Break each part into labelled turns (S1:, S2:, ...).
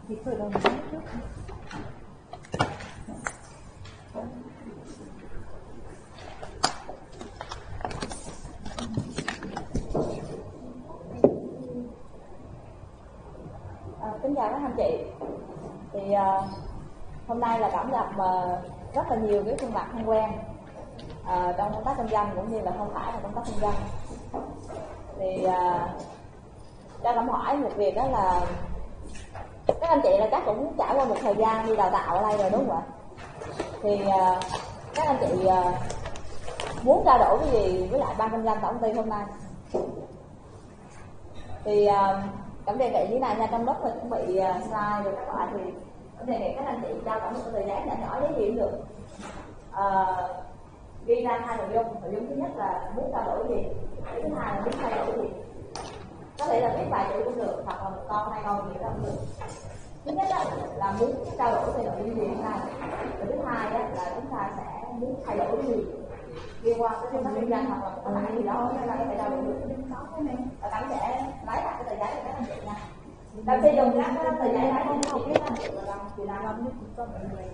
S1: Thì khởi động trước.
S2: Kính chào các anh chị. Thì hôm nay là Cẩm gặp rất là nhiều cái khuôn mặt thân quen trong công tác kinh doanh cũng như là không phải là công tác kinh doanh. Thì cho Cẩm hỏi một việc đó là các anh chị là chắc cũng trải qua một thời gian đi đào tạo ở đây rồi đúng không ạ? Thì các anh chị muốn trao đổi cái gì với lại ban kinh doanh tổng công ty hôm nay? Thì Cẩm đề nghị như này nha, trong lúc mà chuẩn bị slide rồi các bạn thì Cẩm đề nghị các anh chị cho Cẩm một cái tờ giấy nhỏ giấy gì cũng được, ghi ra hai nội dung thứ nhất là muốn trao đổi gì, thứ hai là muốn thay đổi gì. Có thể là viết vài chữ cũng được, hoặc là một câu hai câu gì đó cũng được. Thứ nhất là muốn trao đổi về nội dung gì hôm nay, và thứ hai là chúng ta sẽ muốn thay đổi cái gì liên quan tới công tác kinh doanh hoặc là có lại gì đó chúng ta có thể trao đổi được. Và Cẩm sẽ lấy lại cái tờ giấy của các anh chị nha. Đầu tiên dùng các tờ giấy này không biết các anh chị là chị làm cho mọi người.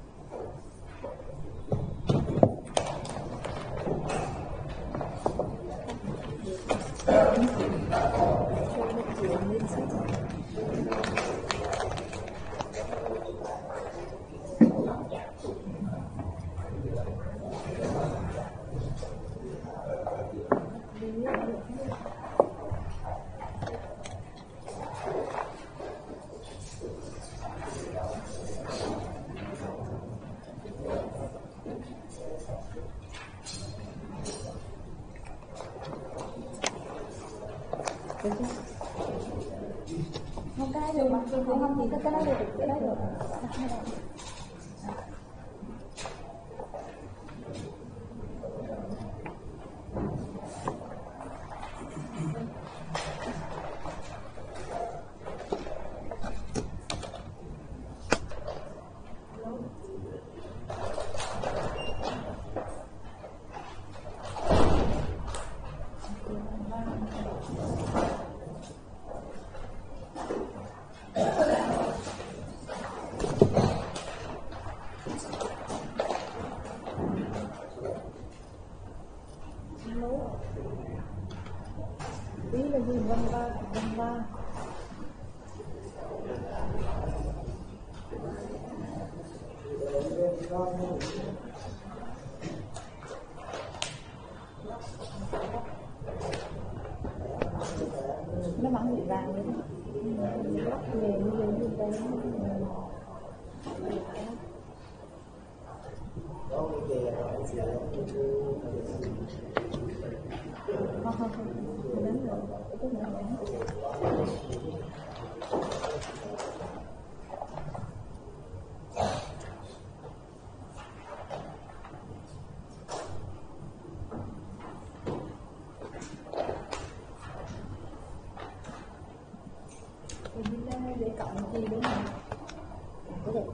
S2: Không cái được mà không thì cái đó được, cái đó được.
S1: Ý là gì? Vân ba. Nó bắn bị vàng đấy. Về như thế như thế. Không. Đến rồi. Cái này đến. Để cộng gì đúng không? Có được.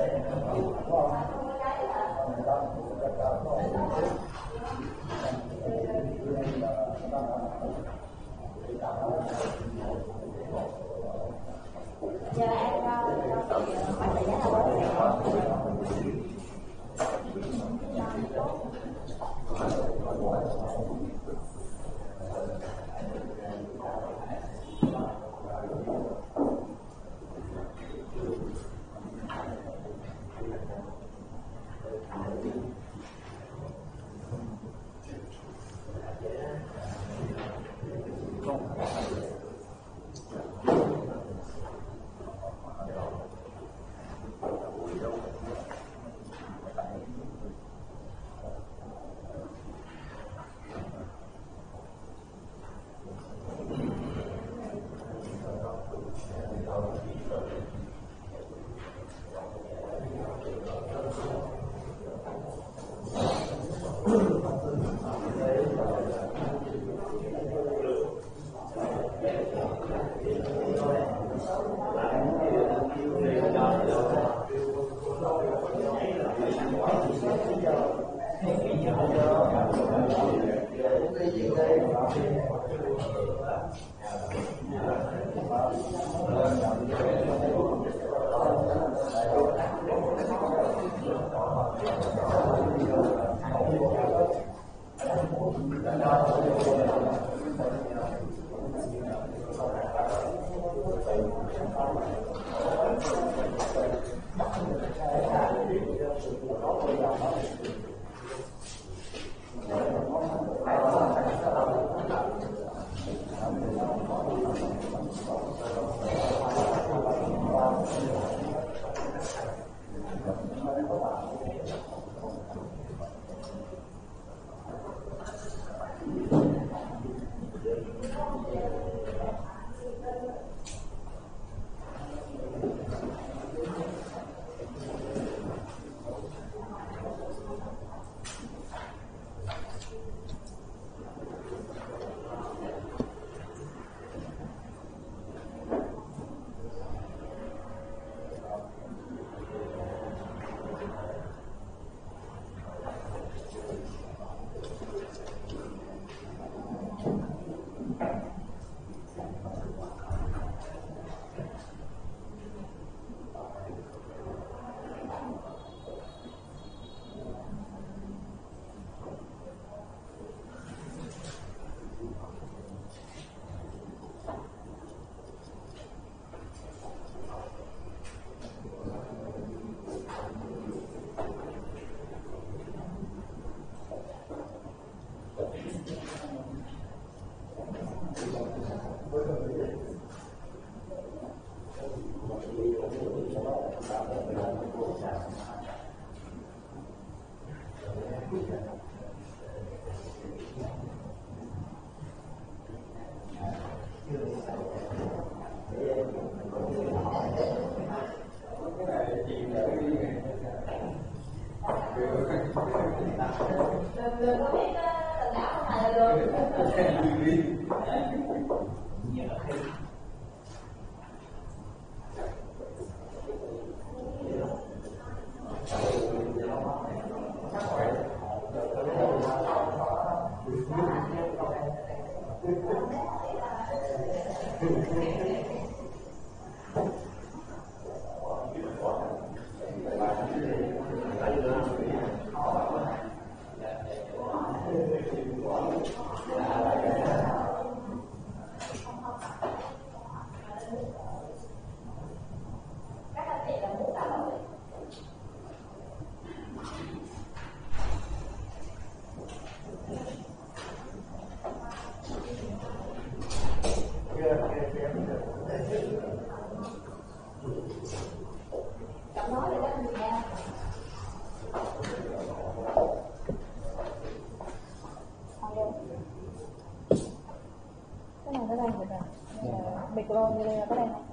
S1: micro như đây là có đây không?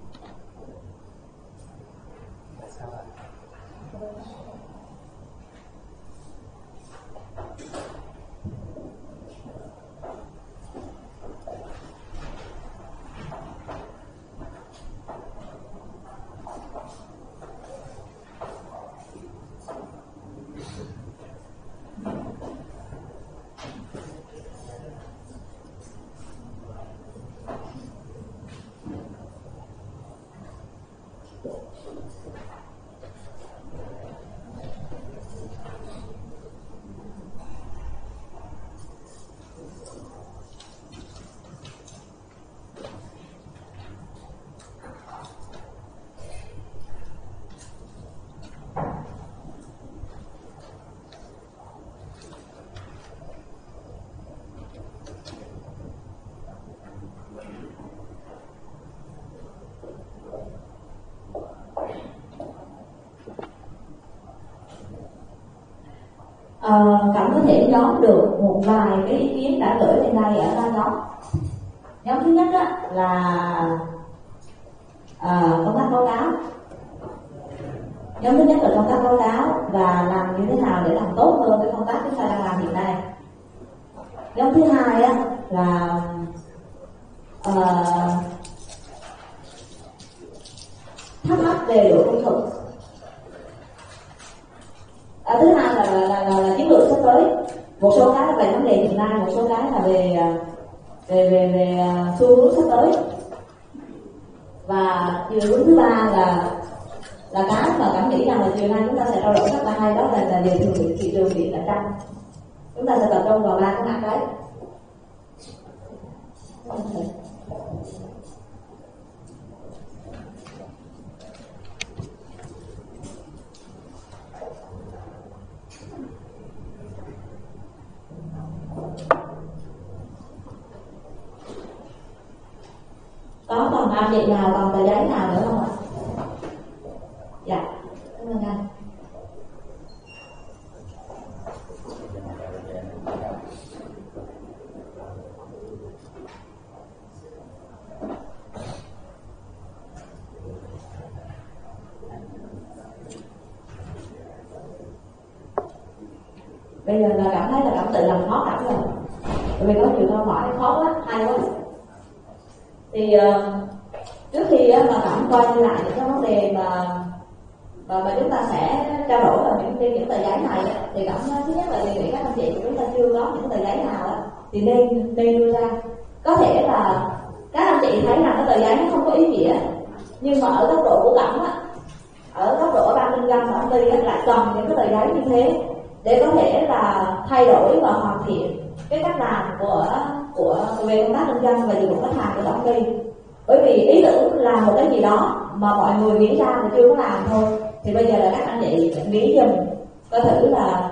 S3: Tại sao ạ?
S2: Cảm có thể nhóm được một vài cái ý kiến đã gửi lên đây ở ba nhóm. Nhóm thứ nhất á, là công tác báo cáo. Nhóm thứ nhất là công tác báo cáo và làm như thế nào để làm tốt hơn cái công tác chúng ta đang làm hiện nay. Nhóm thứ hai á, là thắc mắc về độ công thuật. Thứ hai là chiến lược sắp tới. Một số cái là về vấn đề hiện nay, một số cái là về xu hướng sắp tới. Và chiều hướng thứ ba là cái mà cảm nghĩ rằng là chiều nay chúng ta sẽ trao đổi rất là hay, đó là điều thường thị trường điện cạnh tranh. Chúng ta sẽ tập trung vào ba cái mặt đấy. Có còn anh chị nào còn tờ giấy nào nữa không ạ? Dạ, cảm ơn anh. Bây giờ là cảm thấy là cảm tự làm khó cảm rồi, bởi vì có nhiều câu hỏi khó quá, hay quá. Thì trước khi mà cảm quay lại những cái vấn đề mà chúng ta sẽ trao đổi vào những tờ giấy này, thì cảm thứ nhất là đề nghị các anh chị chúng ta chưa có những tờ giấy nào đó, thì nên đưa ra. Có thể là các anh chị thấy rằng cái tờ giấy nó không có ý nghĩa, nhưng mà ở góc độ của Cẩm á, ở góc độ ban kinh doanh và công ty lại cần những cái tờ giấy như thế để có thể là thay đổi và hoàn thiện cái cách làm của về công tác kinh doanh và dịch vụ khách hàng của công ty. Bởi vì ý tưởng là một cái gì đó mà mọi người nghĩ ra mà chưa có làm thôi, thì bây giờ là các anh chị nghĩ dùm coi thử là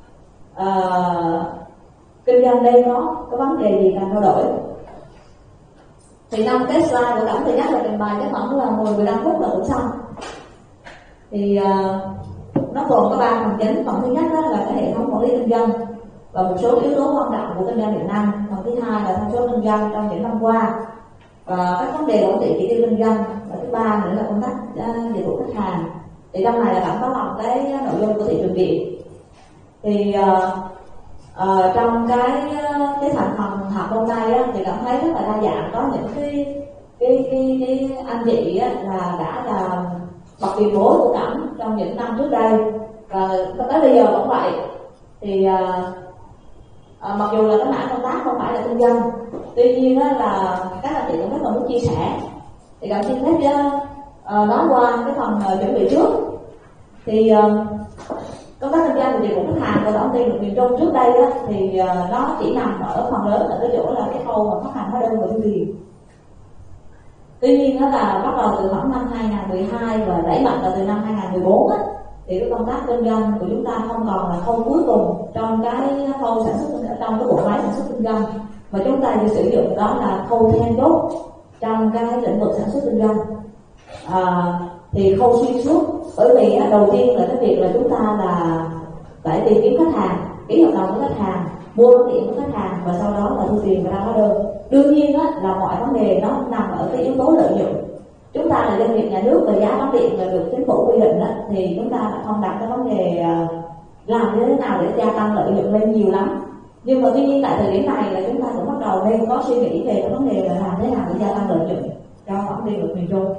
S2: kinh doanh đây có vấn đề gì cần thay đổi. Thì 5 cái slide của Cẩm thì nhắc là trình bày chắc khoảng là 10-15 phút là cũng xong. Thì nó gồm có 3 phần chính. Phần thứ nhất là cái hệ thống quản lý kinh doanh và một số yếu tố quan trọng của kinh doanh Việt Nam. Phần thứ hai là thông số kinh doanh trong những năm qua và các vấn đề quản trị chỉ tiêu kinh doanh. Và thứ ba nữa là công tác dịch vụ khách hàng. Thì trong này là Cẩm có lòng cái nội dung của thị trường điện. Thì trong cái thành phần học hôm nay thì Cẩm thấy rất là đa dạng. Có những cái anh chị là đã là bậc tiền bối của Cẩm trong những năm trước đây và tới bây giờ vẫn vậy. Thì mặc dù là cái mảng công tác không phải là kinh doanh, tuy nhiên là các anh chị cũng rất là muốn chia sẻ. Thì Cẩm xin phép nói qua cái phần chuẩn bị trước. Thì công tác kinh doanh và dịch vụ khách hàng của công ty được miền Trung trước đây thì nó chỉ nằm ở phần lớn ở cái chỗ là cái khâu mà phát hành hóa đơn và thu tiền. Tuy nhiên là bắt đầu từ khoảng năm 2012 và đẩy mạnh là từ năm 2014 thì cái công tác kinh doanh của chúng ta không còn là khâu cuối cùng trong cái khâu sản xuất, trong cái bộ máy sản xuất kinh doanh, mà chúng ta chỉ sử dụng đó là khâu then chốt trong cái lĩnh vực sản xuất kinh doanh. Thì khâu xuyên suốt, bởi vì đầu tiên là cái việc là chúng ta là phải tìm kiếm khách hàng, ký hợp đồng với khách hàng, mua bán điện với khách hàng và sau đó là thu tiền và ra hóa đơn. Đương nhiên là mọi vấn đề nó nằm ở cái yếu tố lợi nhuận. Chúng ta là doanh nghiệp nhà nước và giá bán điện là được chính phủ quy định thì chúng ta đã không đặt cái vấn đề làm như thế nào để gia tăng lợi nhuận lên nhiều lắm. Nhưng mà tuy nhiên tại thời điểm này là chúng ta cũng bắt đầu nên có suy nghĩ về cái vấn đề là làm thế nào để gia tăng lợi nhuận cho khoản điện lực miền Trung.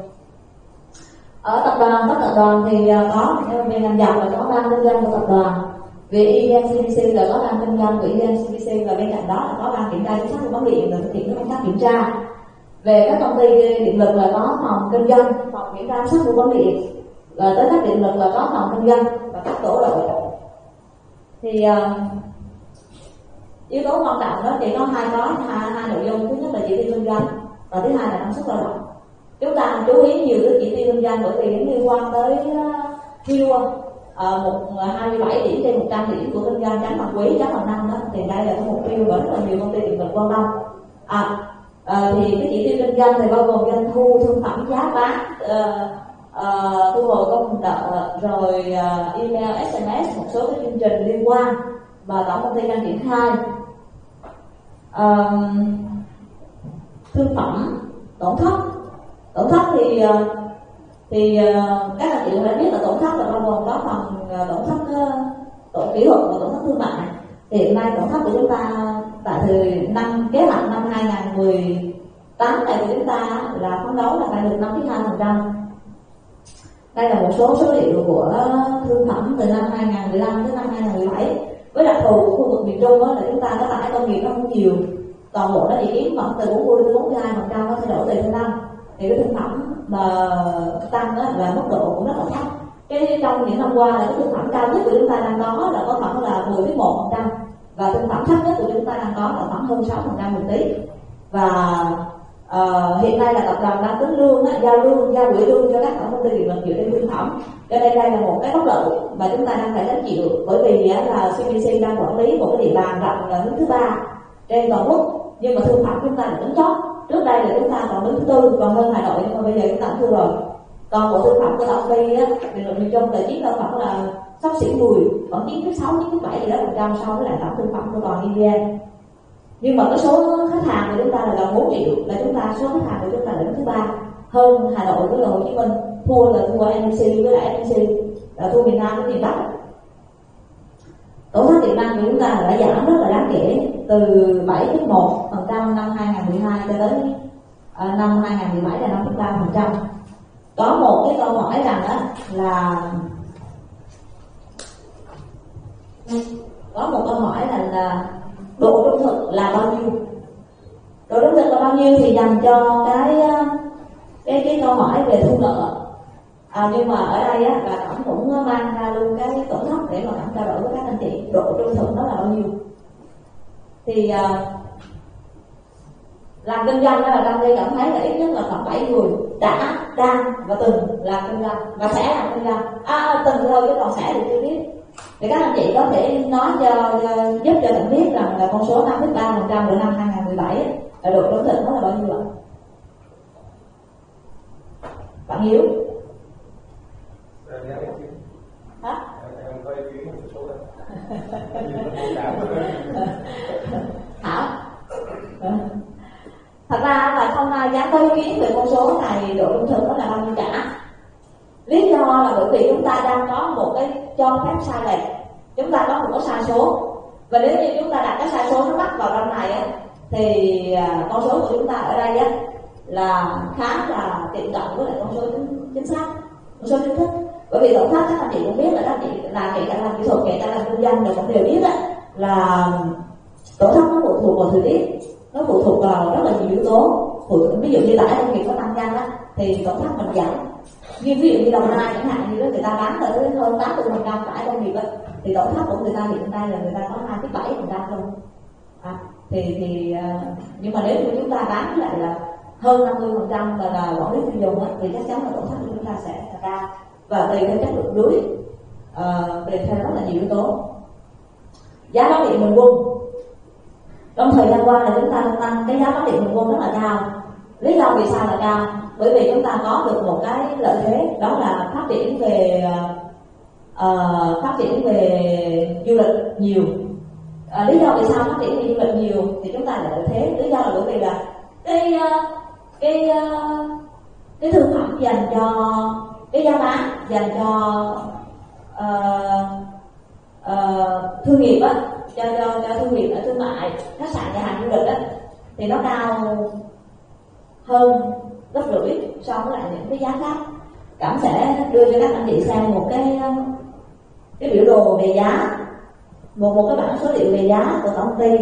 S2: Ở tập đoàn, các tập đoàn thì có về ngành dòng là có ban kinh doanh của tập đoàn, về EVN-CVC là có ban kinh doanh của EVN-CVC và bên cạnh đó là có ban kiểm tra giám sát của điện và thực hiện công tác kiểm tra. Về các công ty điện lực là có phòng kinh doanh, phòng kiểm tra giám sát của điện, và tới các điện lực là có phòng kinh doanh và các tổ đội. Thì yếu tố quan trọng đó chỉ có hai nội dung. Thứ nhất là chỉ tiêu kinh doanh và thứ hai là năng suất lao động. Chúng ta chú ý nhiều tới chỉ tiêu kinh doanh bởi vì nó liên quan tới view 27 điểm trên 100 điểm của kinh doanh tránh mặt quý tránh mặt năm đó, thì đây là cái mục tiêu mà rất là nhiều công ty điện lực quan tâm. Thì cái chỉ tiêu kinh doanh thì bao gồm doanh thu, thương phẩm, giá bán, thu hồi công nợ, rồi email, SMS, một số cái chương trình liên quan. mà tổng công ty đang triển khai. Thương phẩm tổn thất thì các anh chị cũng đã biết là tổn thất là bao gồm có phần tổn thất kỹ thuật và tổn thất thương mại. Thì hiện nay tổn thất của chúng ta tại thời năm kế hoạch năm 2018 này của chúng ta là phấn đấu là phải được 5,2%. Đây là một số liệu của thương phẩm từ năm 2015 đến năm 2017. Với đặc thù của khu vực miền Trung đó là chúng ta có tải công nghiệp nó không nhiều, toàn bộ nó chỉ chiếm khoảng từ 40 đến 42%, nó thay đổi tùy theo năm. Thì cái thương phẩm mà tăng đó là mức độ cũng rất là thấp. Cái trong những năm qua là cái thương phẩm cao nhất của chúng ta đang có là có khoảng là 10,1%, và thương phẩm thấp nhất của chúng ta đang có là khoảng hơn 6% một tí. Và hiện nay là tập đoàn đang tính lương, giao quỹ lương cho các tổng công ty điện lực dựa trên thương phẩm. Cho nên đây là một cái bất lợi mà chúng ta đang phải gánh chịu, bởi vì là CPC đang quản lý một cái địa bàn rộng là đứng thứ 3 trên toàn quốc, nhưng mà thương phẩm chúng ta là đứng chót. Trước đây là chúng ta còn đứng thứ 4, còn hơn Hà Nội, nhưng mà bây giờ chúng ta thua rồi. Còn bộ thương phẩm của tổng công ty điện lực miền Trung là chiếm khoảng là xấp xỉ 10, khoảng 9,6, 9,7 gì đó % so với lại tổng thương phẩm của toàn EVN. Nhưng mà cái số khách hàng của chúng ta là gần 4 triệu, là chúng ta số khách hàng của chúng ta là đứng thứ 3, hơn Hà Nội với Hồ Chí Minh. Thua là thua NEC với lại NEC, là thua miền Nam với miền Bắc. Tổn thất điện năng của chúng ta đã giảm rất là đáng kể, từ 7,1% năm 2012 cho tới năm 2017 là 5,3%. Có một cái câu hỏi rằng đó là độ trung thực là bao nhiêu? Độ trung thực là bao nhiêu thì dành cho cái câu hỏi về thu nợ. Nhưng mà ở đây là Cẩm cũng mang ra luôn cái tổn thất để mà Cẩm trao đổi với các anh chị độ trung thực nó là bao nhiêu. Thì làm kinh doanh đó là trong đây cảm thấy là ít nhất là khoảng 7 người đã, đang và từng làm kinh doanh và sẽ làm kinh doanh. Từng thôi chứ còn sẽ thì chưa biết. Thì các anh chị có thể nói giúp cho Cẩm biết rằng là con số 5,3% của năm 2017 là độ trung thực nó là bao nhiêu ạ? Bạn Hiếu. Hả? Hả? Thật ra là không ai dám có ý kiến về con số này độ trung thực nó là bao nhiêu cả. Lý do là bởi vì chúng ta đang có một cái cho phép sai lệch, chúng ta có một cái sai số, và nếu như chúng ta đặt cái sai số nó bắt vào trong này thì con số của chúng ta ở đây là khá là tiệm cận với lại con số chính xác, con số chính thức. Bởi vì tổn thất các anh chị cũng biết là các anh chị là kể cả làm kỹ thuật, kể cả làm kinh doanh, rồi cũng đều biết là tổn thất nó phụ thuộc vào thời tiết, nó phụ thuộc vào rất là nhiều yếu tố. Ví dụ như tải công nghiệp có tăng nhanh thì tổn thất mình giảm. Như ví dụ như Đồng Nai chẳng hạn, như đó người ta bán tới hơn 80% tải công nghiệp thì tổn thất của người ta hiện nay là người ta có 2,7% luôn. Nhưng mà nếu như chúng ta bán lại là hơn 50% là quản lý tiêu dùng thì chắc chắn là tổn thất của chúng ta sẽ cao, và tùy theo chất lượng lưới, tùy theo rất là nhiều yếu tố. Giá bán điện bình quân trong thời gian qua là chúng ta tăng cái giá bán điện bình quân rất là cao. Lý do vì sao là cao? Bởi vì chúng ta có được một cái lợi thế, đó là phát triển về du lịch nhiều. Lý do vì sao phát triển về du lịch nhiều thì chúng ta lại lợi thế. Lý do là bởi vì là cái thương phẩm dành cho cái giá bán dành cho thương nghiệp cho thương nghiệp ở thương mại, khách sạn, nhà hàng, du lịch thì nó cao hơn gấp rưỡi so với lại những cái giá khác. Cẩm sẽ đưa cho các anh chị xem một cái biểu đồ về giá, một cái bảng số liệu về giá của tổng ty.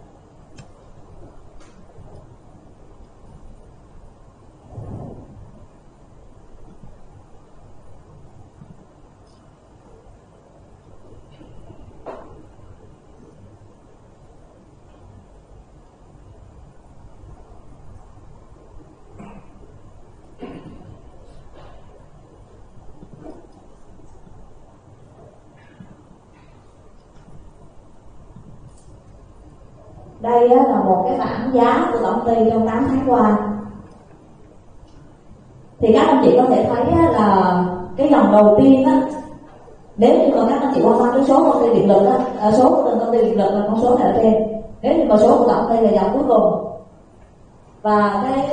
S2: Đây là một cái bảng giá của tổng ty trong 8 tháng qua. Thì các anh chị có thể thấy là cái dòng đầu tiên Nếu như mà các anh chị quan tâm đến số công ty điện lực á, số của từng công ty điện lực là con số này ở trên. Nếu như mà số của tổng đây là dòng cuối cùng. Và cái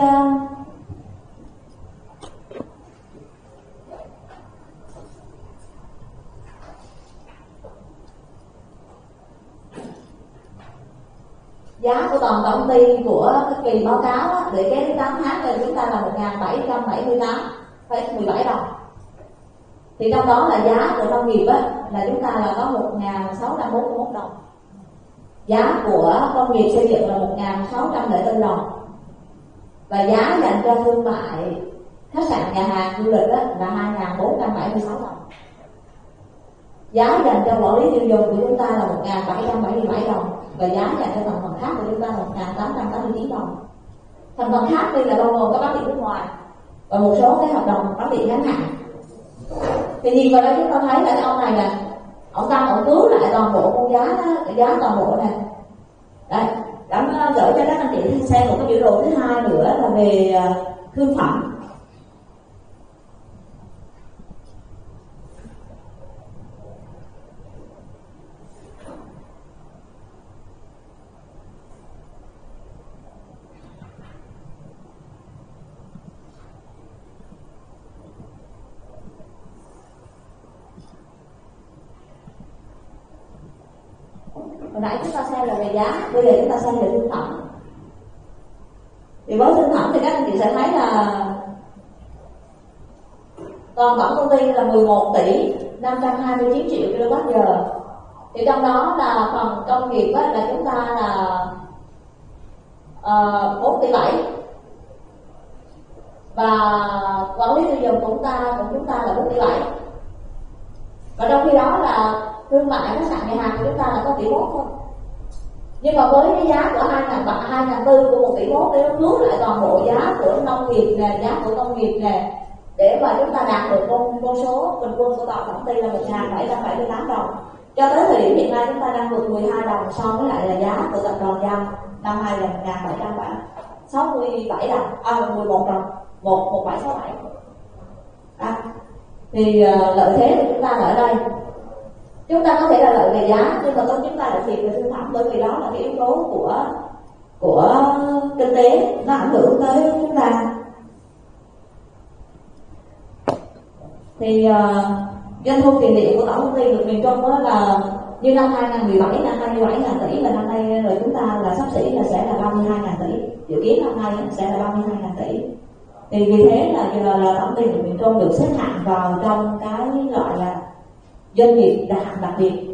S2: giá của toàn công ty của cái kỳ báo cáo á, để kế 8 tháng thì chúng ta là 1.778,17 đồng. Thì trong đó là giá của nông nghiệp á, là chúng ta là có 1.641 đồng. Giá của công nghiệp xây dựng là 1.604 đồng. Và giá dành cho thương mại, khách sạn, nhà hàng, du lịch á, là 2.476 đồng. Giá dành cho quản lý tiêu dùng của chúng ta là 1.777 đồng. Và giá dành cho thành phần khác của chúng ta là 1.889 đồng. Thành phần khác đây là bao gồm các bán điện nước ngoài và một số cái hợp đồng bán điện ngắn hạn. Thì nhìn vào đây chúng ta thấy là cái ông này nè, ông tăng ông cứu lại toàn bộ con giá đó, cái giá toàn bộ này. Đây, đã gửi cho các anh chị xem một cái biểu đồ thứ hai nữa là về thương phẩm. Hồi nãy chúng ta xem là về giá, bây giờ chúng ta xem về thương phẩm. Thì với thương phẩm thì các anh chị sẽ thấy là toàn tổng công ty là 11 tỷ 529 triệu kWh. Thì trong đó là phần công nghiệp á, là chúng ta là 4 tỷ 7. Và quản lý tiêu dùng của chúng ta là 4 tỷ 7. Và trong khi đó là thương mại khách sạn nhà hàng của chúng ta là có tỷ 1 thôi. Nhưng mà với cái giá của 2.400 của 1 tỷ 1 để nó cứu lại toàn bộ giá của nông nghiệp nè, giá của công nghiệp nè, để mà chúng ta đạt được con số bình quân của toàn tổng ty là 1.778 đồng. Cho tới thời điểm hiện nay chúng ta đang vượt 12 đồng so với lại là giá của tập đoàn Dam năm nay là 1.767 đồng, 11 đồng, 1767. Thì lợi thế của chúng ta là ở đây. Chúng ta có thể là lợi về giá, nhưng mà chúng ta lại thiệt về thương phẩm, bởi vì đó là cái yếu tố của kinh tế, nó ảnh hưởng tới chúng ta. Thì doanh thu tiền điện của tổng công ty được miền Trung đó là như năm 2017 là 27.000 tỷ, và năm nay rồi chúng ta là sắp xỉ là sẽ là 32.000 tỷ, dự kiến năm nay sẽ là 32.000 tỷ. Thì vì thế là tổng công ty của miền Trung được xếp hạng vào trong cái gọi là doanh nghiệp đặc biệt.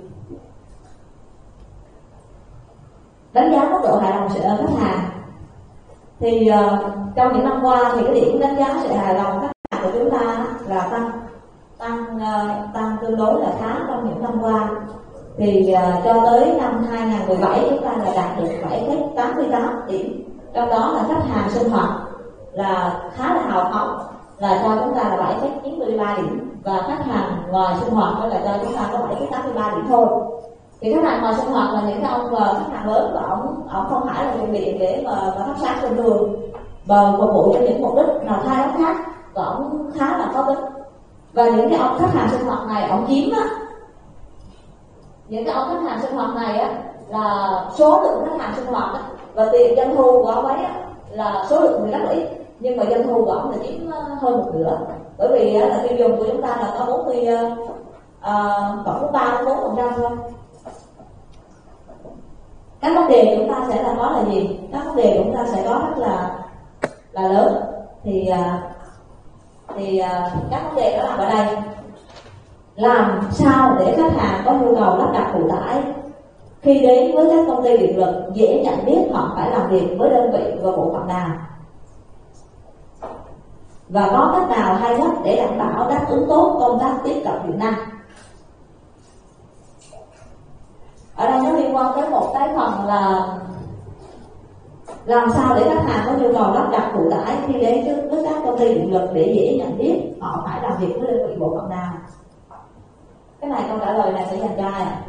S2: Đánh giá mức độ hài lòng khách hàng thì trong những năm qua thì cái điểm đánh giá sự hài lòng khách hàng của chúng ta là tăng tương đối là khá trong những năm qua. Thì cho tới năm 2017 chúng ta là đạt được 7,88 điểm, trong đó là khách hàng sinh hoạt là khá là hào phóng, là cho chúng ta là 7,93 điểm, và khách hàng ngoài sinh hoạt đó là cho chúng ta có 7,83 điểm thôi. Thì khách hàng ngoài sinh hoạt là những cái ông khách hàng lớn, và ông không phải là dùng điện để mà thắp sáng trên đường, mà phục vụ cho những mục đích nào thay đóng khác, và ông khá là có tính. Và những cái ông khách hàng sinh hoạt này ông chiếm á, những cái ông khách hàng sinh hoạt này á là số lượng khách hàng sinh hoạt á, và tiền doanh thu của ông ấy á là số lượng thì rất là ít, nhưng mà doanh thu của ông là chiếm hơn một nửa. Bởi vì là tiêu dùng của chúng ta là có 3-4% thôi. Các vấn đề chúng ta sẽ là có là gì? Các vấn đề chúng ta sẽ có rất là lớn. Thì các vấn đề đó nằm ở đây. Làm sao để khách hàng có nhu cầu lắp đặt phụ tải khi đến với các công ty điện lực dễ nhận biết họ phải làm việc với đơn vị và bộ phận nào, và có cách nào hay nhất để đảm bảo đáp ứng tốt công tác tiếp cận điện năng. Ở đây nó liên quan tới một cái phần là làm sao để khách hàng có nhu cầu lắp đặt phụ tải khi đến với các công ty điện lực để dễ nhận biết họ phải làm việc với đơn vị bộ phận nào. Cái này câu trả lời này sẽ dành cho ai ạ?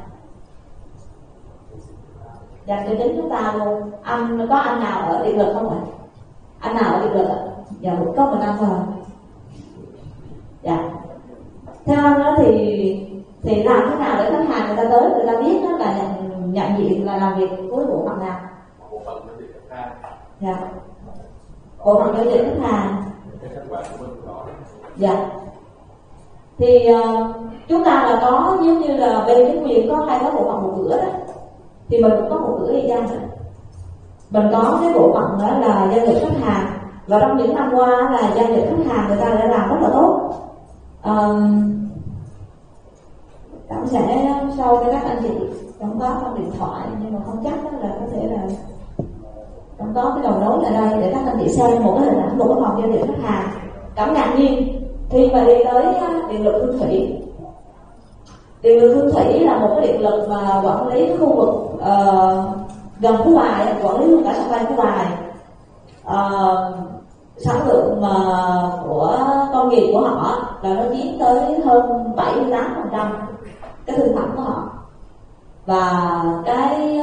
S2: Dành cho chính chúng ta luôn. Có anh nào ở điện lực không ạ? Anh nào ở điện lực ạ? Dạ, có một năm thôi. Dạ. Theo anh đó thì Thì làm thế nào để khách hàng người ta tới người ta biết đó là nhận diện là làm việc với bộ phận nào?
S3: Bộ phận giao dịch khách hàng.
S2: Dạ. Bộ phận giao dịch khách hàng.
S3: Cái kết quả của mình đó.
S2: Dạ. Thì chúng ta là có giống như là bên chính quyền có hay có bộ phận một cửa đó, thì mình cũng có một cửa y chang. Mình có cái bộ phận đó là giao dịch khách hàng, và trong những năm qua là giao dịch khách hàng người ta đã làm rất là tốt. Cảm sẽ sau cho các anh chị cũng có trong điện thoại, nhưng mà không chắc đó là có thể là cũng có cái đầu nối ở đây để các anh chị xem một cái hình ảnh một cái phòng giao dịch khách hàng. Cảm ngạc nhiên khi mà đi tới điện lực Hương Thủy. Điện lực Hương Thủy là một cái điện lực mà quản lý cái khu vực gần Phú Bài, quản lý luôn cả sân bay Phú Bài. Sản lượng mà của công nghiệp của họ là nó chiếm tới hơn 78% cái thương phẩm của họ, và cái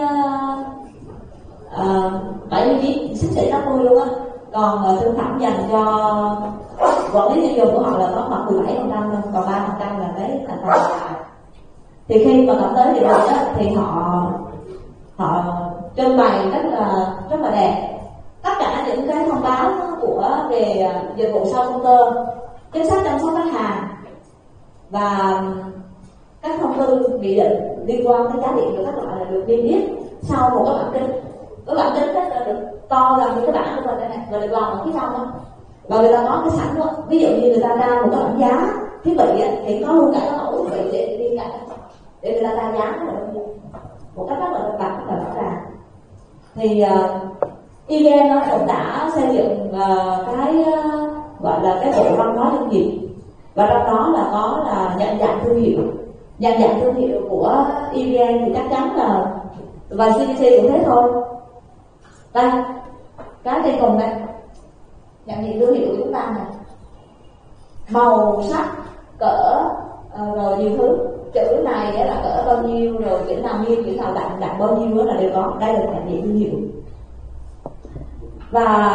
S2: 79 xích xỉ 50 luôn á. Còn thương phẩm dành cho quản lý tiêu dùng của họ là có khoảng 17%, còn 3% là cái thành phần còn lại. Thì khi mà cầm tới điện lực á, thì họ trưng bày rất là đẹp tất cả những cái thông báo về dịch vụ sau công tơ, chính sách chăm sóc khách hàng và các thông tư nghị định liên quan tới giá điện của các loại là được niêm yết sau một cái bản kính. Cái bản kính rất là được to gần như cái bản của mình đây này, và được lồng ở phía trong đó. Và người ta có cái sẵn đó, ví dụ như người ta ra một cái bảng giá thiết bị thì có luôn cả cái mẫu thiết bị để đi cả, để người ta ra giá là một cách rất là minh bạch, rất là rõ ràng. Thì EVN nó cũng đã xây dựng cái gọi là cái bộ văn hóa doanh nghiệp, và trong đó là có là nhận dạng thương hiệu. Nhận dạng thương hiệu của EVN thì chắc chắn là, và CDC cũng thế thôi. Đây, cái trên cùng đây, nhận diện thương hiệu của chúng ta này, màu sắc, cỡ, rồi nhiều thứ, chữ này là cỡ bao nhiêu, rồi chữ nào nhiêu, chữ nào đặng bao nhiêu đó là đều có. Đây là nhận diện thương hiệu. Và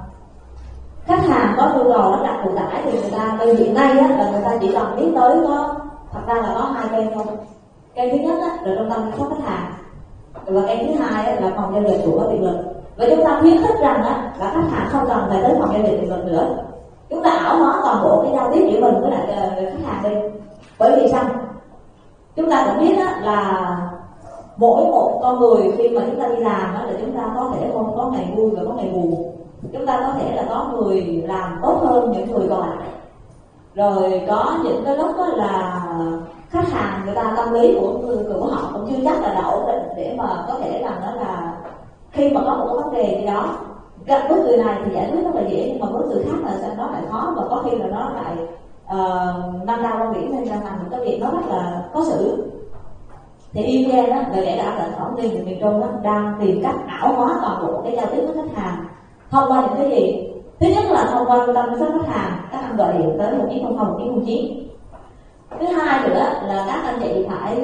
S2: khách hàng có nhu cầu lắp đặt phụ tải thì người ta bây hiện nay là người ta chỉ cần biết tới có, thật ra là có hai kênh thôi. Kênh thứ nhất là trung tâm chăm sóc khách hàng, và kênh thứ hai là phòng giao dịch của điện lực. Và chúng ta khuyến khích rằng là khách hàng không cần phải tới phòng giao dịch điện lực nữa, chúng ta ảo hóa toàn bộ cái giao tiếp giữa mình với lại khách hàng đi. Bởi vì sao? Chúng ta cũng biết là mỗi một con người khi mà chúng ta đi làm là chúng ta có thể không có ngày vui và có ngày buồn. Chúng ta có thể là có người làm tốt hơn những người còn lại, rồi có những cái lúc là khách hàng người ta tâm lý của họ cũng chưa chắc là ổn định để mà có thể làm đó là khi mà có một cái vấn đề gì đó gặp với người này thì giải quyết rất là dễ, nhưng mà với người khác là nó lại khó, và có khi là nó lại nâng cao quan điểm nên là thành một cái việc nó rất là khó xử. Thì EVN là kể cả là tổng liên từ miền Trung đang tìm cách ảo hóa toàn bộ cái giao tiếp với khách hàng thông qua những cái gì. Thứ nhất là thông qua trung tâm chăm sóc khách hàng, các anh gọi điện tới 1900 1909. Thứ hai nữa là các anh chị phải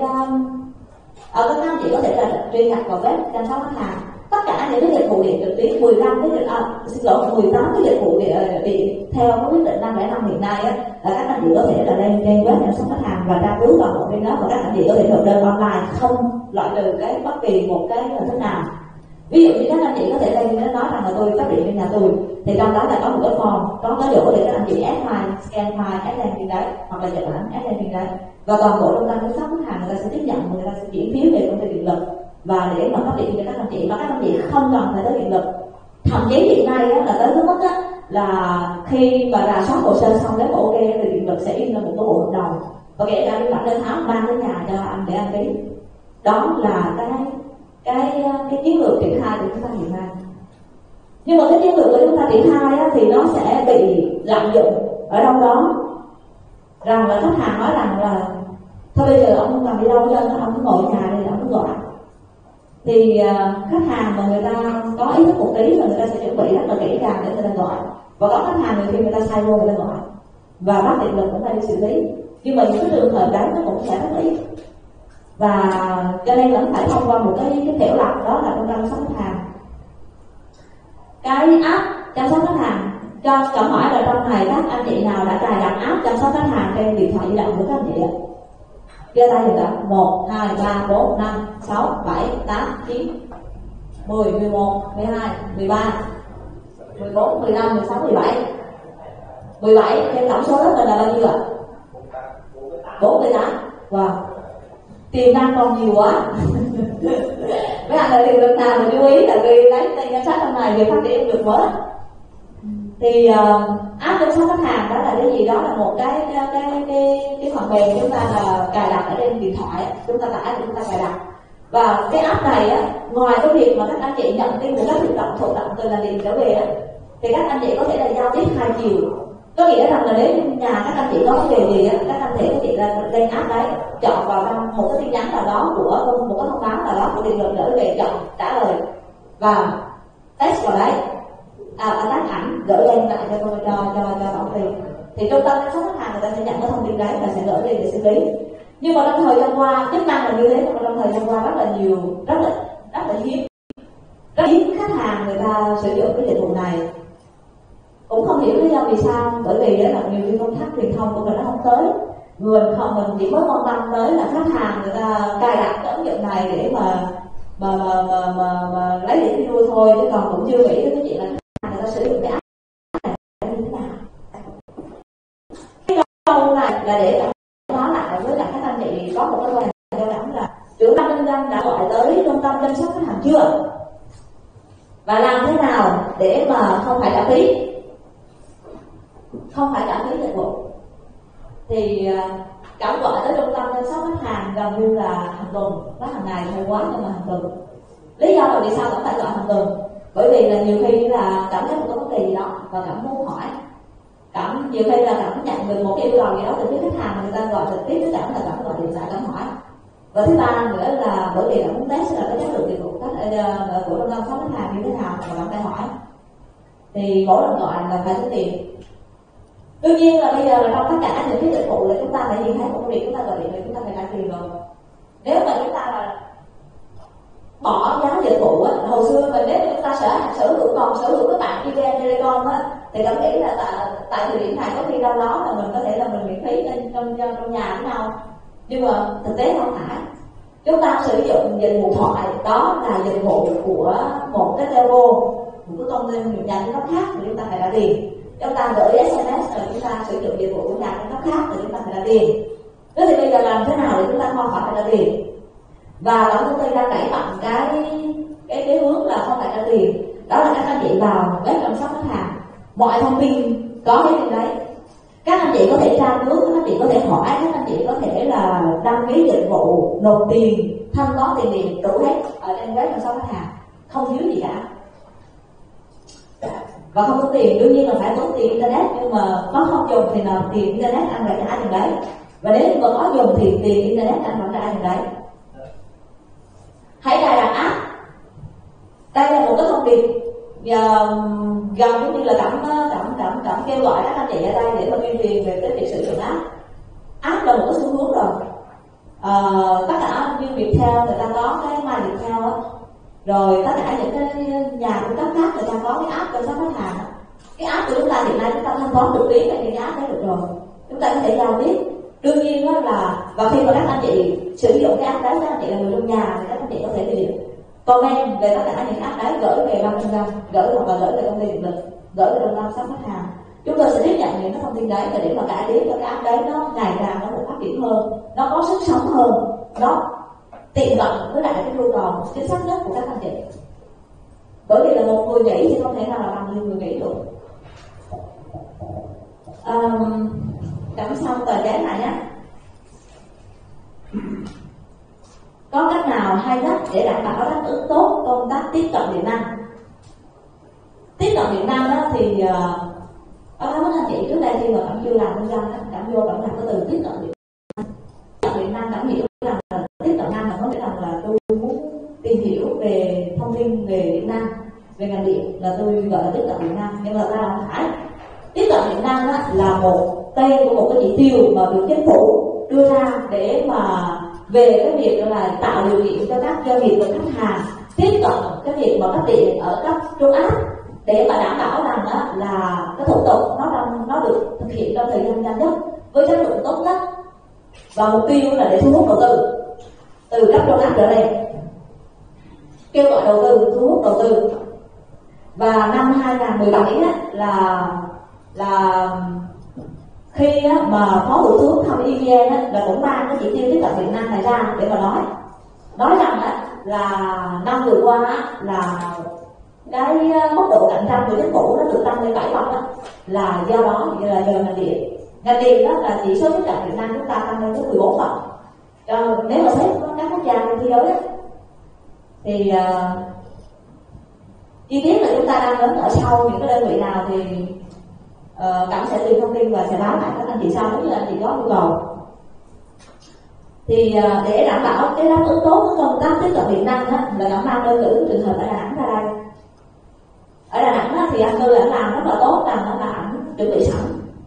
S2: các anh chị có thể là truy cập vào web chăm sóc khách hàng. Tất cả những cái dịch vụ điện trực tuyến 18 cái dịch vụ điện theo cái quyết định 505 hiện nay là các anh chị có thể là lên web chăm sóc khách hàng và tra cứu toàn bộ bên đó, và các anh chị có thể nộp đơn online không loại trừ cái bất kỳ một cái hình thức nào. Ví dụ như các anh chị có thể lên nói rằng là tôi cấp điện bên nhà tôi, thì trong đó là có một cái form, có cái chỗ để các anh chị add file, scan file, add lên trên đấy, hoặc là chụp ảnh add lên trên đấy, và toàn bộ trung tâm chăm sóc khách hàng người ta sẽ tiếp nhận, người ta sẽ chuyển phiếu về công ty điện lực và để mà cấp điện cho các anh chị, và các anh chị không cần phải tới điện lực. Thậm chí hiện nay là tới cái mức là khi mà rà soát hồ sơ xong nếu mà ok thì điện lực sẽ in ra một cái bộ hợp đồng, và kể cả biên bản đơn tháo mang tới nhà cho anh để anh ký. Đó là cái chiến lược triển khai của chúng ta hiện nay. Nhưng mà cái chiến lược của chúng ta triển khai thì nó sẽ bị lạm dụng ở đâu đó, rằng là khách hàng nói rằng là thôi bây giờ ông không cần đi đâu cho ông cứ ngồi ở nhà đây, ông cứ gọi. Thì khách hàng mà người ta có ý thức một tí là người ta sẽ chuẩn bị rất là kỹ càng để người ta gọi, và có khách hàng khi người ta sai vô người ta gọi và bắt điện lực cũng phải đi xử lý. Nhưng mà những cái trường hợp đấy nó cũng sẽ rất ít, và cho nên vẫn phải thông qua một cái kiểu lọc, đó là trung tâm chăm sóc khách hàng. Cái app chăm sóc khách hàng, cho câu hỏi là trong này các anh chị nào đã cài đặt app chăm sóc khách hàng trên điện thoại di động của các anh chị ạ? giơ tay dùm cả. 1, 2, 3, 4, 5, 6, 7, 8, 9, 10, 11, 12, 13, 14, 15, 16, 17. 17 trên tổng số lớp mình là bao nhiêu ạ? 48. Wow, tiềm năng còn nhiều quá. Mấy bạn là điều lần nào mình lưu ý là vì lấy tên danh sách hôm này về phát triển được mới. Thì app chăm sóc khách hàng đó là cái gì? Đó là một cái phần mềm chúng ta là cài đặt ở trên điện thoại, chúng ta tải chúng ta cài đặt. Và cái app này á, ngoài cái việc mà các anh chị nhận tin của các thụ động từ ngành điện trở về á, thì các anh chị có thể là giao tiếp hai chiều. Có nghĩa rằng là nếu nhà các anh chị có vấn đề gì á, các anh chị có thể là lên app đấy, chọn vào trong một cái tin nhắn nào đó của một cái thông báo nào đó của điện lực gửi về, chọn trả lời và text vào đấy, tác ảnh gửi lên lại cho tổng ty. Thì trung tâm chăm sóc khách hàng người ta sẽ nhận cái thông tin đấy và sẽ gửi lên để xử lý. Nhưng mà trong thời gian qua chức năng là như thế, nhưng mà trong thời gian qua rất là hiếm khách hàng người ta sử dụng cái dịch vụ này. Cũng không hiểu lý do vì sao, bởi vì là nhiều khi công tác truyền thông của mình nó không tới, mình chỉ mới quan tâm tới là khách hàng người ta cài đặt cái ứng dụng này để mà lấy điểm vui thôi, chứ còn cũng chưa nghĩ tới cái chuyện là khách hàng người ta sử dụng cái app này như thế nào. Cái câu này là để nói lại với các anh chị có một cái câu hỏi cho đảm là trưởng ban kinh doanh đã gọi tới trung tâm chăm sóc khách hàng chưa, và làm thế nào để mà không phải trả phí dịch vụ. Thì cảm gọi tới trung tâm chăm sóc khách hàng gần như là hàng tuần, có hàng ngày hay quá nhưng mà hàng tuần. Lý do là vì sao cũng phải gọi hàng tuần? Bởi vì là nhiều khi là cảm thấy một cái vấn đề gì đó và cảm muốn hỏi, nhiều khi là cảm nhận được một cái yêu cầu gì đó từ phía khách hàng, người ta gọi trực tiếp, cảm là cảm gọi điện thoại cảm hỏi. Và thứ ba nữa là bởi vì là muốn test là cái chất lượng dịch vụ của trung tâm chăm sóc khách hàng như thế nào mà bạn phải hỏi. Thì mỗi lần gọi là phải tính tiền. Đương nhiên là bây giờ là trong tất cả những cái dịch vụ là chúng ta phải nhìn thấy một việc, chúng ta gọi điện là chúng ta phải trả tiền rồi. Nếu mà chúng ta là bỏ giá dịch vụ á, hồi xưa mình nếu chúng ta sở hữu cái bạn IBM Telecom á, thì cảm nghĩ là tại thời điểm này có khi đâu đó là mình có thể là mình miễn phí trong nhà với nhau. Nhưng mà thực tế không phải. Chúng ta sử dụng dịch vụ thoại, đó là dịch vụ của một cái telco, một cái công ty nhà cung cấp khác thì chúng ta phải trả tiền. Chúng ta gửi SMS rồi chúng ta sử dụng dịch vụ của nhà cung cấp khác thì chúng ta phải trả tiền. Thế thì bây giờ làm thế nào để chúng ta không phải trả tiền? Và tổng công ty đang đẩy mạnh cái hướng là không phải trả tiền. Đó là các anh chị vào web chăm sóc khách hàng, mọi thông tin có hết trên đấy. Các anh chị có thể tra cứu, các anh chị có thể hỏi, các anh chị có thể là đăng ký dịch vụ, nộp tiền, thanh toán tiền điện đủ hết ở trên web chăm sóc khách hàng, không thiếu gì cả. Và không có tiền, đương nhiên là phải tốn tiền internet, nhưng mà có không dùng thì là tiền internet anh phải trả tiền đấy. Và nếu mà có dùng thì tiền internet anh phải trả tiền đấy. Hãy cài đặt app. Đây là một cái thông điệp gần giống như là cảm kêu gọi các anh chị ở đây để mà tuyên truyền về cái việc sử dụng app. App là một cái xu hướng rồi. Tất cả như Viettel người ta có cái My Viettel á, rồi tất cả những cái nhà cung cấp khác người ta có cái app chăm sóc khách hàng. Cái app của chúng ta hiện nay chúng ta thanh toán trực tuyến tại cái app đấy được rồi, chúng ta có thể giao tiếp. Đương nhiên đó là và khi mà các anh chị sử dụng cái app đấy, các anh chị là người trong nhà thì các anh chị có thể việc comment về tất cả những app đấy, gửi về ban kinh doanh, gửi về công ty điện lực, gửi về trung tâm chăm sóc khách hàng. Chúng tôi sẽ tiếp nhận những cái thông tin đấy và để mà cải tiến cho cái app đấy nó ngày càng nó phát triển hơn, nó có sức sống hơn, nó tiện cận với lại cái nhu cầu chính xác nhất của các anh chị. Bởi vì là một người nghỉ thì không thể nào là bằng nhiều người nghỉ được. Cảm xong tờ giấy này nhé. Có cách nào hay nhất để đảm bảo đáp ứng tốt công tác tiếp cận điện năng? Tiếp cận điện năng đó thì báo cáo với anh chị trước đây khi mà Cảm chưa làm kinh doanh, Cảm vô Cảm làm cái từ tiếp cận điện năng. Tiếp cận điện năng Cảm hiểu rằng là tiếp cận năng là có nghĩa là tôi muốn tìm hiểu về thông tin về điện năng, về ngành điện là tôi gọi là tiếp cận điện năng, nhưng mà ta không phải. Tiếp cận điện năng là một tên của một cái chỉ tiêu mà được chính phủ đưa ra để mà về cái việc là tạo điều kiện cho các doanh nghiệp và khách hàng tiếp cận cái việc mà cấp điện ở các trung áp để mà đảm bảo rằng là cái thủ tục nó được thực hiện trong thời gian nhanh nhất với chất lượng tốt nhất. và mục tiêu là để thu hút đầu tư từ cấp trung áp trở lên, kêu gọi đầu tư, thu hút đầu tư. Và năm 2017 là khi mà Phó Thủ tướng thăm EVN là cũng mang cái chỉ tiêu tiếp cận Việt Nam này ra để mà nói rằng là năm vừa qua là cái mức độ cạnh tranh của chính phủ nó được tăng lên 7 bậc, là do đó là nhờ ngành điện đó là chỉ số tiếp cận Việt Nam chúng ta tăng lên tới 14 bậc. Nếu mà xét các quốc gia trên thế giới thì chi tiết là chúng ta đang đứng ở sau những cái đơn vị nào thì Cẩm sẽ tìm thông tin và sẽ báo lại các anh chị sau nếu như anh chị có nhu cầu. Thì để đảm bảo cái đáp ứng tốt của công tác tiếp cận điện năng là Cẩm mang đơn cử trường hợp ở Đà Nẵng ra đây. Ở Đà Nẵng thì anh Tư ảnh làm rất là tốt, rằng là ảnh chuẩn bị sẵn.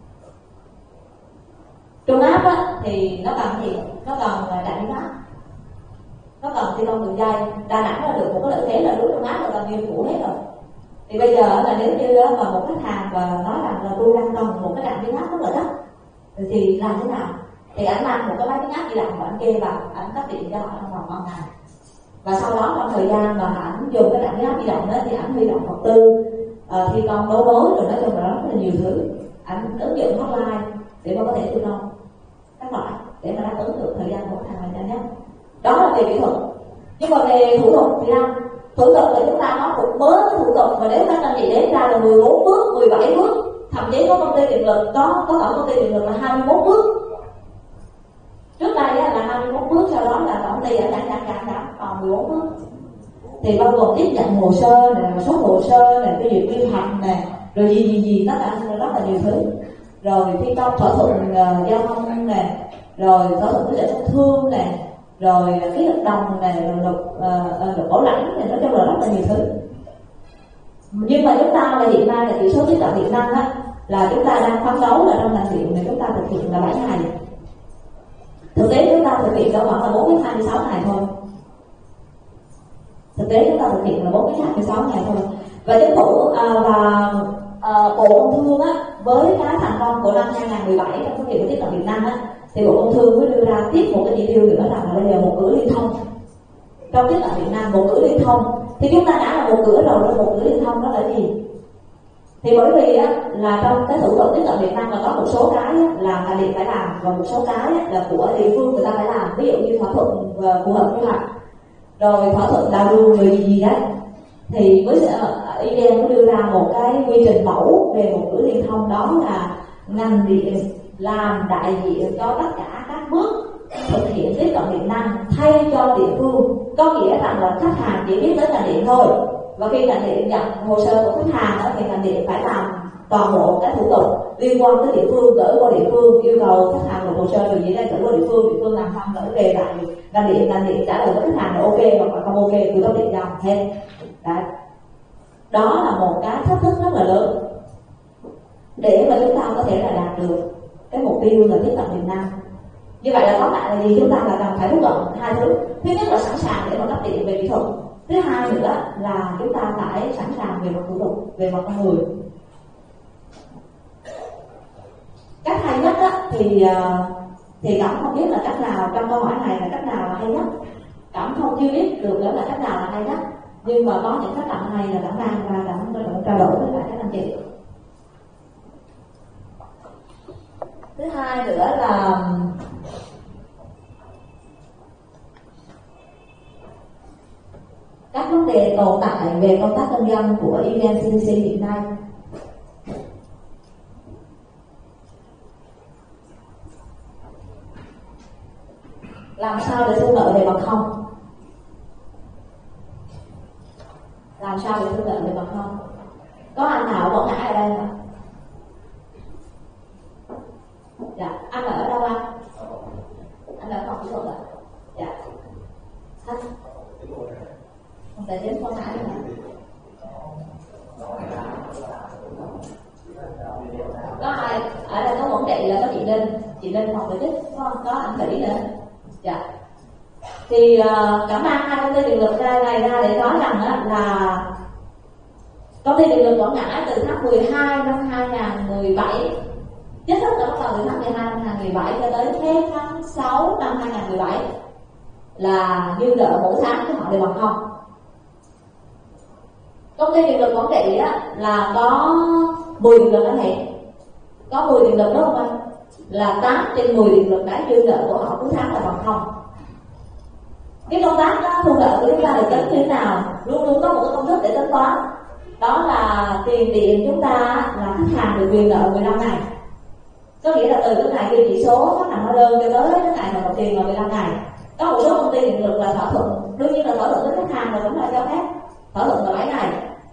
S2: Trung áp thì nó cần gì? Nó cần trạm biến áp, nó cần thi công đường dây. Đà Nẵng là được một cái lợi thế là đối Trung áp là gần như phủ hết rồi. Thì bây giờ là nếu như mà một khách hàng và nói rằng là tôi đang cần một cái trạm biến áp rất là đắt thì làm thế nào? Thì ảnh mang một cái máy biến áp di động và ảnh kê vào, ảnh cấp điện cho họ trong vòng 3 ngày. Và sau đó trong thời gian mà ảnh dùng cái trạm biến áp di động đó thì ảnh huy động vật tư, thi công đấu nối, rồi nói chung là rất là nhiều thứ. Ảnh ứng dụng hotline để mà có thể thi công các loại để mà đáp ứng được thời gian của khách hàng là nhanh nhất. Đó là về kỹ thuật. Nhưng mà về thủ tục thì sao? Thủ tục là chúng ta có một mớ thủ tục, và nếu các anh chị đếm ra là 14 bước, 17 bước, thậm chí có công ty điện lực có tổng công ty điện lực là 21 bước. Trước đây là 21 bước, sau đó là tổng ty đã còn 14 bước. Thì bao gồm tiếp nhận hồ sơ này, số hồ sơ này, cái duyệt quy hoạch này, rồi gì tất cả rất là nhiều thứ. Rồi thi công thỏa thuận giao thông này, rồi thỏa thuận với công thương này, rồi ký hợp đồng này, rồi luật bảo lãnh này, nói chung là rất là nhiều thứ. Nhưng mà chúng ta là hiện nay là chỉ số tiếp cận điện năng là chúng ta đang phấn đấu là trong ngành điện này chúng ta thực hiện là 7 ngày. Thực tế chúng ta thực hiện đâu khoảng là 4 đến 26 ngày thôi. Thực tế chúng ta thực hiện là 4 đến 26 ngày thôi. Và chính phủ và Bộ Công Thương với cái thành công của năm 2017 trong thực hiện tiếp cận điện năng thì Bộ Công Thương mới đưa ra tiếp một cái chỉ tiêu nữa rằng là bây giờ một cửa liên thông. Trong tiếp cận điện năng một cửa liên thông thì chúng ta đã là một cửa rồi, một cửa liên thông đó là gì? Thì bởi vì là trong cái thủ tục tiếp cận điện năng là có một số cái là ngành điện phải làm, và một số cái là của địa phương người ta phải làm, ví dụ như thỏa thuận phù hợp quy hoạch, rồi thỏa thuận đào đường rồi gì đấy. Thì với EVN có đưa ra một cái quy trình mẫu về một cửa liên thông, đó là ngành điện làm đại diện cho tất cả các bước thực hiện tiếp cận điện năng thay cho địa phương. Có nghĩa rằng là khách hàng chỉ biết đến ngành điện thôi, và khi ngành điện nhận hồ sơ của khách hàng thì ngành điện phải làm toàn bộ các thủ tục liên quan tới địa phương, gửi qua địa phương, yêu cầu khách hàng nộp hồ sơ rồi gì đây, gửi qua địa phương làm xong gửi về lại ngành điện trả lời với khách hàng là ok hoặc là không ok, tôi có điện dòng thêm. Đấy, đó là một cái thách thức rất là lớn để mà chúng ta có thể là đạt được cái mục tiêu là tiếp cận điện năng. Như vậy là tóm lại là gì? Chúng ta là cần phải thúc đẩy hai thứ. Thứ nhất là sẵn sàng để mà cấp điện về kỹ thuật. Thứ hai nữa là chúng ta phải sẵn sàng về mặt thủ tục, về mặt con người. Cách hay nhất thì Cẩm không biết là cách nào trong câu hỏi này là cách nào là hay nhất. Cẩm không chưa biết được là cách nào là hay nhất, nhưng mà có những cách làm hay là Cẩm mang ra Cẩm trao đổi với các anh chị. Thứ hai nữa là các vấn đề tồn tại về công tác kinh doanh của EVN-CDC hiện nay. Làm sao để thu nợ về bằng không? Làm sao để thu nợ về bằng không? Có anh nào có ngã ở đây không? Dạ, anh ở đâu anh? Anh ở phòng kỹ thuật ạ? Dạ. Anh? Không thể đến con ngã hả? Có ai? Ở đây có một chị là có chị Linh phòng tổ chức, có anh Thủy nữa. Dạ. Thì cảm ơn hai công ty điện lực này ra để nói rằng là công ty điện lực Quảng Ngãi từ tháng 12 năm 2017 Chính thức là bắt đầu từ tháng 12 năm 2017 cho tới hết tháng 6 năm 2017 là dư nợ mỗi tháng của họ đều bằng không. Công ty điện lực Quảng Trị á, là có 10 điện lực đã hẹn, có 10 điện lực đúng không anh? Là 8 trên 10 điện lực đã dư nợ của họ cuối tháng là bằng không. Cái công tác đó, thu nợ của chúng ta được tính như thế nào? Luôn luôn có một cái công thức để tính toán. Đó là tiền điện chúng ta là khách hàng được quyền nợ 15 ngày. Có nghĩa là từ cái ngày ghi chỉ số khách hàng hóa đơn cho tới cái ngày mà nộp tiền là 15 ngày. Có một số công ty điện lực là thỏa thuận, đương nhiên là thỏa thuận với khách hàng là cũng là cho phép thỏa thuận là 7 ngày.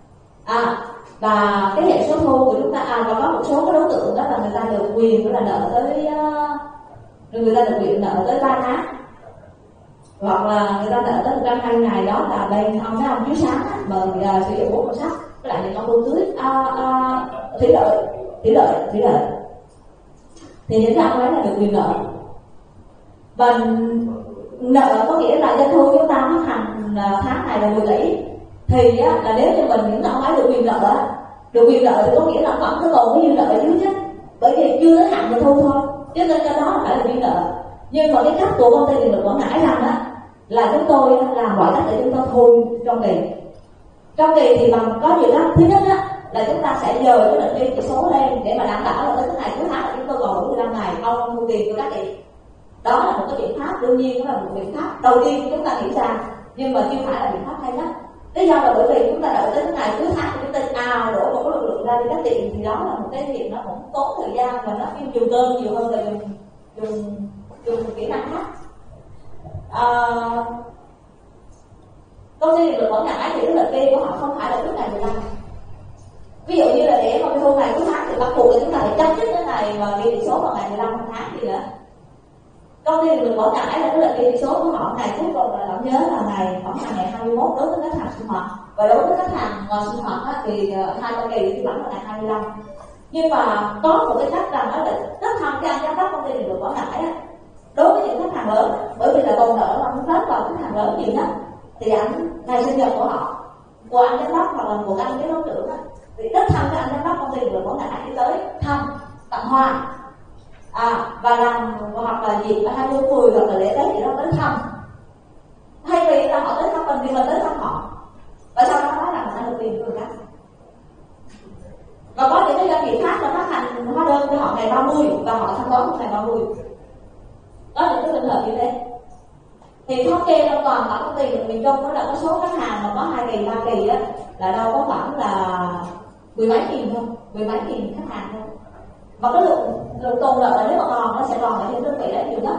S2: Và cái hệ số thu của chúng ta và có một số cái đối tượng đó là người ta được quyền là nợ tới người ta được quyền nợ tới 3 tháng, hoặc là người ta nợ tới 120 ngày. Đó là bên ông mấy ông chiếu sáng mà sử dụng 4 màu sắc với lại những ông bơm tưới thủy lợi thì những cái ông ấy là được quyền nợ. Và nợ có nghĩa là doanh thu chúng ta phát hành tháng này là 10 tỷ thì là nếu như mình những ông ấy được quyền nợ thì có nghĩa là vẫn có còn cái dư nợ ở dưới chứ, bởi vì chưa tới hạn doanh thu thôi, cho nên cái đó phải là dư nợ. Nhưng mà cái cách của công ty điện lực Quảng Ngãi rằng là chúng tôi làm mọi cách để chúng tôi thu trong kỳ thì bằng có nhiều cách. Thứ nhất là chúng ta sẽ dời cái định ghi chỉ số lên để mà đảm bảo là tới cái ngày cuối tháng là chúng tôi còn đủ 15 ngày không thu tiền của các chị. Đó là một cái biện pháp, đương nhiên đó là một biện pháp đầu tiên chúng ta nghĩ ra, nhưng mà chưa phải là biện pháp hay nhất. Lý do là bởi vì chúng ta đợi tới cái ngày cuối tháng của chúng ta đổ một cái lực lượng ra đi cắt điện thì đó là một cái việc nó cũng tốn thời gian và nó dùng cơm nhiều hơn là dùng kỹ năng khác. Công ty điện lực Quảng Ngãi thì cái lịch ghi của họ không phải là trước ngày 15. Ví dụ như là để mà thu ngày cuối tháng thì bắt buộc là chúng ta phải chấm dứt cái ngày mà ghi chỉ số vào ngày 15 tháng gì nữa. Công ty điện lực Quảng Ngãi là cái lịch ghi chỉ số của họ ngày cuối cùng là nhớ là khoảng ngày 21 đối với khách hàng sinh hoạt, và đối với khách hàng ngoài sinh hoạt thì hai con kỳ thì vẫn là ngày 25. Nhưng mà có một cái cách rằng đó là rất tham gia giám đốc công ty điện lực Quảng Ngãi đối với những khách hàng lớn, bởi vì là tồn nợ mà rất vào khách hàng lớn nhiều nhất thì ngày sinh nhật của họ, của anh giám đốc hoặc là của anh giám đốc trưởng thì rất tham gia anh giám đốc công ty điện lực Quảng Ngãi đi tới thăm tặng hoa và làm hoặc là dịp 20 10 hoặc là lễ Tết gì đó tới thăm, thay vì là họ tới thăm mình thì mình tới thăm họ, và sau đó nói rằng anh được tiền của người khác. Và có những cái doanh nghiệp khác là phát hành hóa đơn cho họ ngày 30 và họ thanh toán ngày 30. Có những cái trường hợp như thế. Thì thống kê trong toàn cả công ty miền Trung đó là có số khách hàng mà có 2 kỳ 3 kỳ là đâu có khoảng là 10 mấy nghìn thôi, 10 mấy nghìn khách hàng thôi. Và cái lượng tồn nợ nếu mà còn nó sẽ còn ở những đơn vị đấy nhiều nhất.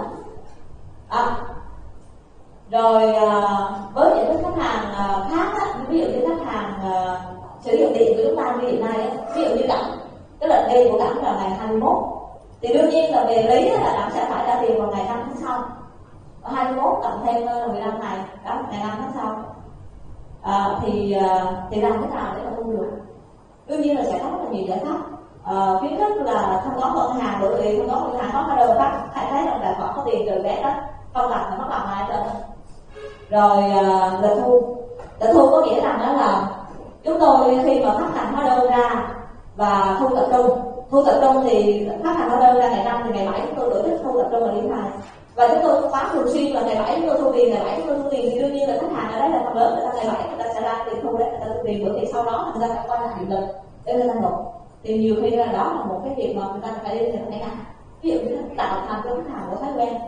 S2: Rồi với những cái khách hàng khác ví dụ như khách hàng sử dụng điện của chúng ta như hiện nay ví dụ như Đẳng, cái lịch ghi của Đẳng là ngày 21 thì đương nhiên là về lý là Đẳng sẽ phải trả tiền vào ngày 5 tháng sau, 21 cộng thêm 15 ngày đó, ngày 5 tháng sau. Thì làm thế nào để mà thu được? Đương nhiên là sẽ có rất là nhiều giải pháp. Khuyến khích là thanh toán qua ngân hàng, bởi vì thanh toán qua ngân hàng có hóa đơn phát hãy thấy rằng tài khoản có tiền từ bé đó, không làm thì mất làm ai hết. Rồi lịch thu có nghĩa rằng đó là chúng tôi khi mà phát hành hóa đơn ra và thu tập trung thì phát hành hóa đơn ra ngày 5 thì ngày 7 chúng tôi tổ chức thu tập trung vào điểm này, và chúng tôi bán thường xuyên là ngày 7 chúng tôi thu tiền, ngày 7 chúng tôi thu tiền thì đương nhiên là khách hàng ở đấy là phần lớn người ta ngày 7 người ta sẽ ra tiền thu đấy, người ta thu tiền, bởi vì sau đó người ta phải quay lại điện lực để người ta nộp. Thì nhiều khi là đó là một cái việc mà người ta phải đi theo cái ngành, ví dụ như tạo thành cho khách hàng có thói quen.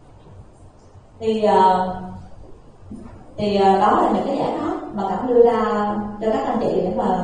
S2: Thì đó là những cái giải pháp mà Cảm đưa ra cho các anh chị để mà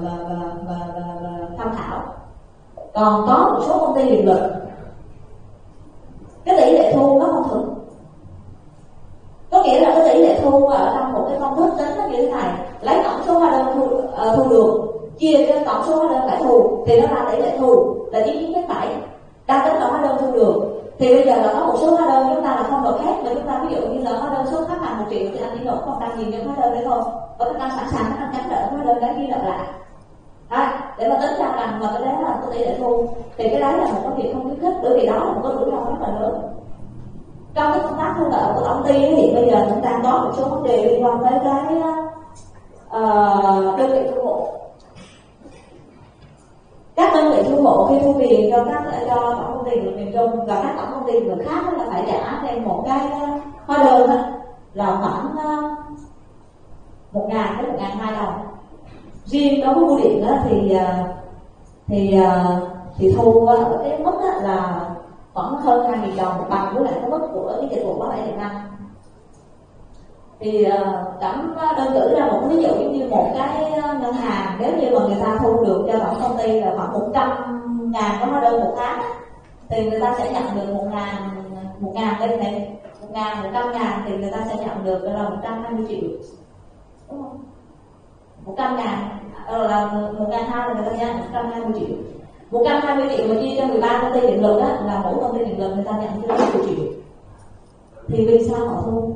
S2: tham khảo. Còn có một số công ty điện lực cái tỷ lệ thu nó không thuận, có nghĩa là cái tỷ lệ thu ở trong một cái công thức tính nó như thế này, lấy tổng số hóa đơn thu được chia cho tổng số hóa đơn phải thu thì nó ra tỷ lệ thu là 99,7, đang tính là hóa đơn thu được. Thì bây giờ là có một số hóa đơn chúng ta là không nộp hết, mà chúng ta ví dụ như là hóa đơn số khách hàng 1 triệu thì anh chỉ nộp 100 nghìn cho hóa đơn đấy thôi, và các anh sẵn sàng các anh chấm đợi hóa đơn đấy ghi nợ lại để mà tính ra rằng mà cái đấy là cái tỷ lệ thu, thì cái đấy là một cái việc không khuyến khích, bởi vì đó là một cái rủi ro rất là lớn. Trong cái công tác thu nợ của công ty thì bây giờ chúng ta có một số vấn đề liên quan tới cái đơn vị thu hộ. Các đơn vị thu hộ khi thu tiền cho tổng công ty điện lực miền Trung và các tổng công ty điện lực khác là phải trả thêm một cái hóa đơn là khoảng 1.000 đến 1.200 đồng. Riêng đối với bưu điện thì thu ở cái mức là khoảng hơn 2.000 đồng, bằng với lại cái mức của cái dịch vụ bán lẻ Việt Nam. Thì Cẩm đơn cử ra một ví dụ như một cái ngân hàng, nếu như mà người ta thu được cho tổng công ty là khoảng 100.000 cái hóa đơn một tháng thì người ta sẽ nhận được 1.000 đây này, 1.000 thì người ta sẽ nhận được là 120 triệu, đúng không? 100.000 là 1.200 là người ta nhận 120 triệu. 120 triệu mà chia cho 13 công ty điện lực là mỗi công ty điện lực người ta nhận cho 10 triệu. Thì vì sao họ thu?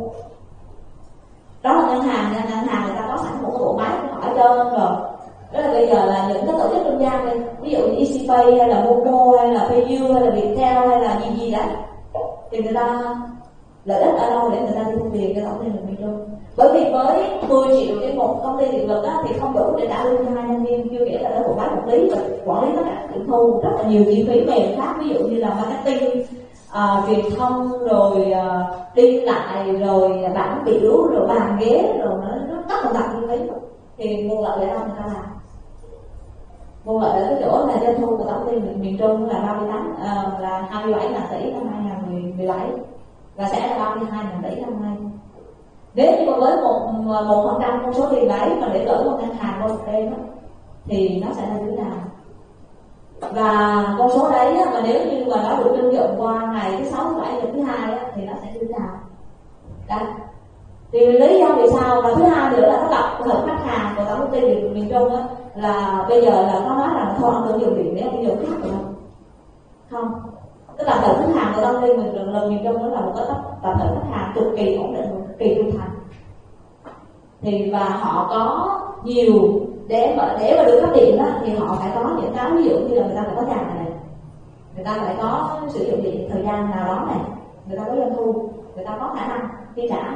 S2: Đó là ngân hàng người ta có sẵn một cái bộ máy của họ hết trơn rồi. Đó là bây giờ là những cái tổ chức trung gian đi, ví dụ như EasyPay hay là Momo hay là PayU hay là Viettel hay là gì đấy, thì người ta lợi ích ở đâu để người ta đi thu tiền cho tổng điện lực miền Trung? Bởi vì với 10 triệu trên một công ty điện lực thì không đủ để trả lương cho 2 nhân viên, chưa kể là cái bộ máy quản lý và quản lý tất cả các kiểm thu rất là nhiều chi phí mềm khác, ví dụ như là marketing, truyền thông, rồi đi lại, rồi bảng biểu, rồi bàn ghế, rồi nó rất là đặc như thế. Thì nguồn lợi để đâu người ta làm? Nguồn lợi ở cái chỗ là doanh thu của tổng ty miền Trung là 27.000 tỷ năm 2017 và sẽ là 32.000 tỷ năm nay. Nếu như mà với 1% con số tiền đấy mà để gửi vào ngân hàng qua một đêm thì nó sẽ là như thế nào? Và con số đấy mà nếu như mà nó được trưng dụng qua ngày thứ 6, thứ 7, thứ 2 thì nó sẽ như thế nào? Đấy. Thì lý do vì sao? Và thứ hai nữa là nó tập hợp khách hàng của tổng công ty điện lực miền Trung là bây giờ là nó nói là thôi ông đừng dùng điện để ông dùng khác được không? Không. Tức là tập khách hàng của tổng công ty điện lực miền Trung đó là một cái tập hợp khách hàng cực kỳ ổn định, cực kỳ trung thành. Thì và họ có nhiều để mà được cấp điện thì họ phải có những cái ví dụ như là người ta phải có nhà này, người ta phải có sử dụng điện thời gian nào đó này, người ta có doanh thu, người ta có khả năng chi trả.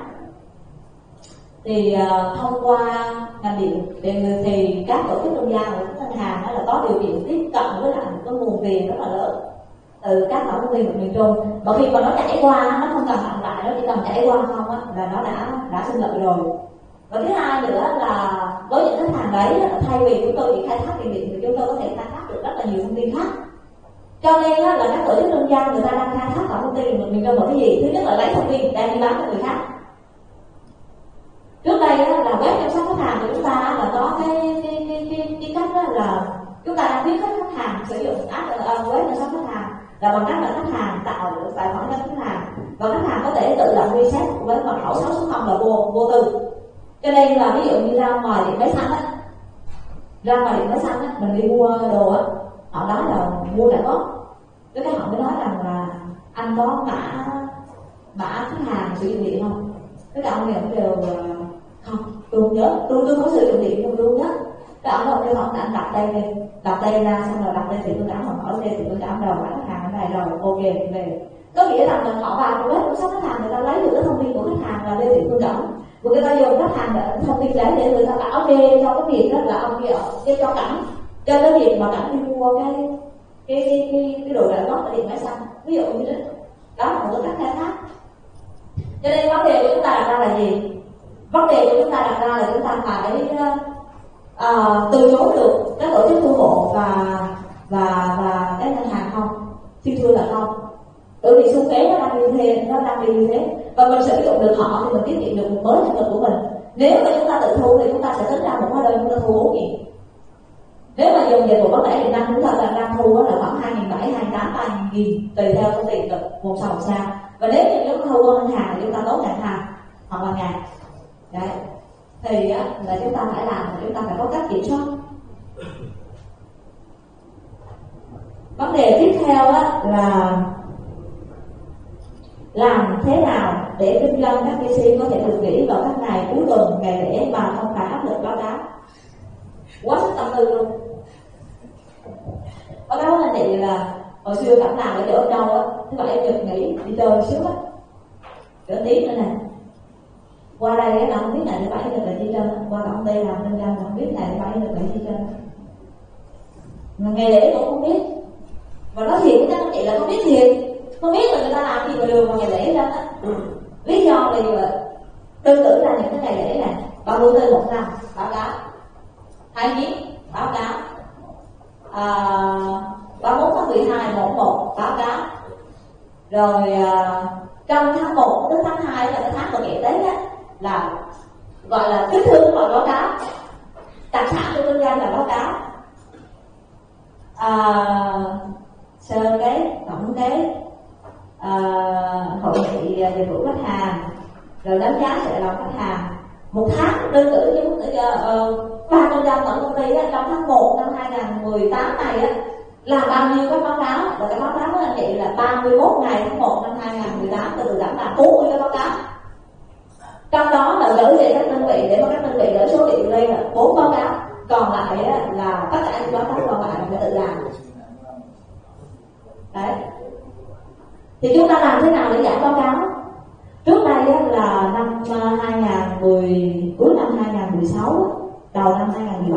S2: Thì thông qua ngành điện thì các tổ chức trung gian của các ngân hàng là có điều kiện tiếp cận với lại một cái nguồn tiền rất là lớn từ các tổng công ty của miền Trung. Và khi mà nó chảy qua, nó không cần tặng lại, nó chỉ cần chảy qua không là nó đã sinh lợi rồi. Và thứ hai nữa là với những khách hàng đấy, thay vì chúng tôi chỉ khai thác tiền điện thì chúng tôi có thể khai thác được rất là nhiều thông tin khác. Cho nên là các tổ chức trung gian người ta đang khai thác tổng công ty miền Trung là cái gì? Thứ nhất là lấy thông tin đem đi bán cho người khác. Trước đây là web chăm sóc khách hàng của chúng ta là có cái cách là chúng ta đang khuyến khích khách hàng sử dụng app web chăm sóc khách hàng là bằng cách là khách hàng tạo được tài khoản cho khách hàng và khách hàng có thể tự động reset với mật khẩu 660 là vô tư. Cho nên là ví dụ như ra ngoài điện máy xanh mình đi mua đồ họ nói là mua đã có, cái họ mới nói rằng là anh có mã khách hàng sử dụng điện không? Cái ông này cũng đều không, tôi không nhớ, tôi có sử dụng điện nhưng tôi không nhớ. Cái ông kêu họ anh đặt đây ra, xong rồi đặt đây thì tôi cảm họ mở đây thì tôi cảm đầu mã khách hàng cái này rồi ok về. Có nghĩa rằng là họ vào cái web chăm sóc khách hàng, người ta lấy được cái thông tin của khách hàng là Lê Thị Phương Cẩm, và người ta dùng khách hàng thông tin đấy để người ta bảo kê cho cái việc đó là ông kia cho Cẩm, cho cái việc mà Cẩm đi mua cái đồ đại góp ở điện máy xanh, ví dụ như đó là một cái cách khai thác. Cho nên vấn đề của chúng ta đặt ra là gì? Vấn đề của chúng ta đặt ra là chúng ta phải từ chối được các tổ chức thu hộ và các ngân hàng không? Xin thưa là không. Bởi vì xu thế nó đang đi như thế và mình sử dụng được họ thì mình tiết kiệm được một mớ năng lượng của mình. Nếu mà chúng ta tự thu thì chúng ta sẽ tính ra một hóa đơn chúng ta thu 4.000. Nếu mà dùng dịch vụ bán lẻ Việt Nam chúng ta là đang thu là khoảng 2.700, 2.800, 3.000 tùy theo công ty được một sau một sao. Và nếu như chúng ta thu qua ngân hàng thì chúng ta tốn ngàn hàng hoặc là ngàn. Đấy. Thì là chúng ta phải làm, là chúng ta phải có cách kiểm soát. Vấn đề tiếp theo là làm thế nào để kinh doanh các DC có thể được nghỉ vào các ngày cuối tuần, ngày lễ mà không phải áp lực báo cáo. Quá sức tâm tư luôn. Báo cáo anh chị là hồi xưa Cẩm làm ở chỗ đâu thứ bảy Nhật nghỉ đi chơi xíu cỡ tí nữa nè. Qua đây là không biết ngày thứ bảy Nhật là đi chơi, qua công ty làm kinh doanh không biết ngày thứ bảy Nhật nghỉ đi chơi. ngày lễ cũng không biết. Và nói thiệt với các anh chị là không biết thiệt, không biết là người ta làm gì mà đường vào ngày lễ ra á. Lý do là gì vậy? Đơn cử là những cái ngày lễ này, bao nhiêu tên 1 năm báo cáo, 29 báo cáo, 31 tháng 12 1 báo cáo, rồi trong tháng 1 đến tháng 2 là cái tháng của ngày Tết á, là gọi là kích thương là báo cáo, đặc sản của kinh doanh là báo cáo, sơ kết, tổng kết, hội nghị dịch vụ khách hàng, rồi đánh giá sẽ lòng khách hàng. Một tháng đơn cử như ba công dân tổng công ty á, trong tháng 1 năm 2018 này á, là bao nhiêu cái báo cáo, và cái báo cáo của anh chị là 31 ngày tháng 1 năm 2018 tôi tự đảm là 40 cái báo cáo. Trong đó là gửi về các đơn vị để mà các đơn vị gửi số liệu lên là 4 báo cáo, còn lại là tất cả những báo cáo còn lại phải tự làm. Đấy. Thì chúng ta làm thế nào để giảm báo cáo? Trước đây là năm 2010, cuối năm 2016, đầu năm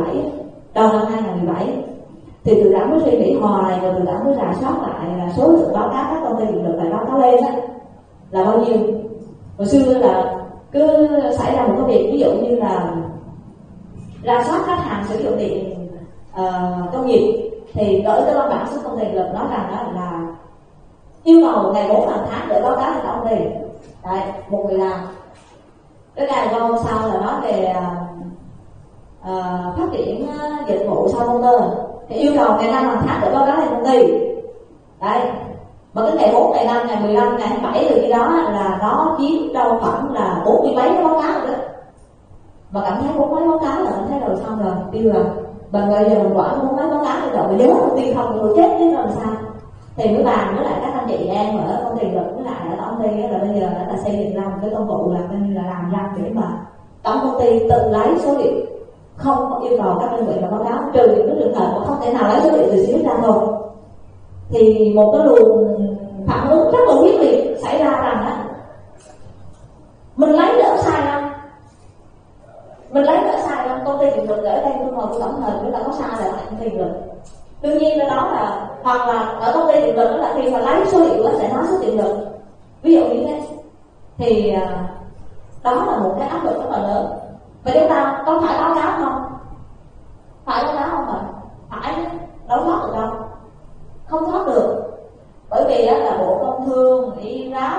S2: 2017 thì tự đảm mới suy nghĩ hoài, và tự đảm mới rà soát lại là số lượng báo cáo các công ty điện lực phải báo cáo lên đó là bao nhiêu. Hồi xưa là cứ xảy ra một cái việc ví dụ như là rà soát khách hàng sử dụng điện công nghiệp thì gửi cái văn bản xuống công ty điện lực nói rằng đó là yêu cầu ngày 4 hàng tháng để báo cáo cho công ty. Đấy, một người làm. Cái ngày hôm sau là nói về phát triển dịch vụ sau motor thì yêu cầu ngày 5 hàng tháng để báo cáo cho công ty. Đấy, mà cái ngày 4, ngày 5, ngày 15, ngày 27 từ khi đó là nó chiếm đâu khoảng là 40 mấy cái báo cáo rồi đó. Mà cảm thấy 40 mấy báo cáo là cảm thấy rồi xong rồi, tiêu rồi. Bây giờ mình quản 40 mấy báo cáo rồi mà nhớ đầu tiên không rồi chết chứ làm sao. Thì mới bàn với lại các anh chị em ở công ty lực với lại ở công ty là bây giờ đã là xây dựng ra một cái công cụ là coi như là làm ra để mà tổng công ty tự lấy số liệu, không có yêu cầu các đơn vị là báo cáo, trừ những cái trường hợp mà không thể nào lấy số liệu từ xíu ra thôi. Thì một cái luồng phản ứng rất là quyết liệt xảy ra rằng á, mình lấy đỡ sai không, công ty điện lực ở đây tôi ngồi tôi tổng hợp chúng ta có sai là công ty điện lực. Đương nhiên là đó là hoặc là ở công ty điện lực đó là khi mà lấy số liệu sẽ nói số điện lực, ví dụ như thế, thì đó là một cái áp lực rất là lớn. Vậy chúng ta có phải báo cáo không? Phải báo cáo không ạ? Phải, đâu thoát được đâu, không thoát được, bởi vì đó là Bộ Công Thương, IRAP,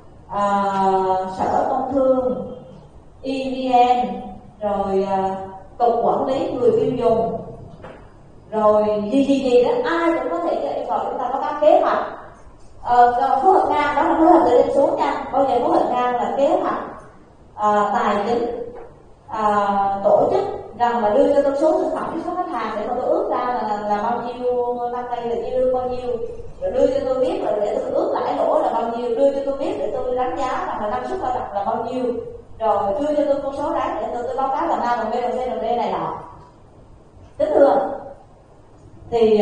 S2: Sở Công Thương, EVN, rồi Cục Quản lý Người tiêu dùng, rồi gì đó, ai cũng có thể yêu cầu chúng ta có các kế hoạch. Phối hợp ngang đó là phối hợp từ lên xuống nha. Bao giờ phối hợp ngang là kế hoạch tài chính, tổ chức rằng là đưa cho tôi số sản phẩm, số khách hàng để mà tôi ước ra là bao nhiêu, năm nay là chi lương bao nhiêu, rồi đưa cho tôi biết, rồi để tôi ước lãi lỗ là bao nhiêu, đưa cho tôi biết để tôi đánh giá rằng là năng suất lao động là bao nhiêu, rồi đưa cho tôi con số đáng để tôi báo cáo là A bằng B bằng C bằng D này nọ. Tính thường thì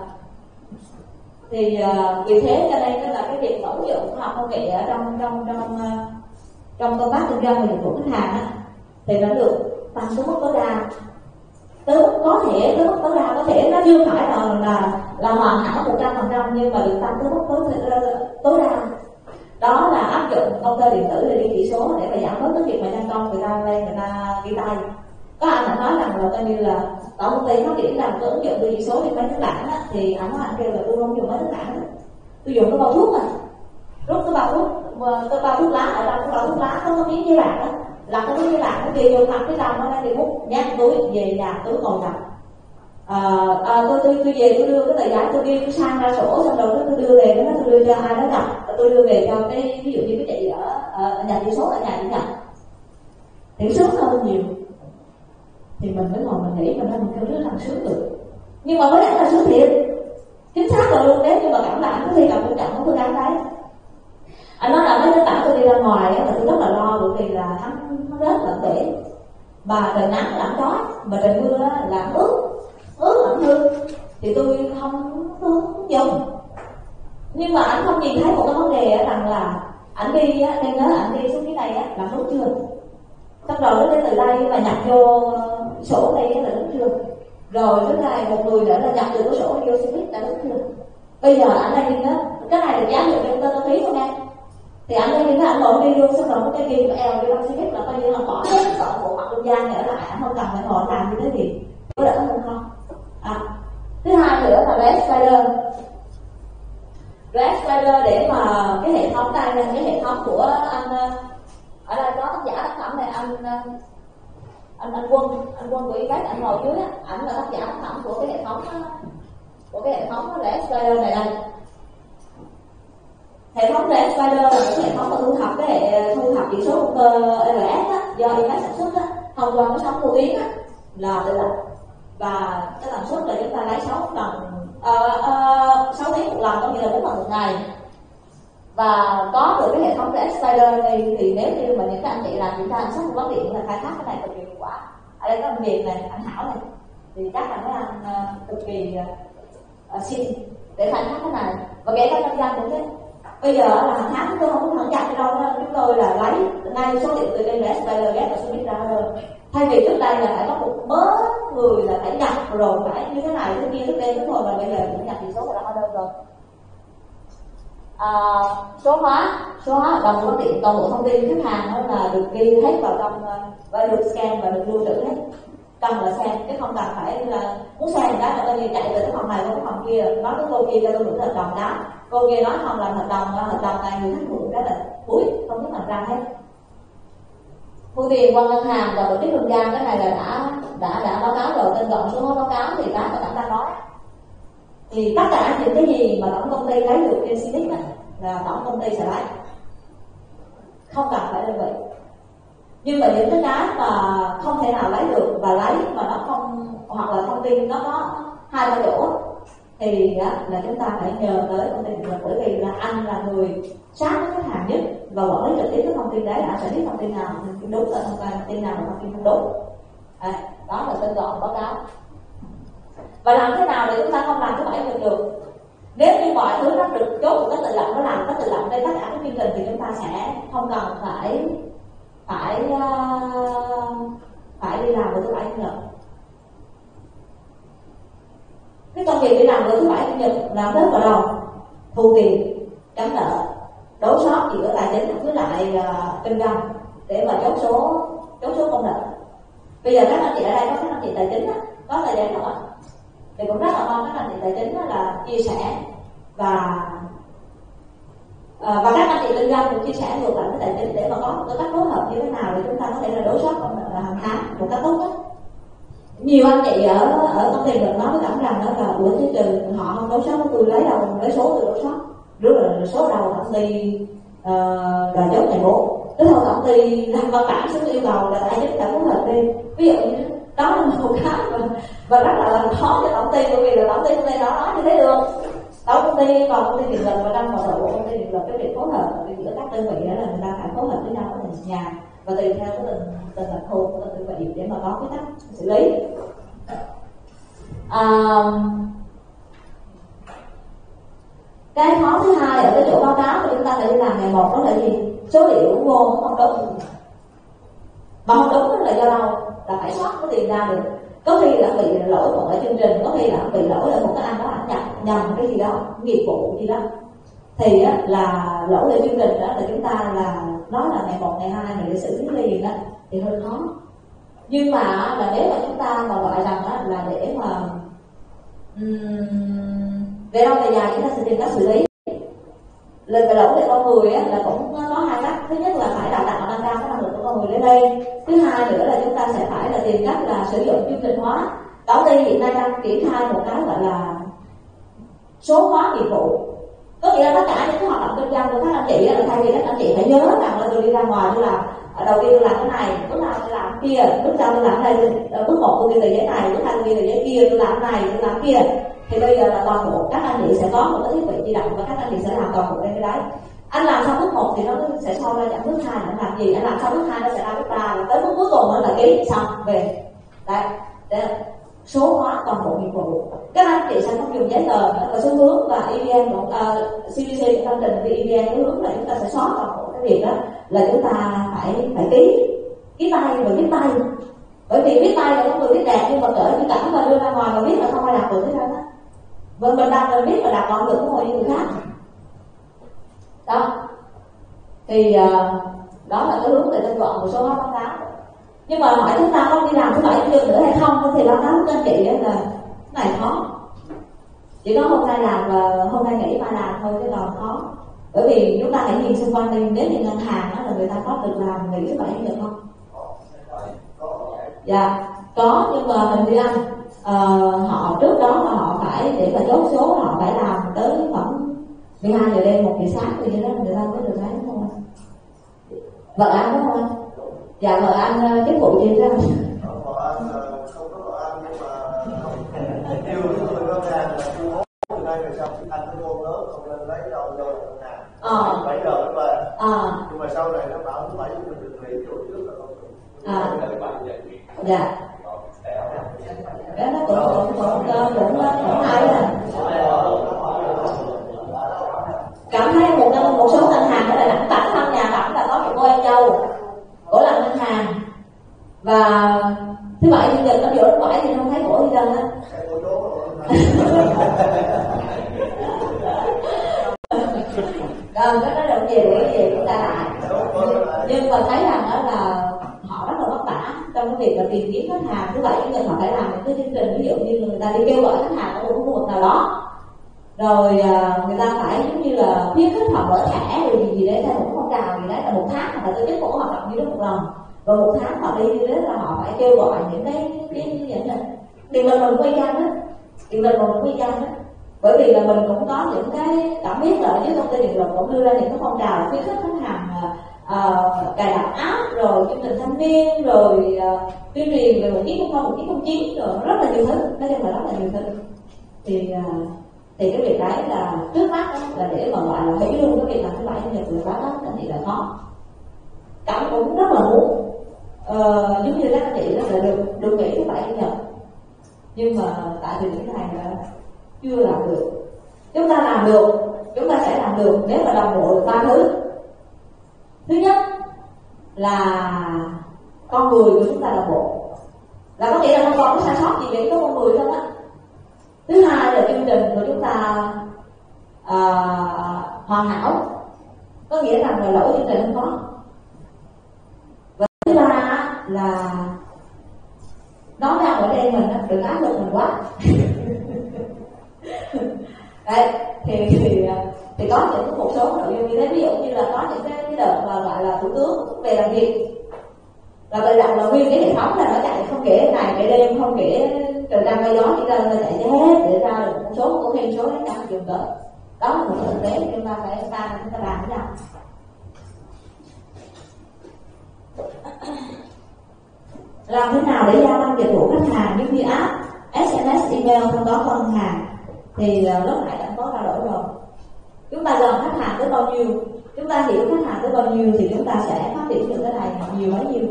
S2: vì thế cho nên là cái việc ứng dụng khoa học công nghệ ở trong công tác kinh doanh và dịch vụ khách hàng á, thì nó được tăng tới mức tối đa, tới mức có thể nó chưa phải là hoàn hảo 100%, nhưng mà được tăng tới mức tối đa. Đó là áp dụng công tơ điện tử để đi chỉ số để mà giảm bớt cái việc mà nhân công người ta lên người ta ghi tay. Có anh đã nói rằng là coi như là tổng công ty phát triển làm cái ứng dụng đưa chỉ số trên máy tính bảng á, thì anh nói anh kêu là tôi không dùng máy tính bảng, tôi dùng cái bao thuốc à, rút cái bao thuốc lá ở trong cái bao thuốc lá có cái miếng giấy bạc á, là cái miếng giấy bạc nó kêu vô mặt cái đầu nó ra thì hút nhát túi về nhà túi ngồi nằm. Tôi về tôi đưa cái tờ giấy tôi ghi tôi sang ra sổ, xong rồi tôi đưa về nó tôi đưa cho ai đó nhập, tôi đưa về cho cái ví dụ như cái chị ở nhà chỉ số ở nhà chị nhập thì sướng hơn nhiều. Thì mình mới ngồi mình nghĩ mình kêu rất là sướng được, nhưng mà mới đã là sướng thiệt, chính xác rồi luôn. Nếu như mà cảm lãnh khi gặp quan trọng của tôi đáng đấy. Anh nói là mấy đứa bạn tôi đi ra ngoài á, là tôi rất là lo, bởi vì là tháng Tết lạnh bể, mà trời nắng lạnh đói, mà trời mưa là ướt lạnh hư, thì tôi không dùng. Nhưng mà anh không nhìn thấy một cái vấn đề rằng là anh đi á, nên nói anh đi xuống cái này á là đúng chưa, xong rồi nó đến từ đây mà nhập vô sổ đây là đúng chưa. Rồi thứ này một người nữa là nhập từ cái sổ vô Civic đã đúng chưa? Bây giờ anh đang đi đó, cái này được dám được trong tên phí không em? Thì anh đang đi đó, anh lộn đi luôn, xong rồi cái kia eo vô trong Civic là coi như là bỏ hết toàn bộ mặt trung gian này ở lại, anh không cần phải ngồi làm như thế gì, có đỡ hơn không? Thứ hai nữa là Red Spider. Red Spider để mà cái hệ thống đây là cái hệ thống của anh ở đây có tác giả tác phẩm này, anh Quân của Impact, anh ngồi dưới á, ảnh là tác giả tác phẩm của cái hệ thống Red Spider này đây. Hệ thống Red Spider là cái hệ thống mà thu thập chỉ số động cơ RS á, do Impact sản xuất á, thông qua cái sóng vô tuyến á, là tự động, và cái tần suất là chúng ta lấy 6 tiếng một lần, có nghĩa là 4 lần một ngày. Và có được cái hệ thống Red Spider này thì nếu như mà những cái anh chị làm kiểm tra sản xuất bán điện là khai thác cái này cực kỳ hiệu quả. Ở đây có anh Việt này, anh Hảo này, thì chắc là mấy anh cực kỳ xin để khai thác cái này, và kể cả trong danh cũng thế. Bây giờ là hàng tháng chúng tôi không có thẳng chặt ở đâu đó, chúng tôi là lấy ngay số liệu từ kênh Red Spider ghép vào số biết ra hơn. Thay vì trước đây là phải có một mớ người là phải nhập rồi phải như thế này thế kia thế kia đúng rồi, mà bây giờ cũng nhập chỉ số và đã hóa đơn rồi. Số hóa hợp đồng bán điện, toàn bộ thông tin khách hàng đó là được ghi hết vào trong và được scan và được lưu trữ hết. Cần là xem chứ không cần phải là muốn xem cái là tôi chạy từ cái phòng này qua cái phòng kia, nói với cô kia cho tôi mượn hợp đồng đó, cô kia nói không làm hợp đồng này người khách mượn đó là cuối không biết làm ra hết. Thu tiền qua ngân hàng và tổ chức trung gian, cái này là đã báo cáo rồi, tên gọi số hóa báo cáo thì cái mà đang nói. Thì tất cả những cái gì mà tổng công ty lấy được trên Civic là tổng công ty sẽ lấy, không cần phải đơn vị. Nhưng mà những cái mà không thể nào lấy được và lấy mà nó không, hoặc là thông tin nó có 2-3 chỗ thì là chúng ta phải nhờ tới công ty điện lực, bởi vì là anh là người sát với khách hàng nhất và quản lý trực tiếp cái thông tin đấy, anh sẽ biết thông tin nào đúng và thông tin nào là thông tin không đúng. Đó là tên gọi báo cáo. Và làm thế nào để chúng ta không làm thứ bảy được? Nếu như mọi thứ nó được chốt một cách tự động, nó làm cách tự động đây tất cả các chương trình thì chúng ta sẽ không cần phải đi làm vào thứ bảy chủ nhật. Cái công việc đi làm vào thứ bảy chủ nhật làm hết vào đâu? Thu tiền, chấm nợ, đối sót giữa tài chính với lại kinh doanh để mà chốt số công nợ. Bây giờ các anh chị ở đây có các anh chị tài chính có thời gian không ạ? Thì cũng rất là mong các anh chị tài chính là chia sẻ và các anh chị kinh doanh cũng chia sẻ ngược lại với tài chính để mà có một cái cách phối hợp như thế nào để chúng ta có thể là đối soát công nợ hàng tháng một cách tốt nhất. Nhiều anh chị ở công ty mình nói với cảm rằng đó là bữa chứ trừ họ không đối soát với tôi lấy đâu lấy số tôi đối soát, rất là số đầu công ty là chốt ngày 4, tức là công ty làm văn bản xuống yêu cầu là tài chính phải phối hợp đi. Ví dụ như đó là một cái và rất là làm khó cho tổng ty, bởi vì là tổng ty đó nói như thế được. Tổng công ty còn công ty điện lực và trong một bộ công ty điện lực, cái việc phối hợp giữa các đơn vị đó là người ta phải phối hợp với nhau ở nhà và tùy theo cái từng đặc thù của từng đơn vị để mà có cái cách xử lý. Cái khó thứ hai ở cái chỗ báo cáo mà chúng ta phải đi làm ngày 1 đó là gì? Số liệu vô không đúng, mà không đúng là do đâu? Là phải soát cái tiền ra được. Có khi là bị lỗi một ở chương trình, có khi là bị lỗi ở một cái anh đó anh nhầm cái gì đó, nghiệp vụ gì đó, thì là lỗi ở chương trình đó là chúng ta là nói là ngày 1, ngày 2 này để xử lý liền đó thì hơi khó. Nhưng mà là nếu mà chúng ta mà gọi rằng là để mà về lâu về dài chúng ta sẽ tìm cách xử lý. Về lỗi về con người là cũng có hai cách. Thứ nhất là phải đào tạo nâng cao cái năng lực của con người lên. Thứ hai nữa là chúng ta sẽ phải là tìm cách là sử dụng chương trình hóa. Tổng ty hiện nay đang triển khai một cái gọi là số hóa nghiệp vụ. Có nghĩa là tất cả những cái hoạt động kinh doanh của các anh chị là thay vì các anh chị phải nhớ rằng là tôi đi ra ngoài tôi làm đầu tiên tôi làm cái này, bước nào tôi làm cái kia, bước sau tôi làm cái này, bước 1 tôi ghi tờ giấy này, bước 2 tôi ghi tờ giấy kia, tôi làm cái này, tôi làm cái kia. Thì bây giờ là toàn bộ các anh chị sẽ có một cái thiết bị di động và các anh chị sẽ làm toàn bộ cái đấy. Anh làm xong bước 1 thì nó sẽ so ra chẳng bước 2 là anh làm gì, anh làm xong bước 2 nó sẽ ra bước 3, và tới bước cuối cùng nó là ký xong về. Đấy, số hóa toàn bộ nghiệp vụ. Các anh chị sẽ không dùng giấy tờ và xu hướng và EVN cũng CDC công trình vì EVN cái hướng là chúng ta sẽ xóa toàn bộ cái việc đó là chúng ta phải ký tay và viết tay Bởi vì viết tay là có người viết đẹp, nhưng mà cỡ như cảnh và đưa ra ngoài mà viết là không ai đạt được thế đó. Mình đặt là viết là đạt còn được của người khác. Đó. Thì đó là cái hướng để tinh gọn một số hóa báo cáo. Nhưng mà hỏi chúng ta có đi làm thứ bảy chủ nhật nữa hay không, thì báo cáo với anh chị là cái này khó. Chỉ có hôm nay làm và hôm nay nghỉ mai làm thôi, chứ còn khó. Bởi vì chúng ta hãy nhìn xung quanh đi, nếu như ngân hàng đó là người ta có được làm nghỉ thứ bảy chủ nhật không? Dạ, có, nhưng mà mình đi ăn họ trước đó mà họ phải để mà chốt số họ phải làm tới khoảng 12 giờ đêm, 1 giờ sáng thì như đó người ta mới được lấy, đúng không anh? Vợ anh đúng không anh? Dạ vợ anh chức vụ gì ra?
S4: Vợ anh không có vợ anh, nhưng mà yêu người ngân hàng là kêu bố từ nay về sau anh cái con lớn không nên lấy đâu vô ngân hàng 7 giờ mới về. Nhưng mà sau này nó bảo thứ bảy chủ nhật được nghỉ, rồi trước là không được.
S2: Dạ. Cái nó cũng hay là cảm thấy một số ngân hàng đó là đẳng bản thân nhà Cẩm là có một cô em dâu, cổ làm ngân hàng, và thứ bảy chủ nhật nó vô thứ bảy thì không thấy cổ đi đâu hết. Cái đó là gì để gì chúng ta lại, nhưng mà thấy rằng đó là họ rất là vất vả trong cái việc là tìm kiếm khách hàng. Thứ bảy chủ nhật họ phải làm những cái chương trình, ví dụ như người ta đi kêu gọi khách hàng ở một khu vực nào đó, rồi người ta phải giống như là khuyến khích họ mở thẻ rồi gì đấy, theo một phong trào gì đấy, là 1 tháng họ tổ chức một hoạt động như đó một lần, rồi 1 tháng họ đi như thế là họ phải kêu gọi những cái như vậy này. Thì mình quay trang hết, bởi vì là mình cũng có những cái cảm biết là ở dưới công ty điện lực cũng đưa ra những cái phong trào khuyến khích khách hàng cài đặt app, rồi chương trình thanh niên, rồi tuyên truyền về 1909 rồi rất là nhiều thứ, nói chung là rất là nhiều thứ. Thì cái việc đấy là trước mắt là để mà gọi là hủy luôn cái việc làm thứ bảy chủ nhật là quá đó, các chị là khó. Cảm cũng rất là muốn giống như các anh chị là được nghỉ thứ bảy chủ nhật, nhưng mà tại thời điểm này là chưa làm được. Chúng ta làm được, chúng ta sẽ làm được nếu mà đồng bộ được 3 thứ. Thứ nhất là con người của chúng ta đồng bộ, là có nghĩa là không còn có sai sót gì về có con người không á. Thứ hai là chương trình của chúng ta hoàn hảo, có nghĩa rằng là lỗi chương trình không có. Và thứ ba là nói ra ở đây mình đừng áp lực mình quá. Đấy, thì có những một số nội dung như thế, ví dụ như là có những cái đợt mà gọi là thủ tướng về làm việc là về làm là nguyên cái hệ thống là nó chạy không kể ngày kể đêm, không kể trời trăng mây gió, chỉ ra nó chạy cho hết để ra được một số có khi số đấy cả dùng tới. Đó là một thực tế chúng ta phải chúng ta làm thế nào. Làm thế nào để gia tăng dịch vụ khách hàng giống như app, SMS, email, thông báo qua ngân hàng, thì lúc nãy đã có trao đổi rồi. Chúng ta gần khách hàng tới bao nhiêu, chúng ta hiểu khách hàng tới bao nhiêu thì chúng ta sẽ phát triển được cái này nhiều bấy nhiêu.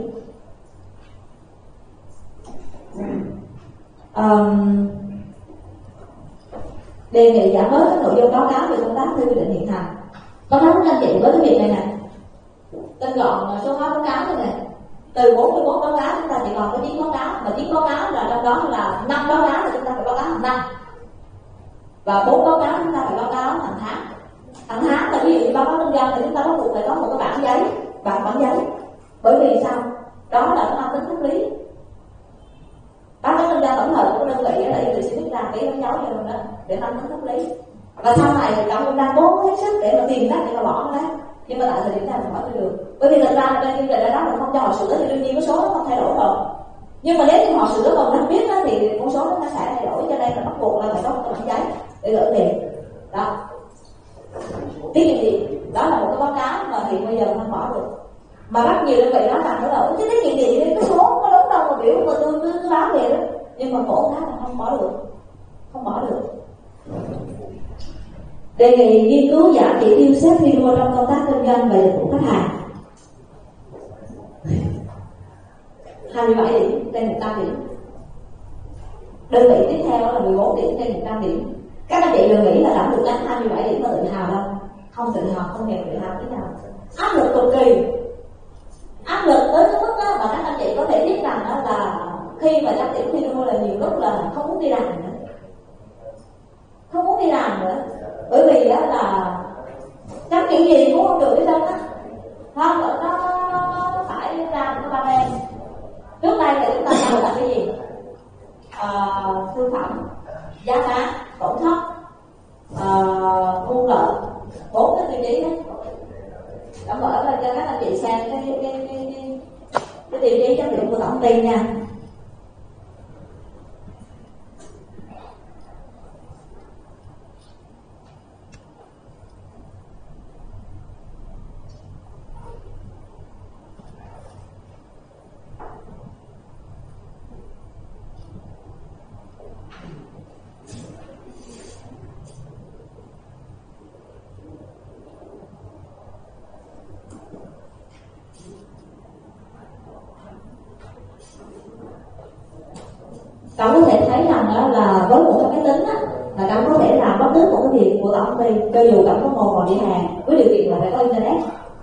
S2: Đề nghị giảm bớt các nội dung báo cáo về công tác theo quy định hiện hành. Có nói với anh chị với cái việc này nè, tinh gọn số hóa báo cáo này nè, từ 44 báo cáo chúng ta chỉ còn có 9 báo cáo, mà 9 báo cáo là trong đó là 5 báo cáo là chúng ta phải báo cáo hàng năm, và 4 báo cáo chúng ta phải báo cáo hàng tháng. Hàng tháng là ví dụ như báo cáo kinh doanh thì chúng ta bắt buộc phải có một cái bản giấy, bản giấy. Bởi vì sao? Đó là nó mang tính pháp lý. Báo cáo kinh doanh tổng hợp của đơn vị là yêu cầu sẽ viết ra cái bản dấu cho mình đó để mang tính pháp lý. Và sau này cậu cũng đang cố hết sức để mà tìm cách để mà bỏ nó đấy, nhưng mà tại thời điểm này mình bỏ đi được. Bởi vì thật ra bên chương trình đã nói là không cho họ sửa thì đương nhiên cái số nó không thay đổi rồi. Nhưng mà nếu như họ sửa còn không biết đó, thì con số nó sẽ thay đổi, cho nên là bắt buộc là phải có một cái bản giấy để gửi về. Đó. Tiết kiệm điện, đó là một cái báo cáo mà hiện bây giờ không bỏ được. Mà rất nhiều đơn vị nói rằng nó là cái tiết kiệm điện cái số nó đúng đâu mà biểu mà tôi cứ báo về đó, nhưng mà khổ cái là không bỏ được. Đề nghị nghiên cứu giảm chỉ tiêu xếp thi đua trong công tác kinh doanh và dịch vụ khách hàng. 27 điểm trên 100 điểm. Đơn vị tiếp theo là 14 điểm trên 100 điểm. Các anh chị đừng nghĩ là đảm được đánh 27 điểm mà tự hào đâu. Không tự hào, không hề tự hào tí nào. Áp lực cực kỳ. Áp lực tới cái mức đó mà các anh chị có thể biết rằng đó là khi mà giám điểm thi đua là nhiều lúc là không muốn đi làm nữa, không muốn đi làm nữa, bởi vì đó là chấm kiểu gì cũng không được hết trơn á, không nó phải ra nó ba em. Trước đây là chúng ta làm là cái gì? Thương phẩm, giá cá, tổn thất, nguồn lợi, 4 cái tiêu chí đó. Đã mở ra cho các anh chị xem cái tiêu chí chấm điểm của tổng ty nha. Cậu có thể thấy rằng đó là với một cái tính á, là cậu có thể làm bất cứ một cái việc của tổng ty, cho dù cậu có ngồi đi hàng với điều kiện là phải có internet.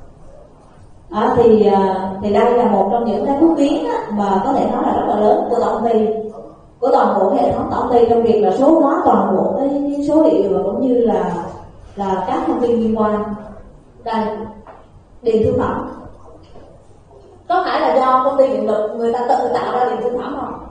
S2: Thì đây là một trong những cái bước tiến á, mà có thể nói là rất là lớn của tổng ty, của toàn bộ hệ thống tổng ty trong việc là số hóa toàn bộ cái số liệu và cũng như là các thông tin liên quan. Đây, điền thương phẩm. Có phải là do công ty điện lực người ta tự tạo ra điền thương phẩm không?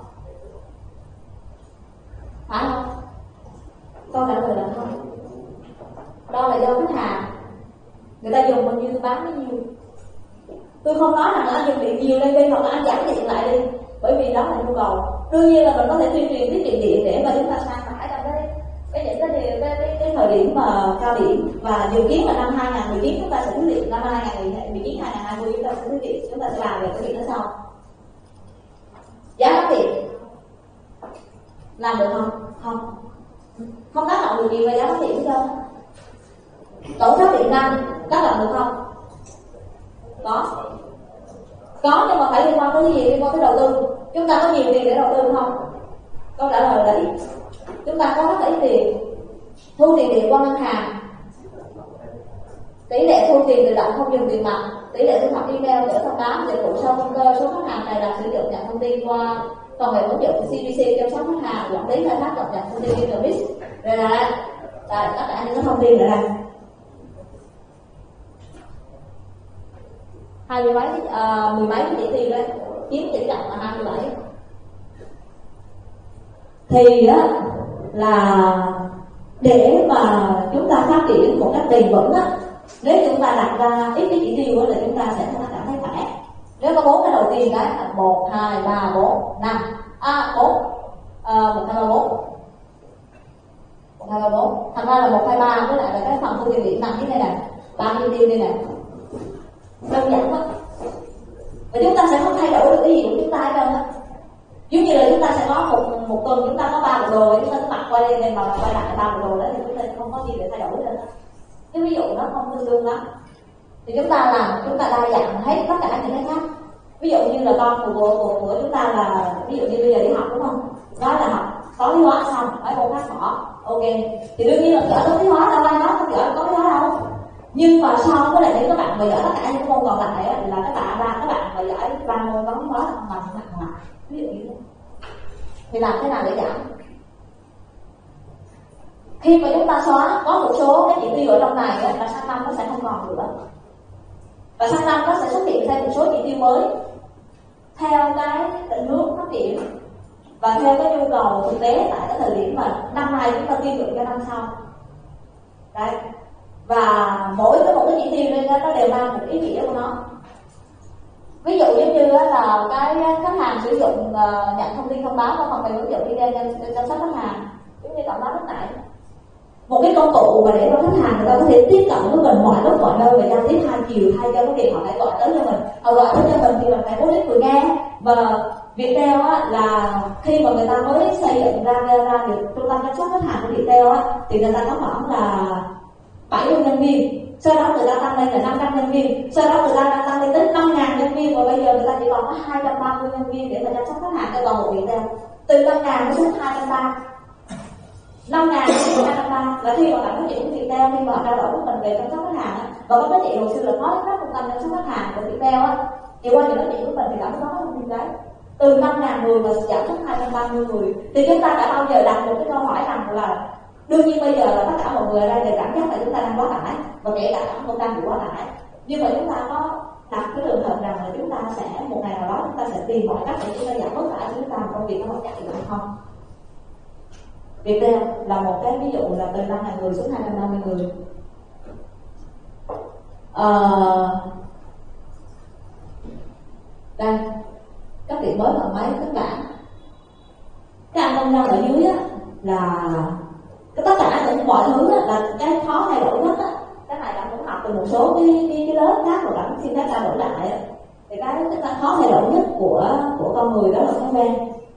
S2: Phải không? Câu trả lời là không. Đó là do khách hàng, người ta dùng bao nhiêu tôi bán bấy nhiêu. Tôi không nói rằng là anh dùng điện nhiều lên đi, hoặc là anh giảm điện lại đi, bởi vì đó là nhu cầu. Đương nhiên là mình có thể tuyên truyền tiết kiệm điện để mà chúng ta san tải trong cái thời điểm mà cao điểm, và dự kiến là năm 2019 chúng ta sẽ tiết kiệm, năm 2019 2020 chúng ta sẽ tiết kiệm, chúng ta sẽ làm về cái việc đó sau. Giá bán điện làm được không? Không tác động được gì về giá bán điện hết trơn. Tổng phát điện năng tác động được không? Có, nhưng mà phải liên quan tới cái gì? Liên quan tới đầu tư. Chúng ta có nhiều tiền để đầu tư không? Câu trả lời là ít. Chúng ta có rất là ít tiền. Thu tiền điện qua ngân hàng, tỷ lệ thu tiền tự động không dùng tiền mặt, tỷ lệ thu thập email để thông báo dịch vụ sau công tơ, số khách hàng này là sử dụng nhận thông tin qua phần mềm ứng dụng CBC chăm sóc khách hàng, quản lý khai thác cập nhật thông tin Intermix. Đây là tất cả những cái thông tin ở đây. 20 mấy, 10 mấy cái chỉ tiêu đấy, chiếm tỷ trọng là 27. Thì á là để mà chúng ta phát triển một cách bền vững á, nếu chúng ta đặt ra ít cái chỉ tiêu á là chúng ta sẽ cảm thấy khỏe. Nếu có 4 cái đầu tiên cái là 1, 2, 3, 4, 5 4 1, 2, 3, 4 1, 2, 3, 4. Thành ra là 1, 2, 3 với lại là cái phần thu tiền điện nằm như thế này, 3 chi tiêu đây này, đơn giản quá. Và chúng ta sẽ không thay đổi được cái gì của chúng ta hết trơn á. Giống như là chúng ta sẽ có một tuần chúng ta có 3 bộ đồ, chúng ta cứ mặc quay lên mà quay lại 3 bộ đồ đó thì chúng ta không có gì để thay đổi lên. Cái ví dụ nó không tương đương lắm. Thì chúng ta làm, chúng ta đa dạng hết tất cả những cái khác. Ví dụ như là con của chúng ta là, ví dụ như bây giờ đi học đúng không? Nói là học toán lý hóa xong, mấy môn khác bỏ, ok. Thì đương nhiên là giỏi toán lý hóa đâu, ai nói không giỏi toán lý hóa đâu. Nhưng mà so với lại những các bạn mà giỏi tất cả những môn còn lại là các bạn mà giỏi 3 môn toán lý hóa không bằng mặt ngoài. Ví dụ như thế. Thì làm thế nào để giảm? Khi mà chúng ta xóa có một số cái chỉ tiêu ở trong này là sang năm nó sẽ không còn nữa, và sang năm nó sẽ xuất hiện thêm một số chỉ tiêu mới theo cái định hướng phát triển và theo cái nhu cầu thực tế tại cái thời điểm mà năm nay chúng ta tiêu chuẩn cho năm sau. Đấy. Và mỗi một cái chỉ tiêu đây nó đều mang một ý nghĩa của nó. Ví dụ giống như là cái khách hàng sử dụng nhận thông tin thông báo qua phần mềm ứng dụng email chăm sóc khách hàng, giống như cậu nói lúc nãy, một cái công cụ mà để cho khách hàng người ta có thể tiếp cận với mình mọi lúc mọi nơi và giao tiếp hai chiều, thay cho cái việc họ phải gọi tới cho mình, họ gọi tới cho mình thì mình phải cố gắng người nghe. Và Viettel á là khi mà người ta mới xây dựng ra được trung tâm chăm sóc khách hàng của Viettel á thì người ta có khoảng là 70 nhân viên, sau đó người ta tăng lên là 500 nhân viên, sau đó người ta tăng lên tới 5.000 nhân viên, và bây giờ người ta chỉ còn có 230 nhân viên để mà chăm sóc khách hàng cho toàn bộ Viettel. Từ 5.000 nó xuống 230, 5.000 đến 230 là khi mà bạn nói chuyện với Viettel, khi mà họ trao đổi với mình về chăm sóc khách hàng á, và có cái chị hồi xưa là phó giám đốc trung tâm chăm sóc khách hàng của Viettel á, thì qua chuyện nói chuyện với mình thì cảm thấy có thông tin đấy. từ 5.000 người mà giảm xuống 230 người. Thì chúng ta đã bao giờ đặt một cái câu hỏi rằng là đương nhiên bây giờ là tất cả mọi người ở đây đều cảm giác là chúng ta đang quá tải, và kể cả các công đang bị quá tải, nhưng mà chúng ta có đặt cái trường hợp rằng là chúng ta sẽ một ngày nào đó chúng ta sẽ tìm mọi cách để chúng ta giảm bớt tải cho chúng ta công việc nó chạy được không? Viettel là một cái ví dụ là từ 5.000 người xuống 250 người. Đây, các vị mới vào máy tất cả các anh công nhân ở dưới á, là tất cả những mọi thứ á, là cái khó thay đổi nhất á. Cái này bạn cũng học từ một số cái lớp khác rồi bạn xin phép trao đổi lại á. Thì cái khó thay đổi nhất của con người đó là thói quen.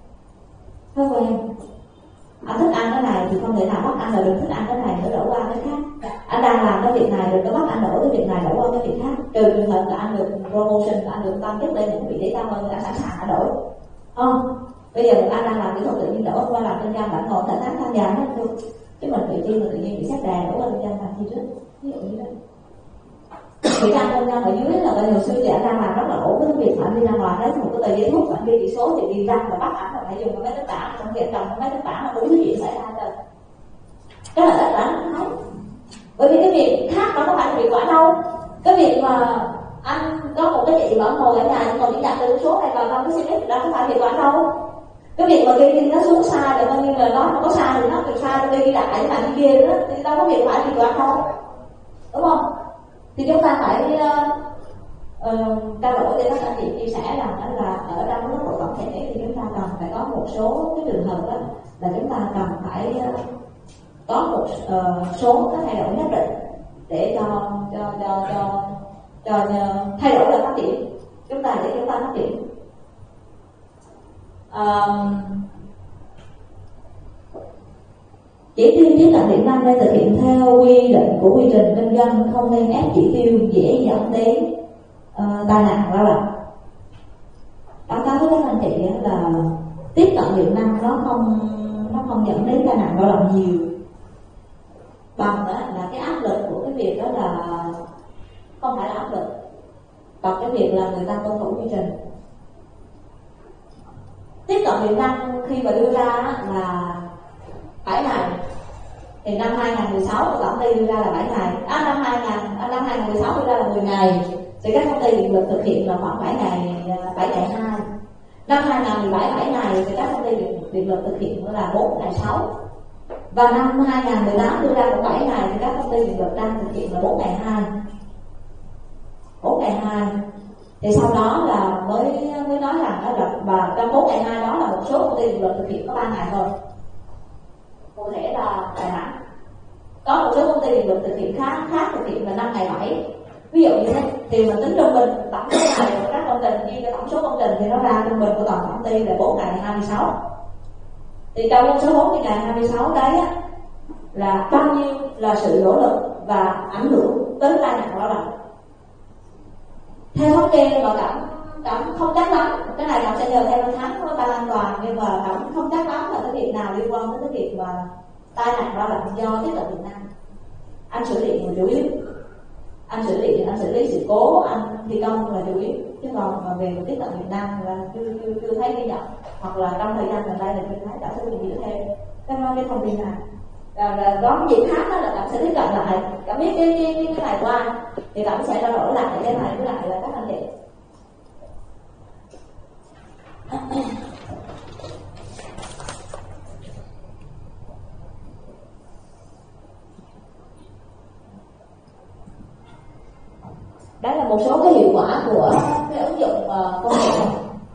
S2: Anh thích ăn cái này thì không thể nào bắt anh là đừng thích ăn cái này nữa, đổi qua cái khác. Anh đang làm cái việc này, đừng có bắt anh đổi cái việc này, đổi qua cái việc khác. Trừ trường hợp là anh được promotion, anh được tăng chức lên những vị trí cao hơn thì anh sẵn sàng anh đổi. Bây giờ anh đang làm kỹ thuật tự nhiên đổi qua làm trên trang bản ngồi thể tháng tham gia hết luôn. Chứ mình tự nhiên bị xét đè đổi qua trên trang làm gì trước. Ví dụ như thế. Thì các công nhân ở dưới là hồi xưa thì anh đang làm rất là ổn với cái việc anh đi ra ngoài lấy một cái tờ giấy thuốc, anh ghi chỉ số thì đi răng và bắt ảnh là phải dùng cái máy tính bảng, trong khi anh cầm cái máy tính bảng là đúng cái chuyện xảy ra rồi. Cái là tất cả nó thấy. Bởi vì cái việc khác nó không phải là việc quả đâu. Cái việc mà anh có một cái chị mà ngồi ở nhà nhưng mà chỉ đặt từ số này vào trong cái CMS đó không phải việc quả đâu. Cái việc mà ghi nó xuống sai rồi coi như là nó không có sai thì nó việc sai rồi ghi lại cái này cái kia đó thì đâu có việc phải việc quả đâu, đúng không? Thì chúng ta phải trao đổi để các anh chị chia sẻ rằng là ở trong lớp độ tổng thể thì chúng ta cần phải có một số cái trường hợp đó là chúng ta cần phải có một số cái thay đổi nhất định để cho thay đổi là phát triển chúng ta để chúng ta phát triển. Chỉ tiêu tiếp cận điện năng nên thực hiện theo quy định của quy trình kinh doanh, không nên ép chỉ tiêu dễ dẫn đến tai nạn lao động. Báo cáo với các anh chị là tiếp cận điện năng nó không dẫn đến tai nạn lao động nhiều bằng đó là cái áp lực của cái việc đó là không phải là áp lực bằng cái việc là người ta tuân thủ quy trình. Tiếp cận điện năng khi mà đưa ra là 7 ngày thì năm 2016 của tổng ty đưa ra là 7 ngày. Năm 2016 đưa ra là 10 ngày. Thì các công ty điện lực thực hiện là khoảng 7 ngày 2. Năm 2017 7 ngày thì các công ty điện lực thực hiện là 4 ngày 6. Và năm 2018 đưa ra cũng 7 ngày thì các công ty điện lực đang thực hiện là 4 ngày 2. 4 ngày 2. Thì sau đó là mới nói rằng đó là và trong 4 ngày 2 đó là một số công ty điện lực thực hiện có 3 ngày thôi. Cụ thể là Đà Nẵng. Có một số công ty điện lực thực hiện khác thực hiện là 5 ngày 7. Ví dụ như thế thì mình tính trung bình tổng số ngày của các công trình chia cho tổng số công trình thì nó ra trung bình của toàn công ty là 4 ngày 26. Thì trong số 40 ngày 26 đấy á, là bao nhiêu là sự nỗ lực và ảnh hưởng tới tai nạn lao động. Theo thống kê mà cảm không chắc lắm, cái này cảm sẽ nhờ theo tháng của ban an toàn, nhưng mà cảm không chắc lắm là cái việc nào liên quan đến cái việc mà tai nạn lao động do tiếp cận điện năng. Anh xử lý là chủ yếu, anh xử lý sự cố, anh thi công là chủ yếu, chứ còn mà về tiếp cận điện năng là chưa thấy ghi nhận, hoặc là trong thời gian gần đây là chưa thấy. Đã sẽ bị giữ thêm cái thông tin này. Rồi có cái gì khác đó là cảm sẽ tiếp cận lại, cảm biết cái này qua thì cảm sẽ trao đổi lại cái này với lại là các anh chị. Đấy là một số cái hiệu quả của cái ứng dụng công nghệ.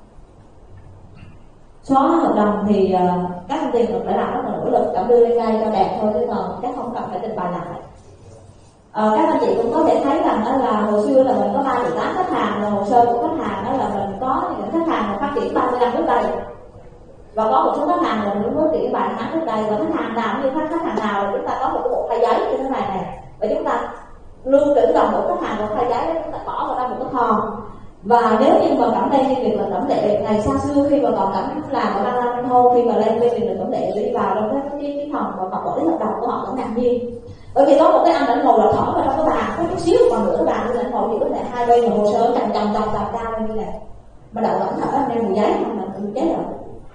S2: Xóa hợp đồng thì các công ty phải làm rất là nỗ lực, cảm đưa lên ngay cho đẹp thôi, chứ còn các không cần phải trình bày lại. Các anh chị cũng có thể thấy rằng đó là hồi xưa là mình có 3.8 khách hàng, là hồ sơ của khách hàng đó là mình có những khách hàng mà phát triển 30 năm trước đây, và có một số khách hàng là mình mới triển vài tháng trước đây, và khách hàng nào như khách hàng nào là chúng ta có một cái bộ file giấy như thế này và chúng ta lưu trữ toàn bộ khách hàng của file giấy đó, chúng ta bỏ vào trong một cái kho. Và nếu như mà Cẩm đây việc là Cẩm Lệ ngày xa xưa khi mà còn Cẩm làm ở Đăng Lan Thô, khi mà lên việc là Cẩm Lệ đi vào trong cái phòng mà quản lý hợp đồng của họ cũng ngạc nhiên, bởi vì có một cái anh đã ngồi là thỏm vào trong cái bàn, có chút xíu còn nửa cái bàn như là ngồi giữa này hai bên là hồ sơ chồng ra như này, mà đậu vẫn thở anh đem một giấy mà mình cháy rồi.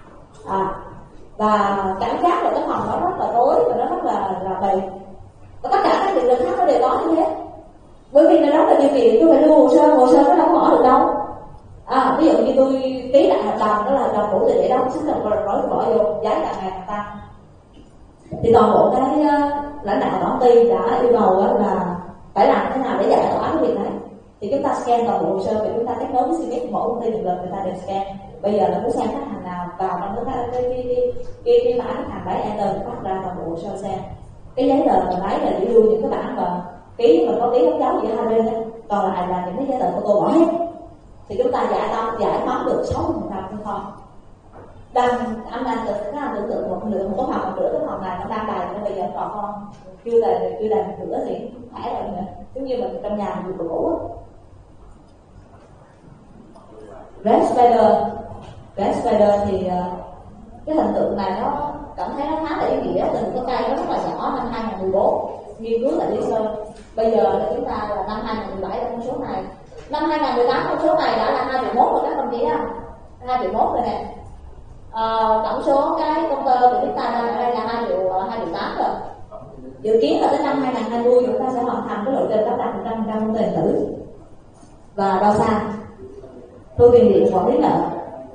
S2: Và cảm giác là cái phòng nó rất là tối và nó rất là bầy, và tất cả các điện lực khác nó đều có như thế. Bởi vì nó rất là điều kiện, tôi phải lưu hồ sơ nó đâu có bỏ được đâu. Ví dụ như tôi ký lại hợp đồng, đó là hợp đồng đủ để đâu xác định rồi bỏ vô, giá càng ngày càng tăng. Thì toàn bộ cái lãnh đạo tổng ty đã yêu cầu là phải làm thế nào để giải tỏa cái việc này. Thì chúng ta scan toàn bộ hồ sơ và chúng ta kết nối với CPX, mỗi công ty điện lực người ta đều scan. Bây giờ là muốn xem khách hàng nào vào trong cái mã khách hàng lấy enter phát ra toàn bộ hồ sơ xem. Cái giấy tờ mình lấy là chỉ lưu những cái bản mà ký, mình có ký đóng dấu giữa hai bên đấy, còn lại là những cái giấy tờ của tôi bỏ hết. Thì chúng ta giải phóng được 60% trong kho. Anh đang tưởng tượng một cái phòng rửa cái phòng này nó đang đầy, nên bây giờ còn không chưa đầy một nửa thì thải rồi nữa, giống như mình trong nhà mình vừa ngủ. Red Spider thì cái hình tượng này nó cảm thấy nó khá là ý nghĩa, từ một cái cây nó rất là nhỏ năm 2014 nghiên cứu tại Lý Sơn. Bây giờ là chúng ta là năm 2017 là con số này, năm 2018 con số này đã là 2,1 triệu rồi các đồng chí ha, 2,1 triệu rồi nè. Tổng số cái công tơ của chúng ta đang ở đây là 2,8 triệu rồi. Dự kiến là tới năm 2020 chúng ta sẽ hoàn thành cái lộ trình lắp đặt 100% công tơ điện tử và đo xa, thu tiền điện, quản lý nợ.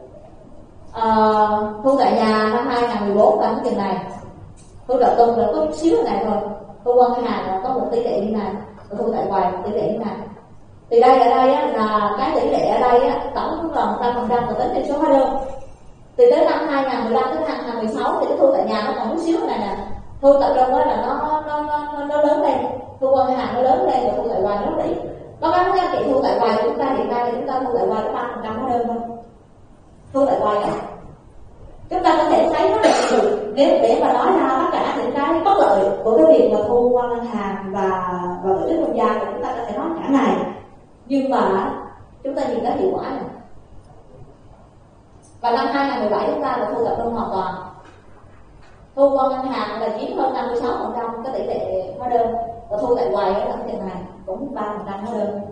S2: Thu tại nhà năm 2014 và cái chừng này, thu đầu tư là có chút xíu này thôi, thu qua ngân hàng là có một tỷ lệ như này, và thu tại quầy một tỷ lệ như này. Thì đây ở đây là cái tỷ lệ ở đây tổng là 100% và tính trên số hóa đơn. Thì tới năm 2015 tới năm 2016 thì cái thu tại nhà nó còn chút xíu này nè, thu tập trung là nó lớn lên, thu qua ngân hàng nó lớn lên và thu tại quầy nó ít. Báo cáo với anh chị, thu tại quầy chúng ta hiện nay là chúng ta thu tại quầy có 3% hóa đơn thôi. Thu tại quầy chúng ta có thể thấy rất là nhiều, nếu để mà nói ra tất cả những cái bất lợi của cái việc mà thu qua ngân hàng và tổ chức trung gian thì chúng ta có thể nói cả ngày, nhưng mà chúng ta nhìn thấy hiệu quả này. Và năm 2017 chúng ta là thu tập trung hoàn toàn, thu qua ngân hàng là chiếm hơn 56% cái tỷ lệ hóa đơn, và thu tại quầy ở cái chừng này cũng 3% hóa đơn.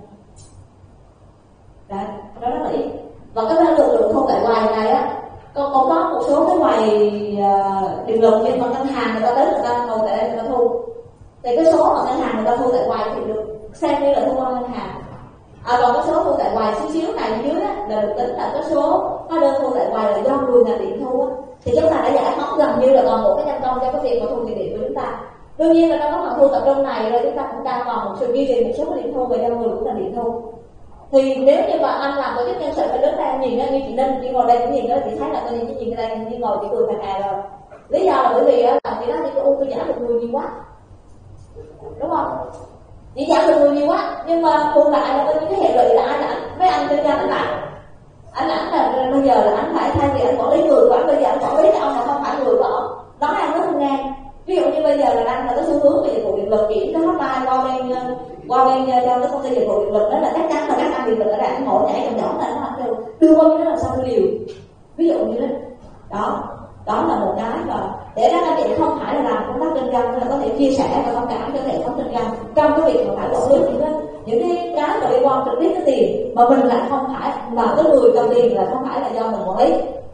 S2: Đấy, đó rất là ít. Và cái lượng thu tại quầy này còn có một số cái quầy điện lực nhưng mà ngân hàng người ta tới người ta ngồi tại đây người ta thu, thì cái số mà ngân hàng người ta thu tại quầy thì được xem như là thu qua ngân hàng. Còn cái số thu tại quầy xíu này dưới là được tính là cái số hóa đơn thu tại quầy là do người ngành điện thu thì chúng ta đã giải phóng gần như là toàn bộ cái nhân công cho cái việc mà thu tiền điện của chúng ta. Đương nhiên là trong cái khoản thu tập trung này rồi chúng ta cũng đang còn một sự duy trì một số cái điện thu về do người cũng là điện thu. Thì nếu như mà anh làm tổ chức nhân sự phải đứng đây nhìn như chị Ninh, chị ngồi đây cũng nhìn đó, chị thấy là tôi nhìn cái đây như ngồi chị cười khà rồi. Lý do là bởi vì là chị nói như tôi giảm được người nhiều quá, đúng không? Chị giảm được người nhiều quá, nhưng mà buồn lại là cái hệ lụy là ai lãnh? Mấy anh kinh doanh anh lãnh là bây giờ là anh phải thay vì anh quản lý người của anh, bây giờ anh quản lý cái ông mà không phải người của ông, nói anh rất không nghe. Ví dụ như bây giờ là đang là cái xu hướng về dịch vụ điện lực, chỉ cái hotline qua bên cho cái công ty dịch vụ điện lực, đó là chắc chắn là các anh điện lực ở đây ngồi nhảy trong giỏng này nó kêu đưa qua như nó làm sao đưa điều, ví dụ như đó là một cái mà để các anh chị không phải là làm công tác kinh doanh, là có thể chia sẻ và thông cảm cho hệ thống kinh doanh trong cái việc mà phải quản lý những cái mà liên quan trực tiếp tới tiền mà mình lại không phải là cái người cầm tiền, là không phải là do mình quản lý.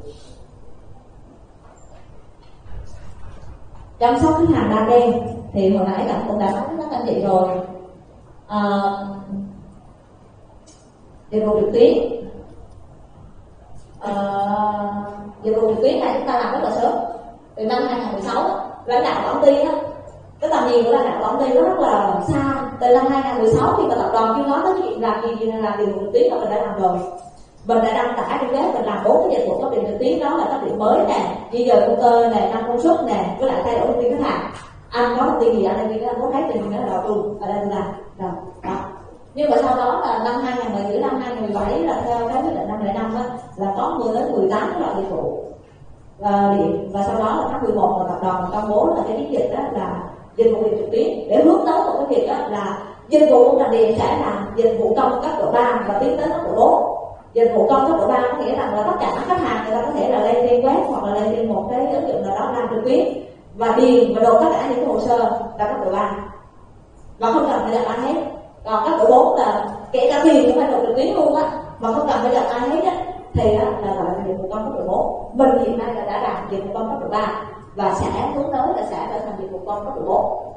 S2: Chăm sóc khách hàng đa kênh thì hồi nãy cũng đã nói với các anh chị rồi. Dịch vụ trực tuyến, dịch vụ trực tuyến này chúng ta làm rất là sớm, từ năm 2016 lãnh đạo tổng ty cái tầm nhìn của lãnh đạo tổng ty nó rất là xa. Từ năm 2016 khi mà tập đoàn chưa nói tới chuyện làm gì làm dịch vụ trực tuyến là mình đã làm rồi. Mình đã đăng tải trên web, mình làm 4 cái dịch vụ cấp điện trực tuyến, đó là cấp điện mới nè, di dời công tơ nè, năm công suất nè, với lại thay đổi thông tin khách hàng. Anh có thông tin gì anh đây anh có thấy thì mình nói là luôn ở đây là đó. Nhưng mà sau đó là năm 2017 năm 2017 là theo cái quyết định 505 là có 10 đến 18 loại dịch vụ điện, và sau đó là tháng 11 là tập đoàn công bố là cái chiến dịch đó là dịch vụ điện trực tuyến để hướng tới một cái việc đó là dịch vụ công ngành điện sẽ là dịch vụ công cấp độ 3 và tiến tới cấp độ 4. Dịch vụ công cấp độ 3 có nghĩa rằng là tất cả các khách hàng người ta có thể là lên trên web hoặc là lên trên một cái ứng dụng nào đó làm trực tuyến và điền và nộp tất cả những cái hồ sơ là cấp độ 3 và không cần phải đặt ai hết. Còn cấp độ 4 là kể cả tiền cũng phải nộp trực tuyến luôn á, mà không cần phải đặt ai hết á, thì là làm dịch vụ công cấp độ 4. Mình hiện nay là đã làm dịch vụ công cấp độ 3 và sẽ hướng tới là sẽ trở thành dịch vụ công cấp độ 4.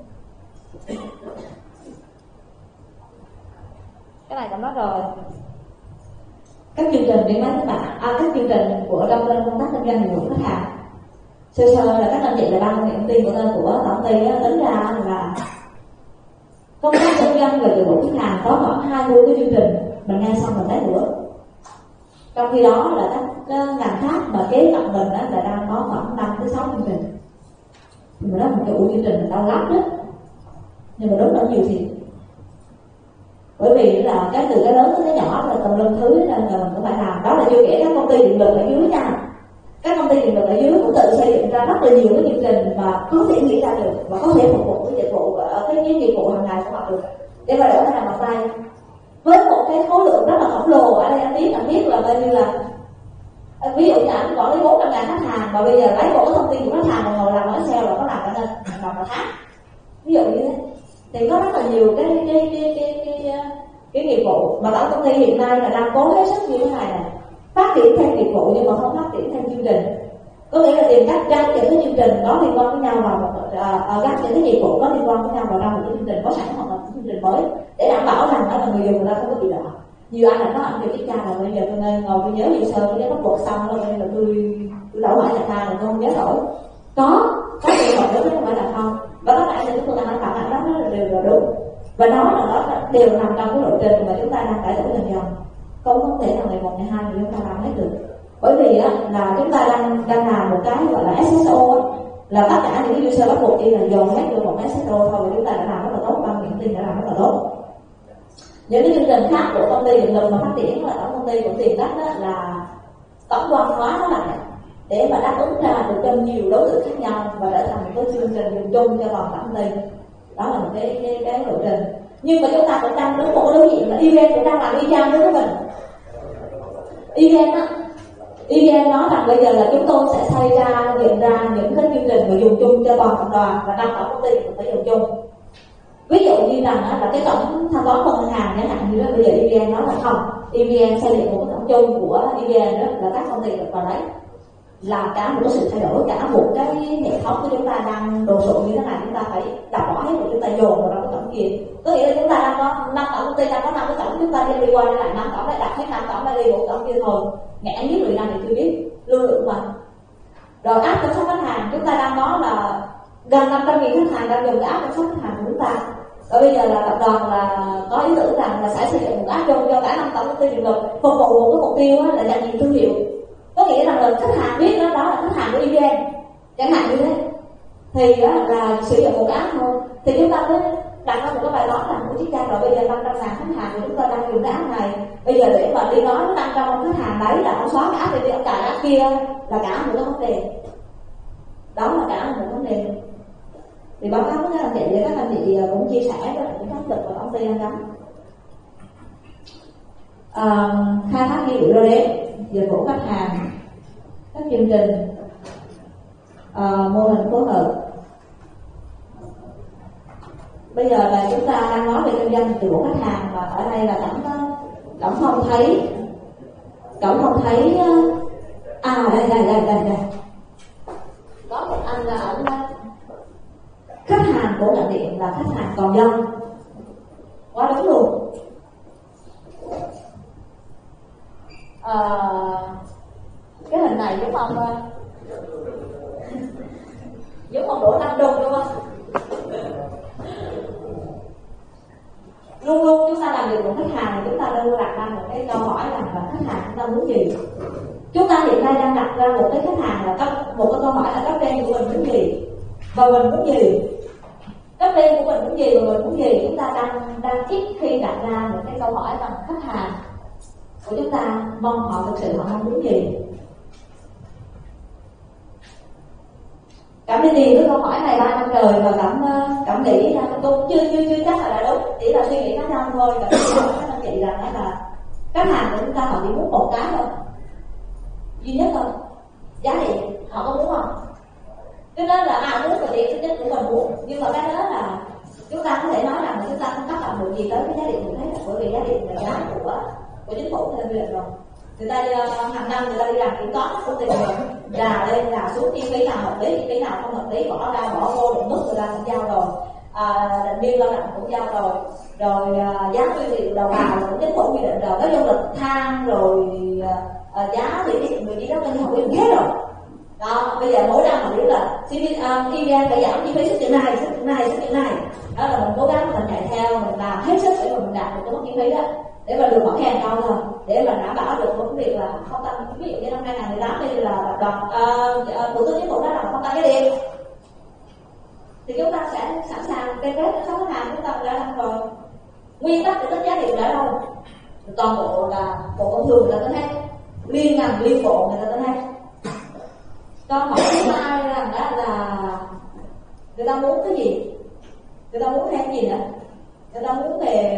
S2: Cái này cũng nói rồi. Các chương trình điện máy các bạn, các chương trình của trong bên công tác kinh doanh dịch vụ khách hàng. Sơ là các anh chị là ban công ty của tổng ty tính ra là công tác kinh doanh về dịch vụ khách hàng có khoảng 20 cái chương trình, mình nghe xong mình thấy nữa. Trong khi đó là các ngành khác mà kế cận mình là đang có khoảng 5 tới 6 chương trình. Thì mình nói một cái chương trình đau lắm đó, nhưng mà đúng là nhiều thiệt. Bởi vì là cái từ cái lớn tới cái nhỏ là tùm lum thứ nên là mình cũng phải làm. Đó là chưa kể các công ty điện lực ở dưới nha. Các công ty điện lực ở dưới cũng tự xây dựng ra rất là nhiều cái chương trình mà có thể nghĩ ra được và có thể phục vụ cái dịch vụ ở cái dịch vụ hàng ngày của họ được để mà đổ ra làm bằng tay với một cái khối lượng rất là khổng lồ. Ở đây anh biết là coi như là ví dụ như anh quản lý 400.000 khách hàng mà bây giờ lấy một cái thông tin của khách hàng mà ngồi làm ở Excel là có làm cả năm một tháng, ví dụ như thế. Thì có rất là nhiều cái nghiệp vụ mà tổng công ty hiện nay là đang cố hết sức như thế này này, phát triển thêm nghiệp vụ nhưng mà không phát triển thêm chương trình. Có nghĩa là tìm cách gắn những cái chương trình có liên quan với nhau vào gắn những cái nghiệp vụ có liên quan với nhau vào trong một cái chương trình có sẵn hoặc là một chương trình mới để đảm bảo rằng đó là người dùng người ta không có bị lạ. Nhiều anh là có anh điều kiểm tra là bây giờ tôi nên ngồi tôi nhớ hồ sơ tôi nhớ bắt buộc xong rồi là tôi đổ lại đặt hàng là tôi không nhớ nổi. Có trường hợp đó không phải là không, và tất cả những cái phương án đảm bảo đó đều là đúng và nó đều nằm trong cái lộ trình mà chúng ta đang cải tổ dần dần. Không thể nào ngày 1, ngày 2 thì chúng ta làm hết được. Bởi vì là chúng ta đang làm một cái gọi là SSO là tất cả những cái user bắt buộc chỉ là dồn hết vô một SSO thôi, và chúng ta đã làm rất là tốt, ban những tin đã làm rất là tốt. Những cái chương trình khác của công ty điện lực mà phát triển là tổng công ty cũng tìm cách là tổng quan hóa nó lại để mà đáp ứng ra được cho nhiều đối tượng khác nhau và trở thành một cái chương trình dùng chung cho toàn công ty. Đó là một cái lộ trình. Nhưng mà chúng ta cũng đang đứng một cái đối diện là event cũng đang làm y chang với mình. Event nói rằng bây giờ là chúng tôi sẽ xây ra dựng ra những cái chương trình mà dùng chung cho toàn tập đoàn và trong tổng công ty cũng phải dùng chung. Ví dụ như rằng là cái cổng thanh toán qua ngân hàng chẳng hạn như đó, bây giờ EVN nói là không, EVN xây dựng một cái cổng chung của EVN đó là các công ty được vào đấy, là cả một cái sự thay đổi, cả một cái hệ thống của chúng ta đang đồ sộ như thế này, chúng ta phải đập bỏ hết của chúng ta dồn vào trong cái cổng kia. Có nghĩa là chúng ta đang có 5 tổng công ty, đang có 5 cái cổng, chúng ta đi qua đi lại 5 cổng, lại đặt hết 5 cổng, lại đi một cổng kia thôi, ngã nhất người nào thì chưa biết, lưu lượng mà. Rồi app chăm sóc khách hàng, chúng ta đang có là gần 500.000 khách hàng đang dùng cái app chăm sóc khách hàng của chúng ta. Và bây giờ là tập đoàn là có ý tưởng rằng là sẽ xây dựng một app chung cho cả 5 tổng công ty điện lực phục vụ một cái mục tiêu là nhận diện thương hiệu. Có nghĩa rằng là khách hàng biết đó là khách hàng của EVN chẳng hạn như thế, thì là sử dụng một cái app thôi. Thì chúng ta mới đặt ra một cái bài toán rằng của chiếc trang rồi bây giờ 500.000 khách hàng của chúng ta đang dùng cái app này, bây giờ để mà đi nói với 500 khách hàng đấy là ông xóa cái app này đi, ông cài app kia là cả một cái vấn đề. Đó là cả một vấn đề. Thì báo cáo với các anh chị và các anh chị cũng chia sẻ với những áp lực mà công ty đang gắn. Khai thác dữ liệu đo đếm, dịch vụ khách hàng, các chương trình, mô hình phối hợp. Bây giờ là chúng ta đang nói về kinh doanh dịch vụ khách hàng, và ở đây là Cẩm không thấy đây. Có một anh là ẩn khách hàng của ngành điện là khách hàng toàn dân, quá đúng luôn. Cái hình này giống ông Đỗ Nam Trung đúng không? Luôn luôn chúng ta làm việc với khách hàng, chúng ta luôn đặt ra một cái câu hỏi là khách hàng chúng ta muốn gì. Chúng ta hiện nay đang đặt ra một cái khách hàng là một cái câu hỏi là cấp trên của mình muốn gì và mình muốn gì. Cấp trên của mình muốn gì và mình muốn gì, chúng ta đang ít khi đặt ra một cái câu hỏi rằng khách hàng của chúng ta mong họ thực sự họ mong muốn gì. Cảm đi tìm cái câu hỏi này 3 năm trời và cảm nghĩ là tôi chưa chắc là đã đúng, chỉ là suy nghĩ cá nhân thôi. Cảm nghĩ là các anh chị rằng là khách hàng của chúng ta họ chỉ muốn một cái thôi, duy nhất thôi, giá điện họ có muốn không? Cho nên là muốn là điện thứ nhất của mình muốn, nhưng mà cái đó là chúng ta có thể nói rằng là chúng ta không tác động được gì tới cái giá điện mình thấy, bởi vì giá điện là giá của chính phủ theo quy định rồi. người ta hàng năm người ta đi làm kiểm toán công ty rà lên rà xuống chi phí nào hợp lý, chi phí nào không hợp lý, bỏ ra bỏ vô định mức người ta cũng giao rồi, định biên lao động cũng giao rồi giá nguyên liệu đầu vào cũng chính phủ quy định rồi, nói chung là than rồi giá thủy điện người đi đó bên họ quy định hết rồi. Đó, bây giờ mỗi năm mình biết là EVN phải giảm chi phí sức chịu này, sức chịu này. Đó là mình cố gắng mình chạy theo, mình làm hết sức để mà mình đạt được cái mức chi phí đó, để mà được bỏ khen cao thôi, để mà đảm bảo được một cái việc là không tăng. Ví dụ như năm 2018 đây là tập đoàn thủ tướng chính phủ nói là không tăng cái điện, thì chúng ta sẽ sẵn sàng cây kết với khách hàng, chúng ta đã làm rồi. Nguyên tắc để tính giá điện đã đâu, toàn bộ là bộ công thương người ta tính hết, liên ngành liên bộ người ta tính hết. Câu hỏi thứ hai rằng đó là người ta muốn cái gì, người ta muốn thêm cái gì nữa, người ta muốn về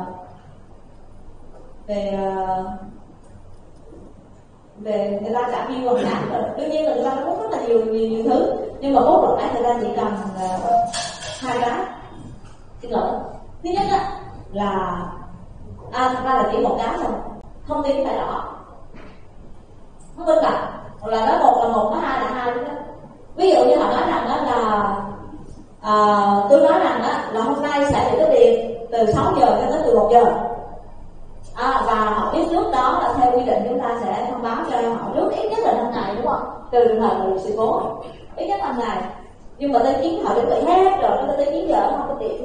S2: người ta trả bill bằng tháng rồi, đương nhiên là người ta muốn rất là nhiều thứ, nhưng mà cốt lõi lại người ta chỉ cần hai cái. Xin lỗi, thứ nhất á là thật ra là chỉ một cái thôi, thông tin phải rõ, không minh bạch, hoặc là nói một là một, nói hai là hai. Ví dụ như họ nói rằng đó là tôi nói rằng đó là hôm nay sẽ bị cắt điện từ 6 giờ cho tới 11 giờ, và họ biết trước đó là theo quy định chúng ta sẽ thông báo cho họ trước ít nhất là 5 ngày, đúng không? Từ trường hợp là sự cố ít nhất 5 ngày, nhưng mà tới 9 họ chuẩn bị hết rồi, nó tới 9 giờ nó không có điện.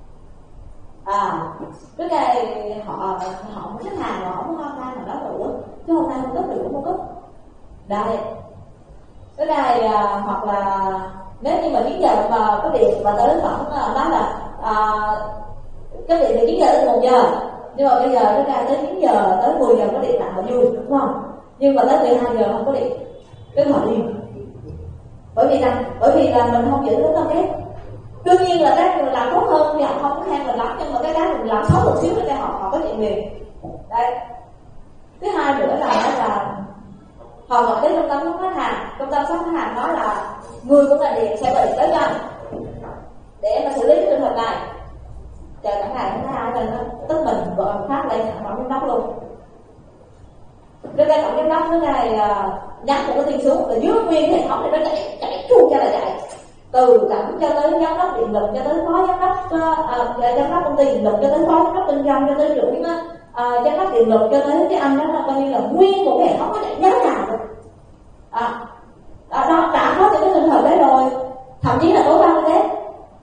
S2: Cái này họ khách hàng họ không có online mà nói đủ, chứ hôm nay không cấp được cũng không cấp. Đây, cái này hoặc là nếu như mà 9 giờ mà cái điện mà tới khoảng nói là cái điện từ 9 giờ tới 1 giờ, nhưng mà bây giờ cái này tới 9 giờ tới 10 giờ có điện lại họ vui, đúng không? Nhưng mà tới 12 giờ không có điện, cái họ đi. Bởi vì là mình không giữ đúng cam kết. Đương nhiên là các người làm tốt hơn thì họ không có khen mình lắm, nhưng mà cái mình làm xấu một xíu để họ có chuyện liền. Đây, thứ hai nữa là họ gọi đến trung tâm chăm sóc khách hàng, trung tâm chăm sóc khách hàng nói là người của ngành điện sẽ bị tới gần để mà xử lý trường hợp này. Chờ cả ngày thứ hai rồi tức mình gọi phát lên tổng giám đốc luôn. Cái tổng giám đốc cái này nhắn một cái tin xuống là dưới nguyên hệ thống này nó chạy chuông cho là chạy, từ tổng cho tới giám đốc điện lực, cho tới phó giám đốc công ty điện lực, cho tới phó giám đốc kinh doanh, cho tới trưởng giám đốc điện lực, cho tới cái anh đó là coi như là nguyên một cái hệ thống nó chạy nhớ nào rồi. Đó đã có những cái trường hợp đấy rồi, thậm chí là tối đa như thế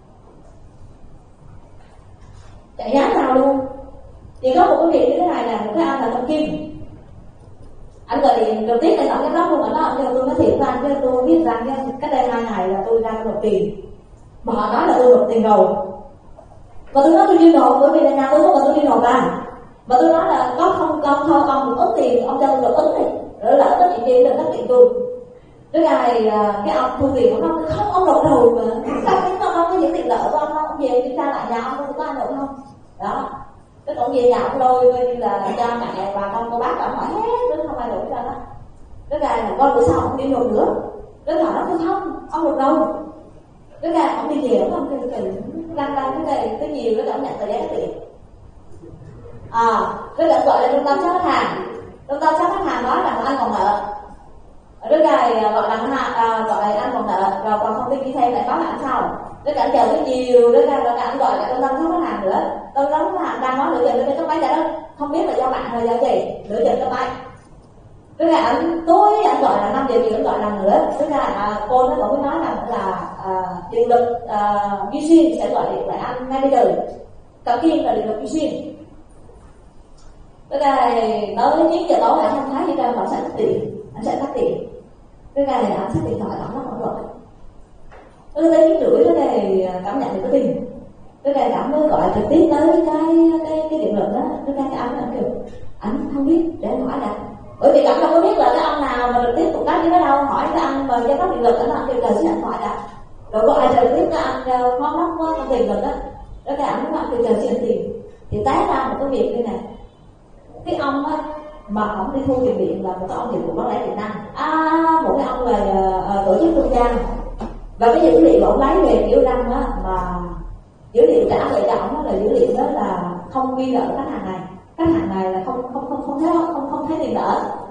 S2: chạy nhớ nào luôn. Chỉ có một cái việc như thế này là một cái anh là Tom Kim, anh gọi điện đầu tiên là tổng giám đốc luôn, anh nói cho tôi nói thiệt với anh, cho tôi biết rằng cách đây 2 ngày là tôi ra nộp tiền, mà họ nói là tôi nộp tiền rồi, và tôi nói tôi đi nộp bởi vì là nhà tôi không cần tôi đi nộp mà tôi nói là có không con thôi ông một ứng tiền ông cho tôi được ứng này, rồi lỡ có chuyện gì đừng có chuyện tôi. Cái này cái ông thu tiền của nó không, ông nộp rồi mà sao cái ông có những tiền nợ của ông không, ông về kiểm tra lại nhà ông có ai nộp không. Đó, cái tổng về nhà ông lôi coi như là cha mẹ bà con cô bác ông hỏi hết, nó không ai nộp cho đó. Cái này là con bữa sau ông đi nộp nữa, cái bảo nó không ông nộp đâu. Cái này ông đi về ông kêu lăn cái này cái nhiều cái ông nhận tờ giấy tiền. Cái này gọi là trung tâm chăm sóc khách hàng. Trung tâm chăm sóc khách hàng nói rằng anh còn nợ. Cái này gọi là anh còn nợ, rồi còn thông tin đi thêm lại báo lại sau. Cái cảnh chờ cái nhiều, cái này là anh gọi là trung tâm chăm sóc khách hàng nữa. Trung tâm chăm sóc khách hàng đang nói nửa giờ cái máy trả đó, không biết là do bạn hay do gì, nửa giờ cái máy. Cái này anh tối anh gọi là 5 giờ chiều anh gọi lần nữa. Cái này cô nó cũng nói rằng là điện lực Duy Xuyên sẽ gọi điện lại anh ngay bây giờ. Cậu Kim là điện lực Duy Xuyên. Cái này tới 9 giờ tối là không thấy gì đâu mà sẽ cắt tiền, anh sẽ cắt tiền. Cái này là anh sẽ điện thoại nó không gọi. Tới 9:30 cái này cảm nhận được cái tiền. Cái này cảm mới gọi trực tiếp tới cái điện lực đó. Cái anh kêu anh không biết để anh hỏi đã. Bởi vì cảm đâu có biết là cái ông nào mà trực tiếp tục tác với nó đâu, hỏi cái anh mà giám đốc điện lực anh kêu chờ xin điện thoại đã. Rồi gọi trực tiếp cái anh phó đốc công ty điện lực đó. Cái anh mới kêu chờ xin tiền. Thì té ra một cái việc như này. Cái ông á mà ông đi thu tiền điện là một cái ông dịch vụ bán lẻ Việt Nam, một cái ông là tổ chức trung gian, và cái dữ liệu ông lấy về kiểu năm á mà dữ liệu trả về cho ông là dữ liệu đó là không ghi nợ khách hàng này là không thấy tiền nợ,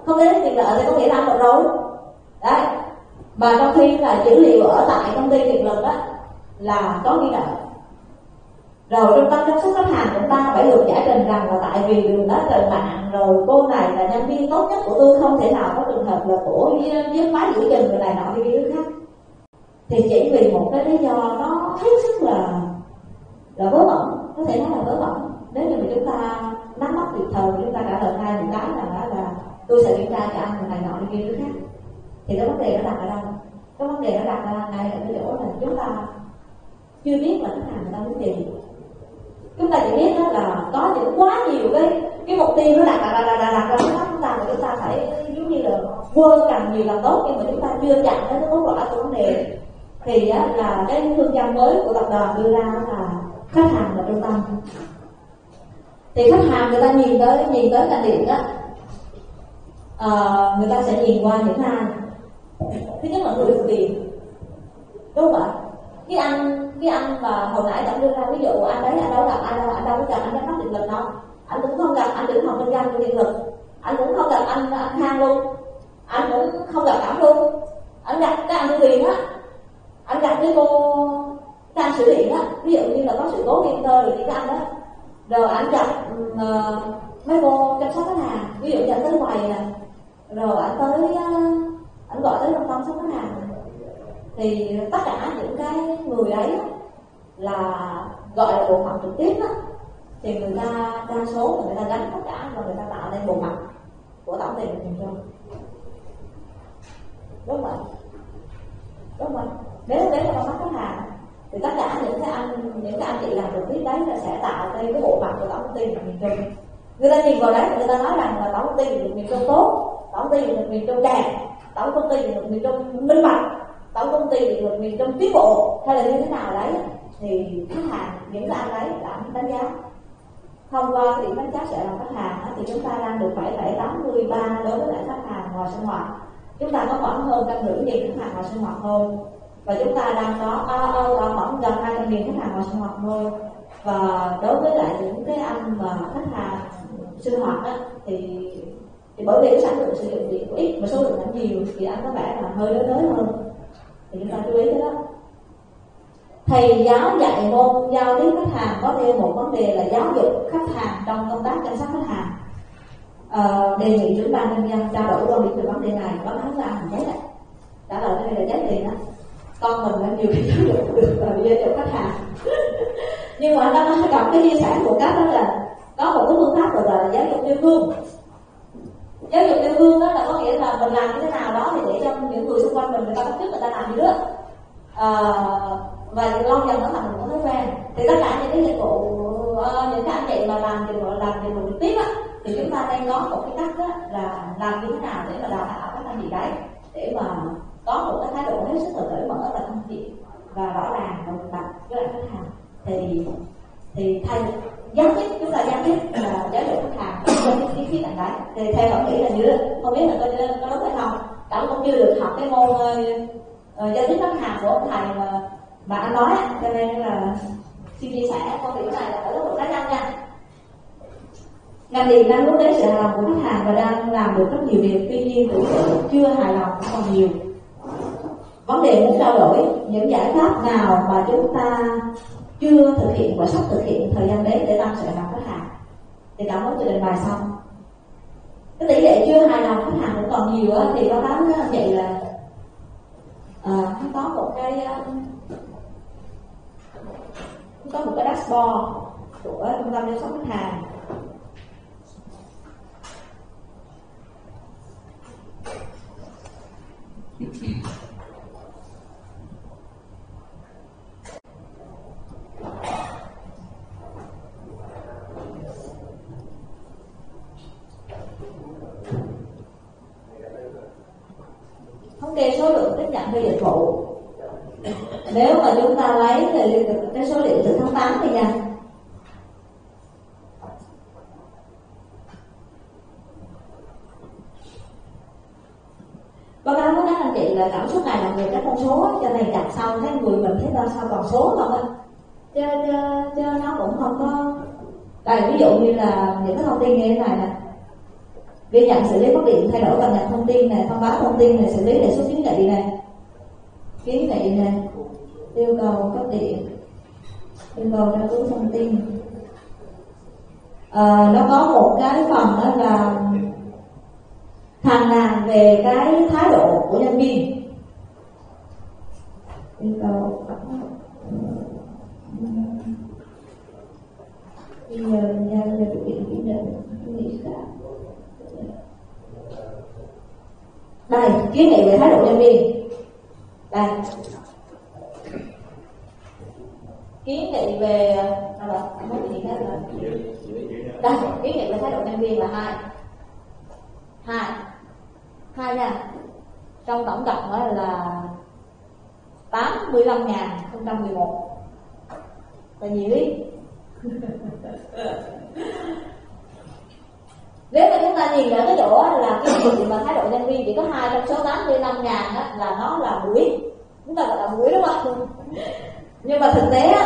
S2: không đến quyền lợi thì có nghĩa là ăn được rồi đấy. Mà trong khi là dữ liệu ở tại công ty điện lực á là có ghi nợ. Rồi trung tâm chăm sóc khách hàng chúng ta phải được giải trình rằng là tại vì đường đó trời mặn, rồi cô này là nhân viên tốt nhất của tôi, không thể nào có trường hợp là cổ với máy giữ chừng người này nọ đi đứa khác. Thì chỉ vì một cái lý do nó hết sức là vớ vẩn, có thể nói là vớ vẩn. Nếu như mà chúng ta nắm bắt kịp thời, chúng ta trả lời ngay một cái là tôi sẽ kiểm tra cho anh người này nọ đi kia đứa khác, thì cái vấn đề nó đặt ở đâu? Cái vấn đề nó đặt ra ngay ở cái chỗ là chúng ta chưa biết là khách hàng người ta muốn gì. Chúng ta chỉ biết đó là có những quá nhiều cái mục tiêu nó đặt ra trước mắt chúng ta, mà chúng ta phải giống như là quơ càng nhiều càng tốt, nhưng mà chúng ta chưa chạm đến cái cốt lõi của vấn đề. Thì là cái phương châm mới của tập đoàn đưa ra là khách hàng là trung tâm. Thì khách hàng người ta nhìn tới ngành điện đó, người ta sẽ nhìn qua những ai? Thứ nhất là người được tiền, đúng không ạ? Cái anh mà hồi nãy đã đưa ra ví dụ, anh đấy anh đâu gặp anh đâu có gặp anh giám đốc điện lực đâu, anh cũng không gặp anh trưởng phòng kinh doanh của điện lực, anh cũng không gặp anh Khang luôn, anh cũng không gặp Cảm luôn, anh gặp cái anh đưa tiền á, anh gặp cái cô đang xử điện á, ví dụ như là có sự cố điện tơ rồi thì cái anh đó, rồi anh gặp mấy cô chăm sóc khách hàng, ví dụ như anh tới quầy nè, rồi anh tới anh gọi tới trung tâm chăm sóc khách hàng. Thì tất cả những cái người đấy là gọi là bộ phận trực tiếp đó, thì người ta đa số người ta gánh tất cả và người ta tạo nên bộ mặt của tổng tiền mình cho, đúng không ạ? Đúng không? Nếu là con mắt khách hàng thì tất cả những cái anh chị làm trực tiếp đấy là sẽ tạo nên cái bộ mặt của tổng công ty được miền Trung. Người ta nhìn vào đấy người ta nói rằng là tổng công ty được miền Trung tốt, tổng công ty được miền Trung đẹp, tổng công ty được miền Trung minh bạch, tổng công ty được miền Trung tiến bộ, hay là như thế nào đấy, thì khách hàng những cái anh đấy đã đánh giá. Thông qua điểm đánh giá sẽ làm khách hàng thì chúng ta đang được 7,83 đối với lại khách hàng ngoài sinh hoạt. Chúng ta có khoảng hơn 150.000 khách hàng ngoài sinh hoạt thôi, và chúng ta đang có khoảng gần 200.000 khách hàng ngoài sinh hoạt thôi. Và đối với lại những cái anh mà khách hàng sinh hoạt á, thì bởi vì cái sản lượng sử dụng điện của ít mà số lượng ảnh nhiều thì anh có vẻ là hơi lớn hơn, thì chúng ta chú ý cái đó. Thầy giáo dạy môn giao tiếp khách hàng có thêm một vấn đề là giáo dục khách hàng trong công tác chăm sóc khách hàng. Đề nghị trưởng ban nhân dân trao đổi quan điểm về vấn đề này. Báo cáo với anh Hằng Chết đấy, trả lời đây là chết tiền đó. Con mình đã nhiều khi giáo dục được giáo dục khách hàng nhưng mà anh đã nói gặp cái chia sẻ của các đó là có một cái phương pháp gọi là giáo dục yêu thương. Giáo dục yêu thương đó là có nghĩa là mình làm như thế nào đó thì để cho những người xung quanh mình người ta bắt chước người ta làm gì đó, và lâu dần nó thành một thói quen. Thì tất cả những cái dịch vụ, những cái anh chị mà làm dịch vụ trực tiếp á, thì chúng ta đang có một cái cách đó là làm như thế nào để mà đào tạo các anh chị đấy để mà có một cái thái độ hết sức là cởi mở và thân thiện và rõ ràng và minh bạch với lại khách hàng. Thì thay gián tiếp chúng ta gián tiếp là giáo dục khách hàng trong cái khía cạnh đấy. Thì theo tôi nghĩ là như thế, không biết là có đúng hay không, Cảm cũng chưa được học cái môn giao tiếp khách hàng của ông thầy mà anh nói, cho nên là xin chia sẻ quan điểm này là ở góc độ cá nhân nha. Ngành điện đang hướng đến sự hài lòng của khách hàng và đang làm được rất nhiều việc, tuy nhiên tuổi chưa hài lòng còn nhiều. Vấn đề muốn trao đổi những giải pháp nào mà chúng ta chưa thực hiện và sắp thực hiện thời gian đến để tăng sự hài lòng khách hàng. Thì cảm ơn chị trình bày xong. Cái tỷ lệ chưa hài lòng khách hàng cũng còn nhiều á, thì báo cáo với anh chị là có một cái dashboard của trung tâm chăm sóc khách hàng. Thống kê số lượng tiếp nhận về dịch vụ. Nếu mà chúng ta lấy cái số liệu từ tháng 8 đi nha, báo cáo với các anh chị là cảm xúc này là về các con số, cho nên đặt sau thấy người mình thấy ra sao còn số không á, chứ nó cũng không có. Đây ví dụ như là những cái thông tin như thế này nè, ghi nhận xử lý mất điện, thay đổi cập nhật thông tin này, thông báo thông tin này, xử lý đề xuất kiến nghị này, yêu cầu cấp điện, yêu cầu tra cứu thông tin. Nó có một cái phần đó là phàn nàn về cái thái độ của nhân viên. Yêu cầu bây giờ nhà về thực hiện kỹ năng nghĩ sao đây, kiến nghị về thái độ nhân viên. Đây, kiến nghị về đây, kiến nghị về thái độ nhân viên là hai nha. Trong tổng cộng đó là 85.011 là nhiều ý. Nếu mà chúng ta nhìn ở cái chỗ là cái gì mà thái độ nhân viên chỉ có 2 trong số 85.000 là nó là mũi, chúng ta gọi là mũi đúng không? Nhưng mà thực tế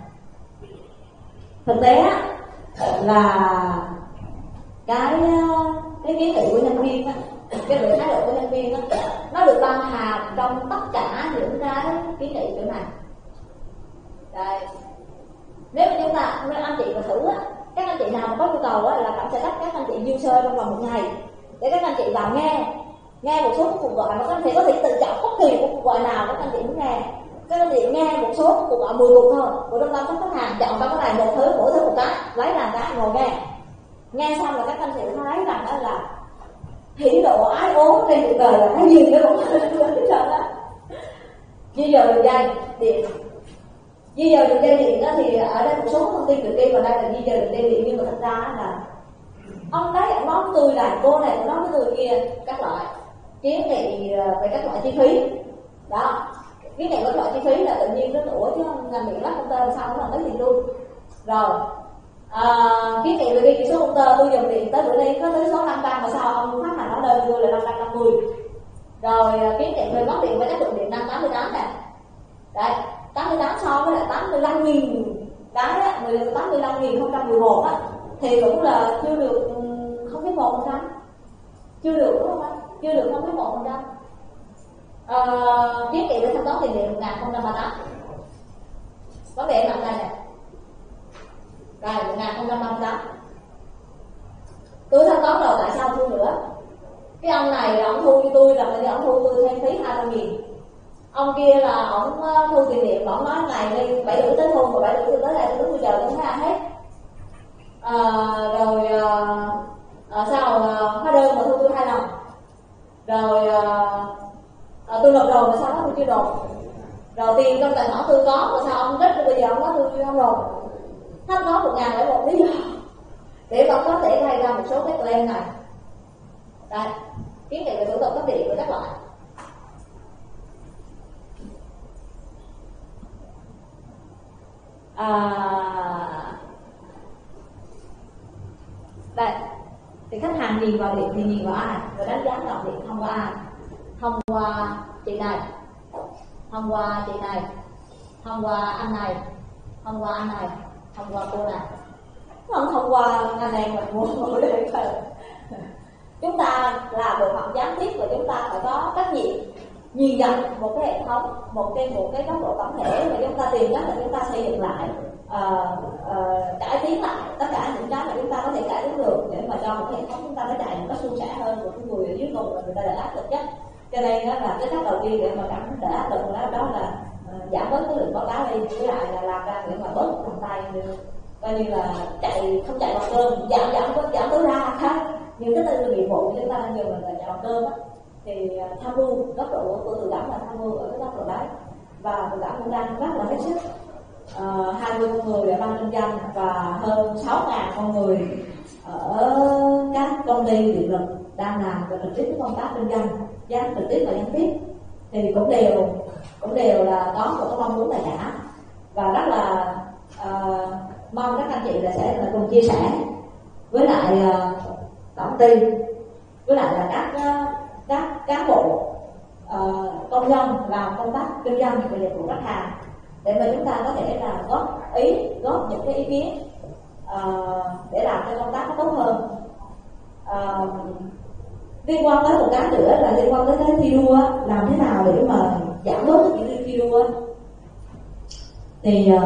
S2: là cái kiến nghị của nhân viên á, cái về thái độ của nhân viên á, nó được bao hàm trong tất cả những cái kiến nghị chỗ này. Đây, nếu mà chúng ta anh chị mà thử á, các anh chị nào mà có nhu cầu á, là Cẩm sẽ bắt các anh chị user trong vòng 1 ngày để các anh chị vào nghe một số cuộc gọi mà các anh chị có thể tự chọn bất kỳ một cuộc gọi nào các anh chị muốn nghe. Các anh chị nghe một số cuộc gọi 10 cuộc thôi, 150 khách hàng chọn trong cái này một thứ, mỗi thứ một cái, lấy làm cái ngồi nghe xong là các anh chị thấy rằng đó là hỉ độ ái ố trên cuộc đời là cái gì nữa cũng đó. Di dời đường dây điện, di dời đường dây điện đó thì ở đây một số thông tin được ghi vào đây là di dời đường dây điện, nhưng mà thật ra là ông đấy ông nói với tôi là cô này cũng nói với tôi kia các loại kiến nghị về các loại chi phí đó. Kiến nghị các loại chi phí là tự nhiên nó ủa chứ ngành điện lắp công tơ làm sao không làm cái gì luôn. Rồi kiến nghị về ghi số công tơ tôi dùng điện tới bữa nay có tới số 500 mà sao ông khách hàng nói đơn tôi là 550. Rồi kiến nghị về mất điện với chất lượng điện năm 88 này. Đấy, 88 so với lại 85.000 cái á, 85.011 á thì cũng là chưa được 0,1%. Chưa được đúng không ạ? Chưa được 0,1%. Kiến nghị về thanh toán tiền điện 1038. Vấn đề nằm đây nè. Rồi 1038. Tôi thanh toán rồi tại sao thu nữa? Cái ông này ông thu cho tôi là bây giờ ông thu tôi thêm phí 200.000. Ông kia là ông thu tiền điện, ông nói ngày đi 7 rưỡi tới thu, mà 7 rưỡi tới đây tôi đứng tôi chờ tôi không thấy ai hết. Sao hóa đơn mà thu tôi 2 lần. Rồi tôi nộp rồi mà sao tôi chưa nộp. Rồi tiền trong tài khoản tôi có mà sao ông trích bây giờ ông nói tôi không nộp. Thanh toán 1.001 lý do để ông có thể gây ra một số cái claim này. Đây, kiến nghị về thủ tục cấp điện của các loại. Đây, thì khách hàng nhìn vào điện thì nhìn vào ai, rồi đánh giá dòng điện thông qua ai? Thông qua chị này, thông qua chị này, thông qua anh này, thông qua anh này, thông qua cô này, không thông qua anh em mình mua để thôi. Chúng ta là bộ phận giám tiếp và chúng ta phải có trách nhiệm nhìn nhận một cái hệ thống, một cái góc độ tổng thể và chúng ta tìm cách là chúng ta xây dựng lại, cải tiến lại tất cả những cái mà chúng ta có thể cải tiến được để mà cho một cái hệ thống chúng ta nó chạy một cách suôn sẻ hơn, của cái người ở dưới cùng là người ta đỡ áp lực nhất. Cho nên đó là cái cách đầu tiên để mà cảm đỡ áp lực đó là giảm bớt cái lượng báo cáo đi, với lại là làm ra để mà bớt thằng tay coi như là không chạy bằng cơm, giảm tối đa khác những cái tư nhiệm vụ chúng ta đang dùng là chạy bằng cơm á. Thì tham mưu góc độ của Từ Cảm là tham mưu ở cái góc độ đấy, và Từ Cảm cũng đang rất là hết sức 20 con người ở ban kinh doanh và hơn 6.000 con người ở các công ty điện lực đang làm và trực tiếp cái công tác kinh doanh, trực tiếp và gián tiếp thì cũng đều là có một cái mong muốn là cả, và rất là mong các anh chị là sẽ là cùng chia sẻ với lại tổng ty, với lại là các cán bộ công nhân làm công tác kinh doanh và dịch vụ khách hàng để mà chúng ta có thể là góp những cái ý kiến để làm cho công tác nó tốt hơn. Liên quan tới một cái nữa là liên quan tới cái thi đua, làm thế nào để mà giảm bớt những cái thi đua. Thì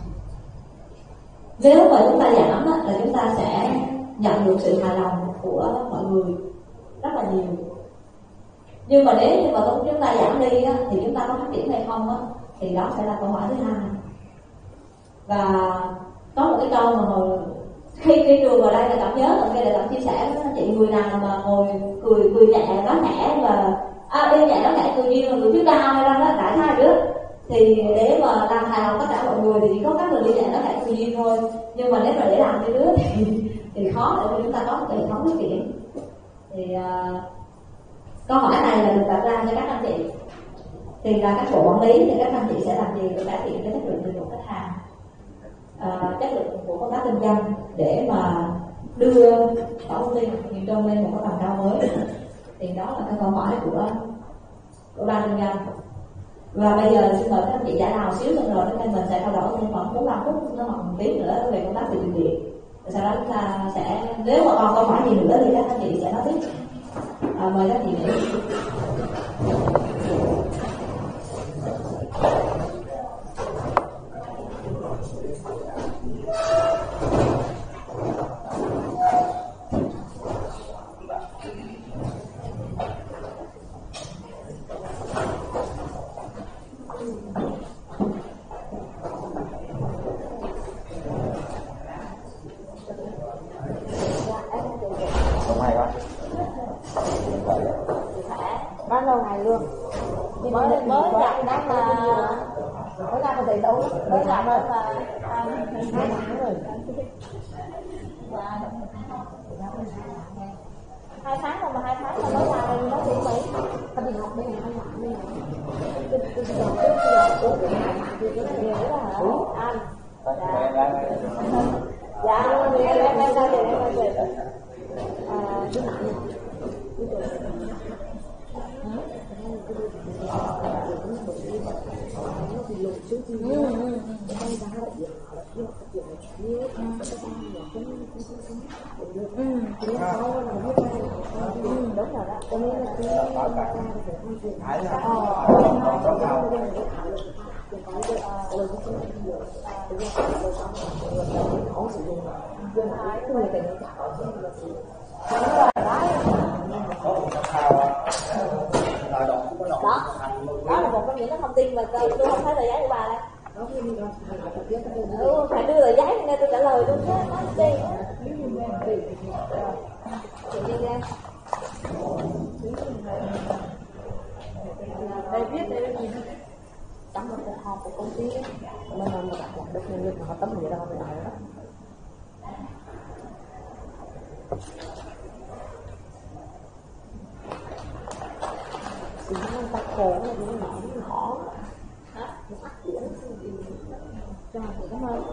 S2: nếu mà chúng ta giảm là chúng ta sẽ nhận được sự hài lòng của mọi người rất là nhiều. Nhưng mà nếu như mà chúng ta giảm đi thì chúng ta có phát triển hay không thì đó sẽ là câu hỏi thứ hai. Và có một cái câu mà khi trường vào đây là cảm nhớ, ở đây là cảm chia sẻ với chị, người nào mà ngồi cười nhẹ nói nhẹ và đêm nhẹ nói nhẹ cười duyên là người phía cao hay là đại hai đứa, thì để mà làm hài lòng tất cả mọi người thì chỉ có các người đi nhẹ nói nhẹ cười duyên thôi. Nhưng mà nếu mà để làm như đứa thì khó để chúng ta có một hệ thống phát triển. Thì câu hỏi này là được đặt ra cho các anh chị, thì là các bộ quản lý thì các anh chị sẽ làm gì để cải thiện cái chất lượng dịch vụ khách hàng, chất lượng của công tác kinh doanh để mà đưa tổng công ty Huyền Trân lên một cái tầm cao mới. Thì đó là cái câu hỏi của ban kinh doanh. Và bây giờ xin mời các anh chị giải nào xíu nữa rồi nên mình sẽ trao đổi thêm khoảng 45 phút nó hoặc một tiếng nữa về công tác thị trường Việt. Sau đó chúng ta sẽ, nếu mà còn câu hỏi gì nữa thì các anh chị sẽ nói tiếp. Mời các chị nghĩ.
S1: Bán lâu ngày luôn.
S2: Mới gặp đó mà mới ra một tỷ đủ mới gặp đó mà 2 tháng rồi. 2 tháng rồi mà 2 tháng mà mới ra rồi nó chỉ Mỹ.
S1: Ta đi học bên này ăn lại bên này.
S2: Anh. Dạ, em ra về.
S1: Đi lại nè.
S2: Đúng rồi đó. Cho nên là đó là một trong những cái thông tin mà tôi không thấy tờ giấy của bà đây. Phải đưa tờ giấy nên tôi trả lời luôn đó. Nói tiền á. Chuyện đi ra.
S1: Đây viết đây gì thôi. Trong một cuộc họp của công ty ấy, mà đặt được nhân lực mà họ tấm gì đâu phải đợi đó. Thì nó ta khổ là những nó khó. Nó phát triển cho thì cảm ơn.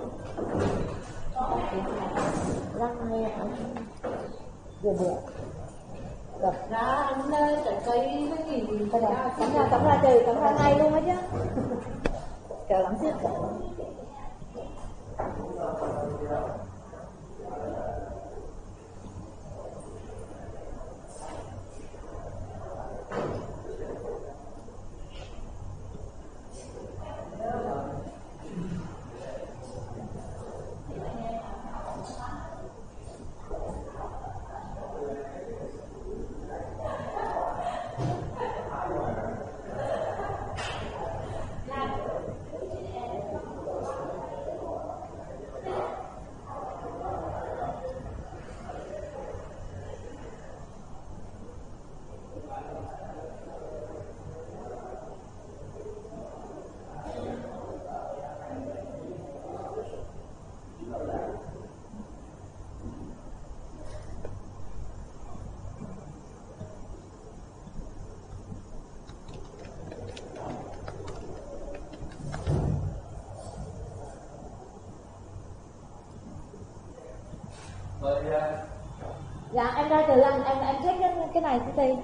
S1: Răng nghe vừa được.
S2: Ra anh ơi, trồng cây mấy gì cắm ra trời, cắm ra ngay luôn á chứ. Chờ lắm chứ. Dạ em ra từ anh, em check cái này cái gì?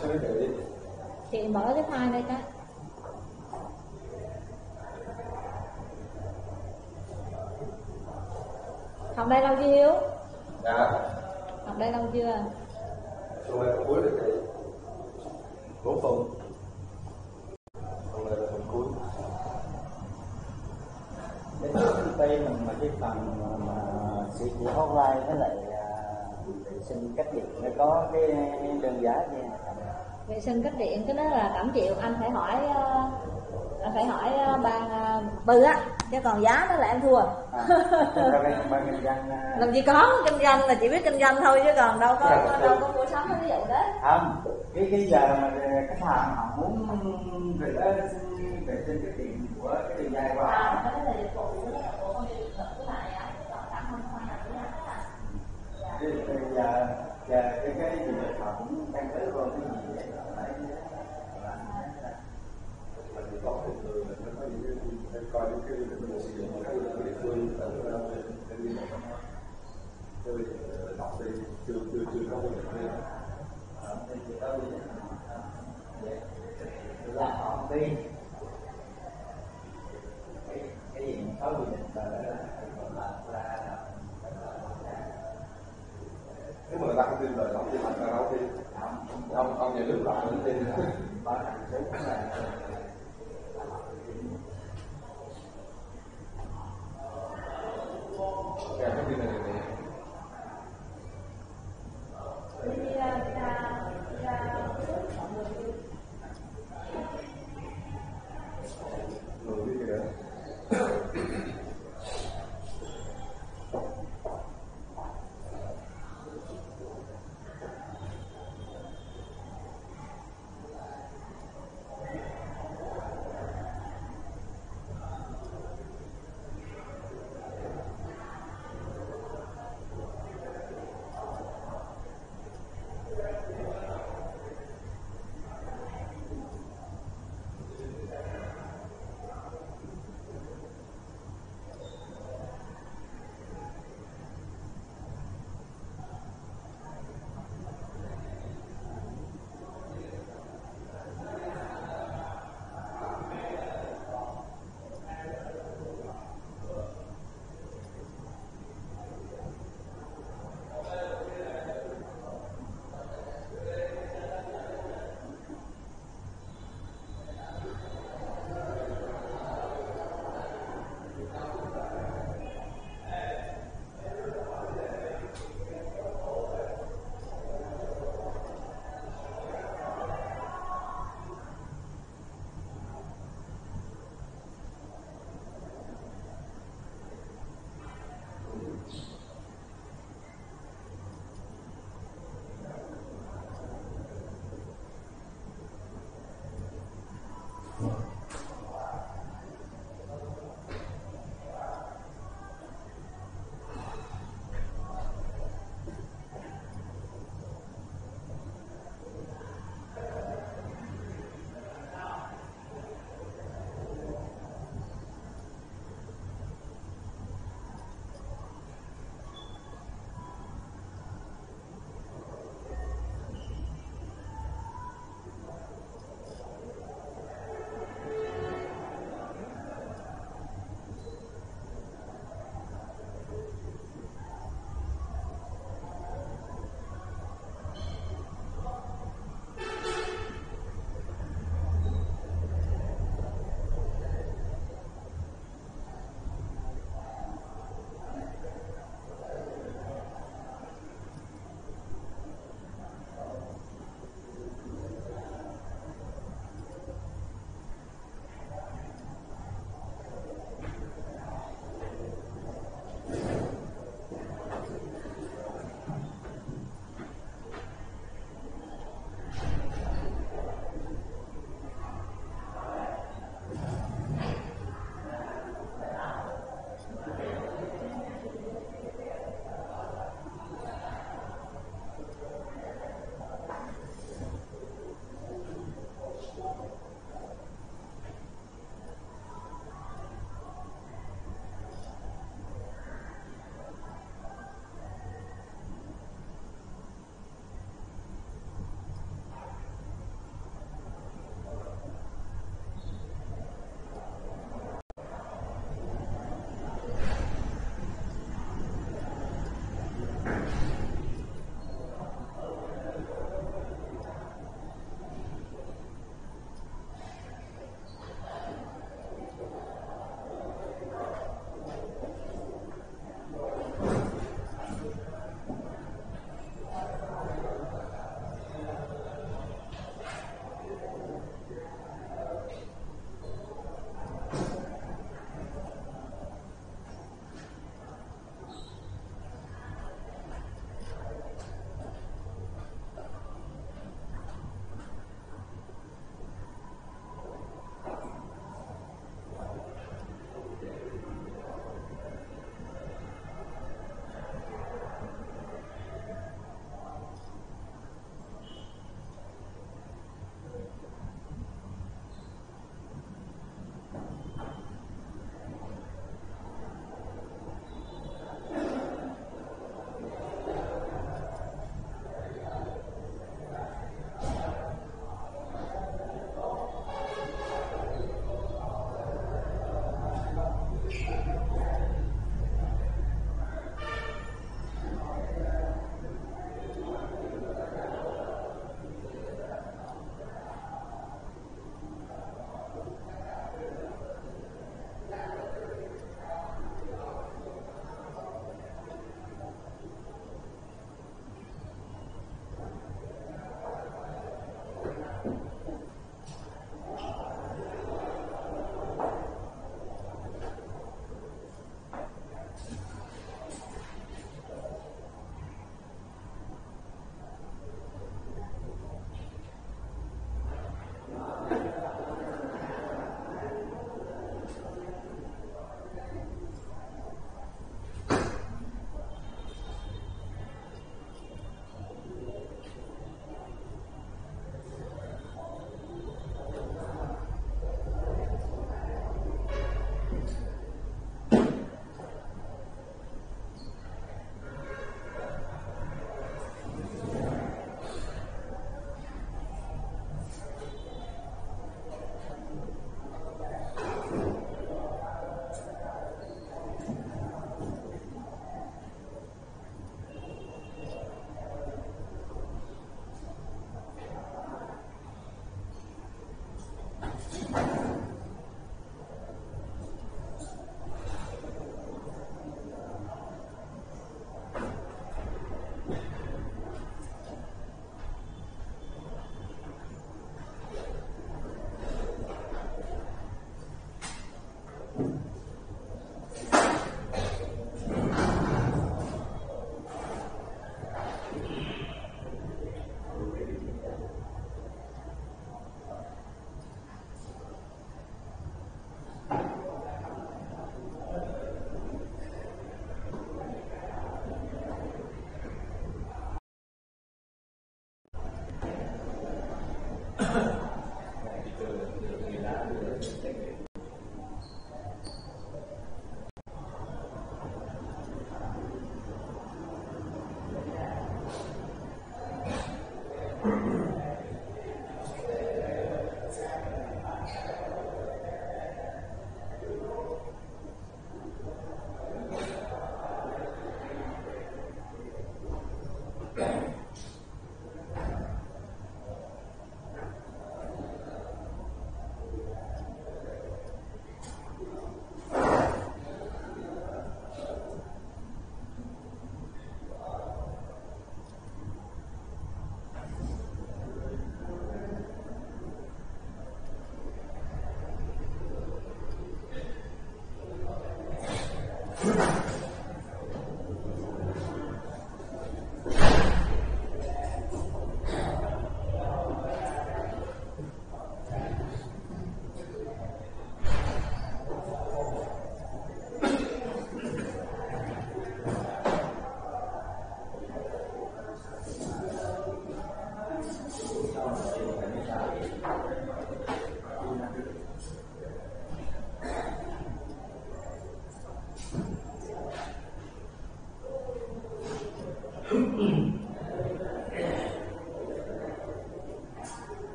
S1: Chị mở cái file đây cái. Học đây lâu chưa Hiếu?
S3: Dạ.
S1: Học đây lâu chưa?
S3: Hôm nay cuối được chị. 4 phần. Hôm nay là phần cuối.
S5: Đến công ty mình mà cái phần mà sử dụng hotline với lại vệ sinh cách điện nó có cái đơn giá gì?
S1: Vệ sinh cách điện cái đó là cảm chịu, anh phải hỏi ban Bư á, chứ còn giá đó là em thua.
S5: Ban kinh doanh
S1: Làm gì có kinh doanh là chỉ biết kinh doanh thôi chứ còn đâu có mua sắm ví dụ đấy.
S5: không, cái giờ mà khách hàng họ muốn rửa vệ sinh cái điện của cái đường dây của họ.
S2: Cái đó là dịch vụ của công ty điện lực với lại cảm ơn khoan là cái giá đó.
S5: Giờ cái gì họ cũng đang tới rồi cái gì vậy
S3: Mình có một người mình có những coi những cái mình sử dụng một cái địa phương tự đi chơi đọc đi chưa có quy định này
S5: là họ đi cái gì có quy định là
S3: nếu mà người ta không tin lời đóng thì mình ta đâu tin ông nhà nước lại mình tin
S5: có thằng trước là
S3: cái tin này người biết cái đó.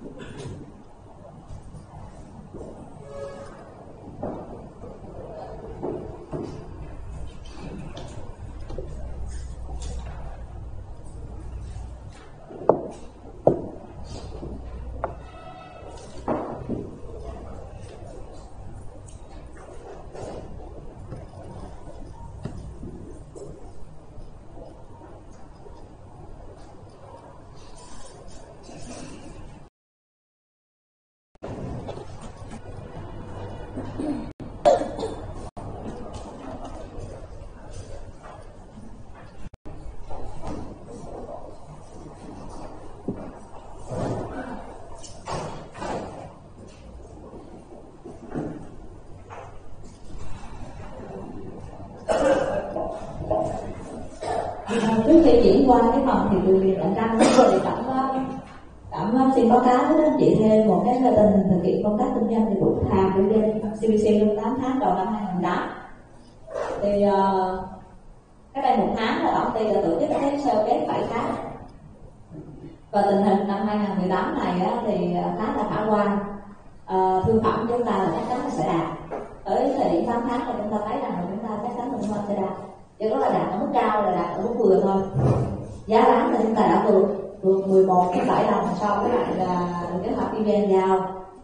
S2: Trước khi chuyển qua cái phần thì tụi mình cạnh tranh thì cảm xin báo cáo với anh chị thêm một cái tình hình thực hiện công tác kinh doanh dịch vụ khách hàng của bên CBC trong 8 tháng đầu năm 2018. Thì cái đây 1 tháng là tổng ty đã tổ chức cái sơ kết 7 tháng, và tình hình năm 2018 này thì khá là khả quan. Thương phẩm chúng ta là chắc chắn sẽ đạt, tới thời điểm 8 tháng là chúng ta thấy rằng là chúng ta chắc chắn là chúng ta sẽ đạt, chứ đó là đạt ở mức cao, là đạt ở mức vừa thôi. Giá bán là chúng ta đã vượt 11,7 lần so với lại là kế hoạch event giao.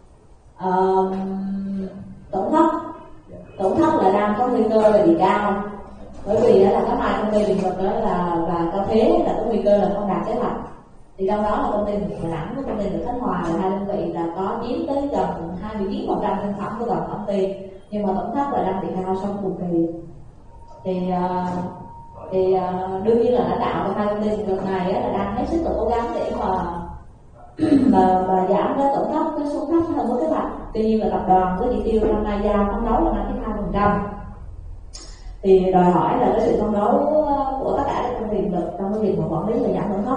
S2: Tổn thất là đang có nguy cơ là bị cao, bởi vì đó là có hai công ty điện lực đó là và Cao Thế là có nguy cơ là không đạt kế hoạch. Thì trong đó là công ty Đà Nẵng với công ty Khánh Hòa là hai đơn vị là có chiếm tới gần 29% sản phẩm của toàn công ty, nhưng mà tổn thất là đang bị cao so với cùng kỳ. Thì đương nhiên là lãnh đạo của hai công ty điện lực này là đang hết sức là cố gắng để mà giảm cái tổn thất, cái số thấp hơn với kế hoạch. Tuy nhiên là tập đoàn với chỉ tiêu năm nay giao phấn đấu là 52%, thì đòi hỏi là cái sự phấn đấu của tất cả các công ty điện lực trong cái việc mà quản lý và giảm tổn thất.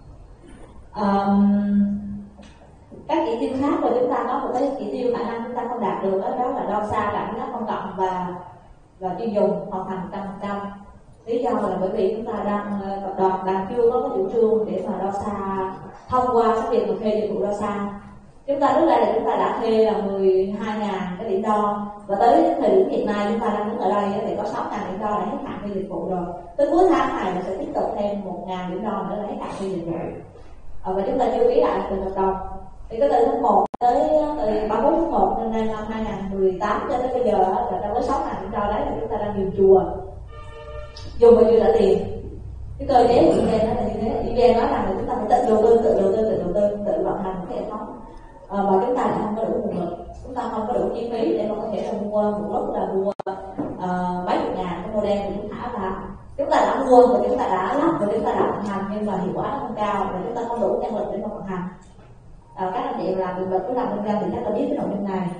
S2: Các chỉ tiêu khác mà chúng ta có một cái chỉ tiêu khả năng chúng ta không đạt được đó là đo xa rãnh công cộng và tiêu dùng hoàn thành 100%. Lý do là bởi vì chúng ta tập đoàn đang chưa có cái chủ trương để mà đo xa thông qua cái việc mà thuê dịch vụ đo xa. Chúng ta trước đây là chúng ta đã thuê là 12.000 cái điểm đo, và tới thời điểm hiện nay chúng ta đang đứng ở đây thì có 6.000 điểm đo đã hết hạn thuê dịch vụ rồi. Tới cuối tháng này mình sẽ tiếp tục thêm 1.000 điểm đo nữa là hết hạn thuê dịch vụ. Và chúng ta chưa ký lại từ hợp đồng. Thì cái từ tháng 1 tới 31 tháng 1 nên năm 2018 cho tới bây giờ là trong với 6.000 điểm đo đấy là chúng ta đang dùng chùa, dùng mà chưa trả tiền. Cái cơ chế của event đó là như thế. Event nói rằng là chúng ta phải tự đầu tư, tự vận hành cái hệ thống, mà chúng ta lại không có đủ nguồn lực, chúng ta không có đủ chi phí để mà có thể là mua một lúc là mua mấy chục ngàn cái model thì chúng thả vào. Chúng ta đã mua và chúng ta đã lắp và chúng ta đã vận hành, nhưng mà hiệu quả nó không cao và chúng ta không đủ năng lực để mà vận hành. Các anh chị làm điện lực cứ làm kinh doanh thì chắc là biết cái nội dung này.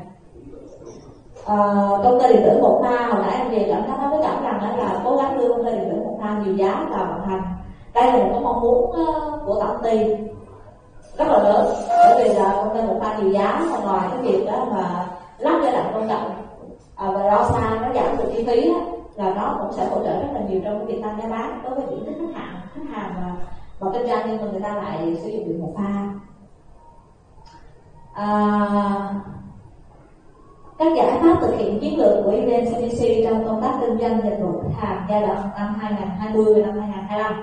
S2: Công ty điện tử 1A hồi nãy anh chị cảm thấy với cảm rằng là cố gắng đưa công ty điện tử 1A nhiều giá vào vận hành. Đây là một cái mong muốn của tổng ty rất là lớn, bởi vì là công ty 1A nhiều giá, ngoài cái việc đó mà lắp giai đoạn công cộng và đo xa nó giảm được chi phí đó, là nó cũng sẽ hỗ trợ rất là nhiều trong cái việc tăng giá bán đối với diện tích khách hàng mà kinh doanh, nhưng mà người ta lại sử dụng điện 1A. Các giải pháp thực hiện chiến lược của event CBC trong công tác kinh doanh dịch vụ khách hàng giai đoạn năm 2020 và năm 2025.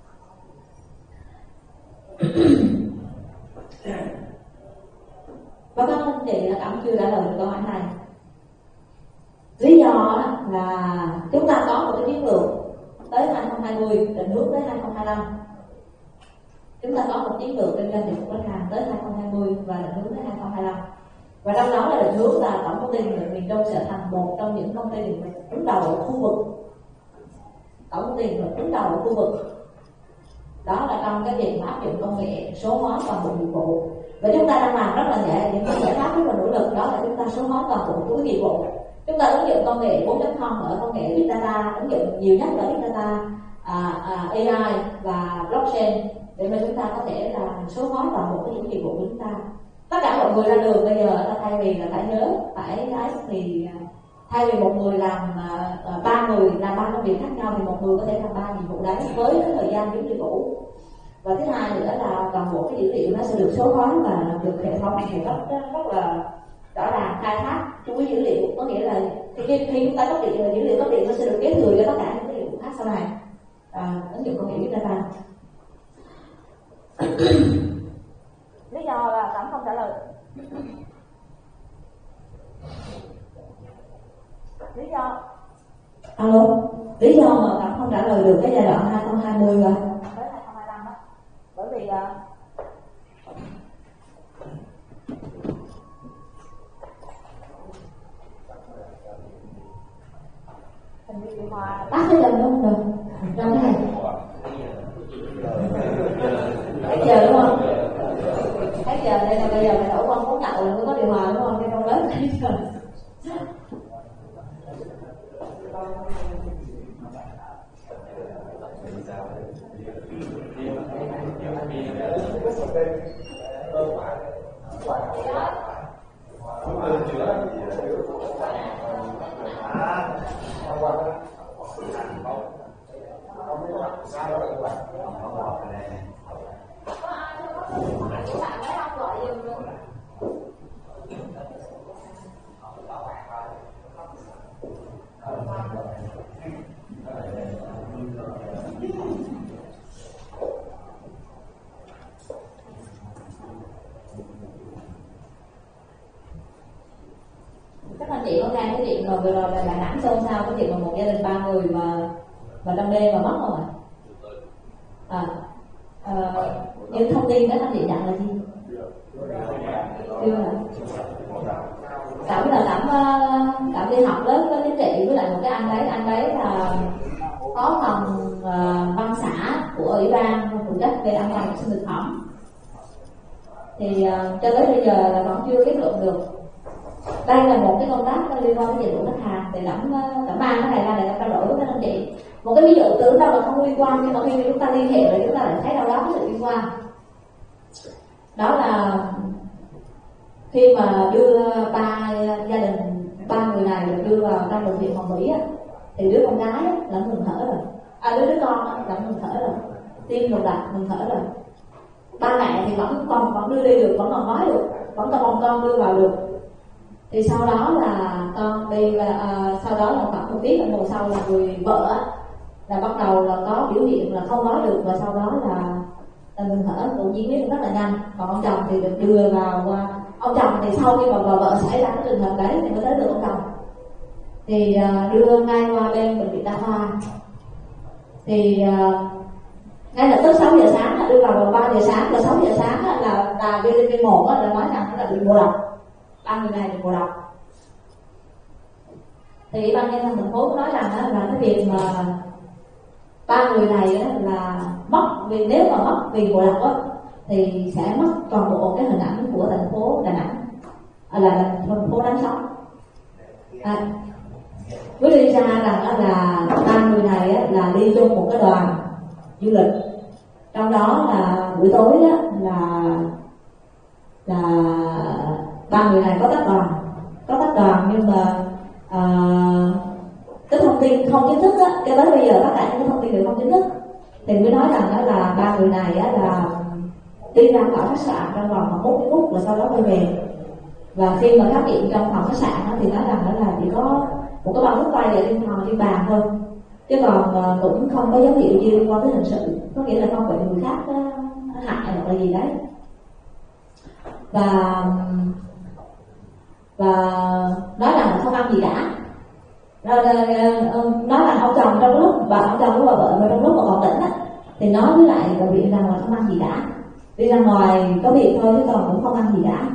S2: Và các anh chị là cảm chưa trả lời được câu hỏi này. Lý do là chúng ta có một cái chiến lược tới 2020 định hướng tới 2025. Chúng ta có một chiến lược kinh doanh dịch vụ khách hàng tới 2020 và định hướng tới 2025. Và trong đó là định hướng là tổng công ty điện lực miền Trung sẽ thành một trong những công ty điện lực đứng đầu ở khu vực. Tổng công ty điện lực đứng đầu ở khu vực. Đó là trong cái việc áp dụng công nghệ số hóa toàn bộ dịch vụ. Và chúng ta đang làm rất là nhẹ, những cái giải pháp rất là nỗ lực, đó là chúng ta số hóa toàn bộ của dịch vụ. Chúng ta ứng dụng công nghệ 4.0 ở công nghệ Big Data, ứng dụng nhiều nhất là Big Data, AI và blockchain để mà chúng ta có thể là số hóa toàn bộ những dịch vụ của chúng ta. Tất cả mọi người ra đường bây giờ ta thay vì là phải nhớ phải lái thì thay vì một người làm 3 người làm 3 công việc khác nhau thì một người có thể làm 3 nhiệm vụ đấy với cái thời gian giống như cũ. Và thứ hai nữa là toàn bộ cái dữ liệu nó sẽ được số hóa và được hệ thống một cách rất là rõ ràng khai thác chú ý dữ liệu. Có nghĩa là khi chúng ta cấp điện, dữ liệu cấp điện nó sẽ được kế thừa cho tất cả những cái dụng khác sau này. Ứng dụng công nghệ big data.
S1: Lý do là Cẩm không trả lời. Lý do
S2: Alo, lý do mà Cẩm không trả lời được cái giai đoạn 2020 rồi
S1: tới 2025 đó, bởi vì hình như điều hòa
S2: tắt cái dòng luôn rồi trong cái này thấy giờ đúng không? Thấy giờ đây là bây giờ mày đổ con phú nhậu là mới có điều hòa đúng không? Cái trong lớn thấy giờ các anh chị có nghe cái chuyện mà vừa rồi là Đà Nẵng xôn xao cái chuyện mà một gia đình 3 người mà trong đêm mà mất không ạ? Những thông tin các anh chị nhận là gì? Chưa hả? Cảm là Cảm đi học lớp có chính trị với lại một cái anh đấy là phó phòng văn xã của ủy ban phụ trách về an toàn vệ sinh thực phẩm. Thì cho tới bây giờ là vẫn chưa kết luận được. Đây là một cái công tác liên quan đến dịch vụ khách hàng thì Cẩm mang cái này ra để trao đổi với các anh chị. Một cái ví dụ tưởng đâu là không liên quan nhưng mà khi chúng ta liên hệ rồi chúng ta lại thấy đâu đó có sự liên quan. Đó là khi mà đưa gia đình ba người này được đưa vào trong bệnh viện Hồng Mỹ thì đứa con gái là ngừng thở rồi, đứa con là ngừng thở rồi, tim đột đập ngừng thở rồi. Ba mẹ thì vẫn đưa đi được, vẫn còn nói được, vẫn còn con đưa vào được. Thì sau đó là con đi sau đó là khoảng một tiếng đồng hồ sau là người vợ là bắt đầu là có biểu hiện là không nói được và sau đó là ngừng thở, cũng diễn biến rất là nhanh. Còn ông chồng thì được đưa vào ông chồng thì sau khi mà vợ xảy ra cái trường hợp đấy thì mới tới được ông chồng thì đưa ngay qua bên bệnh viện đa khoa. Thì ngay lập tức 6 giờ sáng là đưa vào 3 giờ sáng và 6 giờ sáng là VTV1 là nói rằng là bị ngộ độc, 3 người này bị ngộ độc. Thì ban nhân dân thành phố có nói rằng là cái việc mà 3 người này là mất vì nếu mà mất vì ngộ độc thì sẽ mất toàn bộ cái hình ảnh của thành phố Đà Nẵng, là thành phố đáng sống. Với đi ra rằng là 3 người này là đi chung một cái đoàn du lịch, trong đó là buổi tối là 3 người này có tách đoàn nhưng mà cái thông tin không chính thức cho tới bây giờ tất cả những cái thông tin đều không chính thức thì mới nói rằng là 3 người này là đi ra khỏi khách sạn trong vòng 41 phút và sau đó quay về. Và khi mà khám nghiệm trong phòng khách sạn thì nói rằng là chỉ có một cái bao thuốc tây ở trên bàn thôi, chứ còn cũng không có dấu hiệu gì liên quan tới hình sự, có nghĩa là không bị người khác hại hoặc là gì đấy. Và nói rằng là không ăn gì cả. Nói rằng ông chồng trong lúc ông chồng của bà vợ mà trong lúc mà còn tỉnh thì nói với lại bệnh viện rằng là không ăn gì cả, đi ra ngoài có việc thôi chứ còn cũng không ăn gì cả.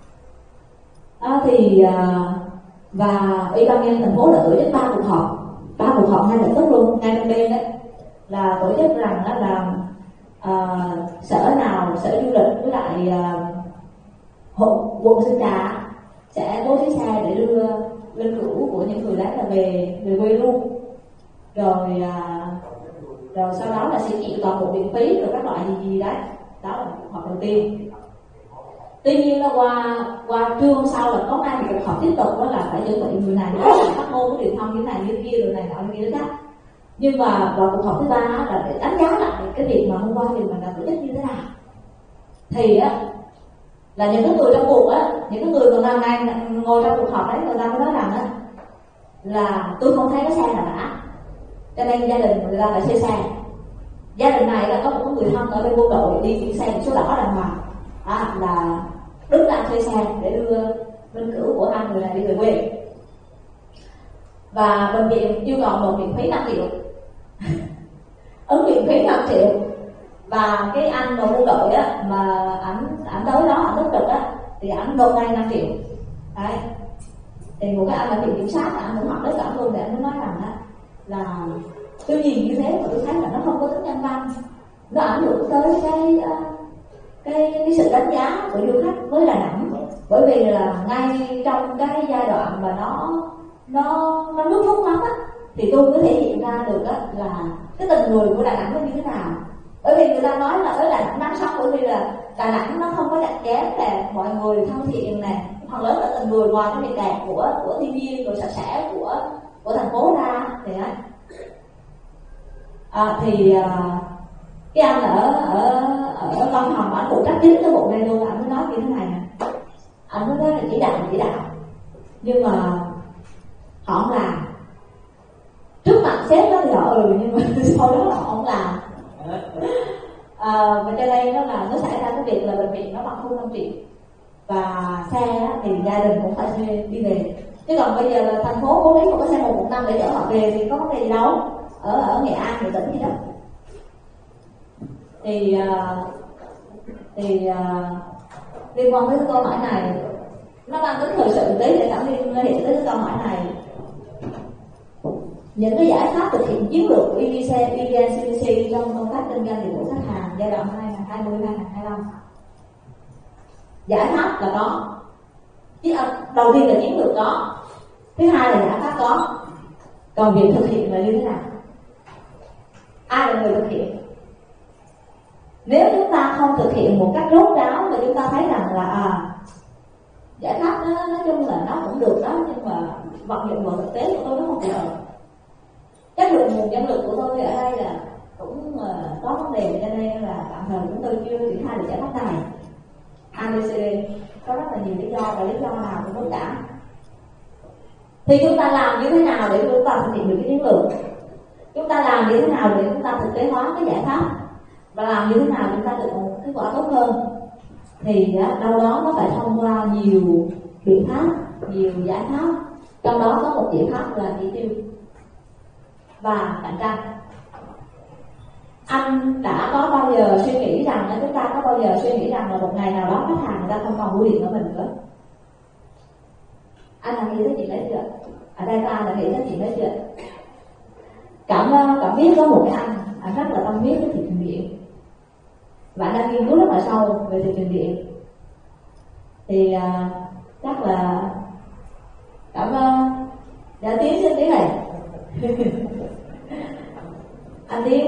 S2: Và ủy ban nhân thành phố đã tổ chức 3 cuộc họp ngay lập tức luôn, ngay trong đêm đấy, là tổ chức rằng là sở du lịch với lại quận Sơn Trà sẽ bố trí xe để đưa linh cữu của những người đấy là về quê luôn, rồi sau đó là sẽ chịu toàn bộ viện phí rồi các loại gì đấy. Đó là cuộc họp đầu tiên. Tuy nhiên là qua trưa hôm sau là có ngay một cuộc họp tiếp tục, đó là phải chuẩn bị người này phát ngôn của truyền thông như này như kia rồi này nọ như thế khác. Nhưng mà vào cuộc họp thứ 3 là để đánh giá lại cái việc mà hôm qua thì mình đã tổ chức như thế nào. Thì á là những cái người trong cuộc á, những cái người còn đang ngồi trong cuộc họp đấy, người ta mới nói rằng á là tôi không thấy có xe nào đã, cho nên gia đình người ta phải thuê xe. Gia đình này là có một người thân ở bên quân đội đi chuyển xe số đỏ đàng hoàng, là đứng ra thuê xe để đưa linh cữu của hai người này đi về quê. Và bệnh viện yêu cầu nộp viện phí 5 triệu ứng viện phí 5 triệu. Và cái anh mà quân đội á, mà ảnh tới đó, ảnh tích cực á, thì ảnh nộp ngay 5 triệu. Đấy. Thì một cái anh là bị kiểm soát, anh cũng học đấy cả luôn, để anh mới nói rằng á là tôi nhìn như thế mà tôi thấy là nó không có tính nhân văn, nó ảnh hưởng tới cái sự đánh giá của du khách với Đà Nẵng. Bởi vì là ngay trong cái giai đoạn mà nó nước rút lắm á, thì tôi mới thể hiện ra được á là cái tình người của Đà Nẵng nó như thế nào. Bởi vì người ta nói là ở Đà Nẵng đáng sống, bởi vì là Đà Nẵng nó không có chặt chém nè, mọi người thân thiện nè, phần lớn là tình người, ngoài cái việc đẹp của thiên nhiên rồi sạch sẽ của thành phố ra thì ấy. Cái anh ở văn phòng ảnh phụ trách chính cái bộ này luôn, ảnh mới nói như thế này nè, ảnh mới nói là chỉ đạo, nhưng mà họ không làm. Trước mặt sếp đó thì họ nhưng mà sau đó họ không làm. Và cho nên đó là nó xảy ra cái việc là bệnh viện nó bằng thu 5 triệu và xe thì gia đình cũng phải thuê đi về. Chứ còn bây giờ là thành phố cố ý một cái xe 115 để chở họ về thì có vấn đề gì đâu, ở Nghệ An, Nghệ Tĩnh gì đó. Thì liên quan tới cái câu hỏi này, nó mang tính thời sự tí để cảm liên hệ tới cái câu hỏi này. Những cái giải pháp thực hiện chiến lược của EVN-CDC trong công tác kinh doanh dịch vụ khách hàng giai đoạn 2020-2025. Giải pháp là có. Đầu tiên là chiến lược có, thứ hai là giải pháp có, còn việc thực hiện là như thế nào? Ai là người thực hiện? Nếu chúng ta không thực hiện một cách rốt ráo mà chúng ta thấy rằng là giải pháp nó nói chung là nó cũng được đó, nhưng mà vận dụng vào thực tế của tôi nó không phù hợp. Chất lượng nguồn nhân lực của tôi ở đây là cũng có vấn đề, cho nên là tạm thời chúng tôi chưa triển khai được giải pháp này. ABCD có rất là nhiều lý do, và lý do nào cũng đúng cả. Thì chúng ta làm như thế nào để chúng ta thực hiện được cái chiến lược? Chúng ta làm như thế nào để chúng ta thực tế hóa cái giải pháp? Và làm như thế nào chúng ta được một kết quả tốt hơn? Thì đâu đó nó phải thông qua nhiều biện pháp, nhiều giải pháp. Trong đó có một giải pháp là chỉ tiêu và cạnh tranh. Anh đã có bao giờ suy nghĩ rằng, chúng ta có bao giờ suy nghĩ rằng là một ngày nào đó khách hàng người ta không còn mua điện ở mình nữa? Anh đã nghĩ tới chuyện đấy chưa? Ở đây có ai đã nghĩ tới chuyện đấy chưa? Cảm biết có một cái anh rất là tâm huyết với thị trường điện, và anh đang nghiên cứu rất là sâu về thị trường điện. Thì chắc là cảm ơn đã Tiến, xin Tiến này. Anh Tiến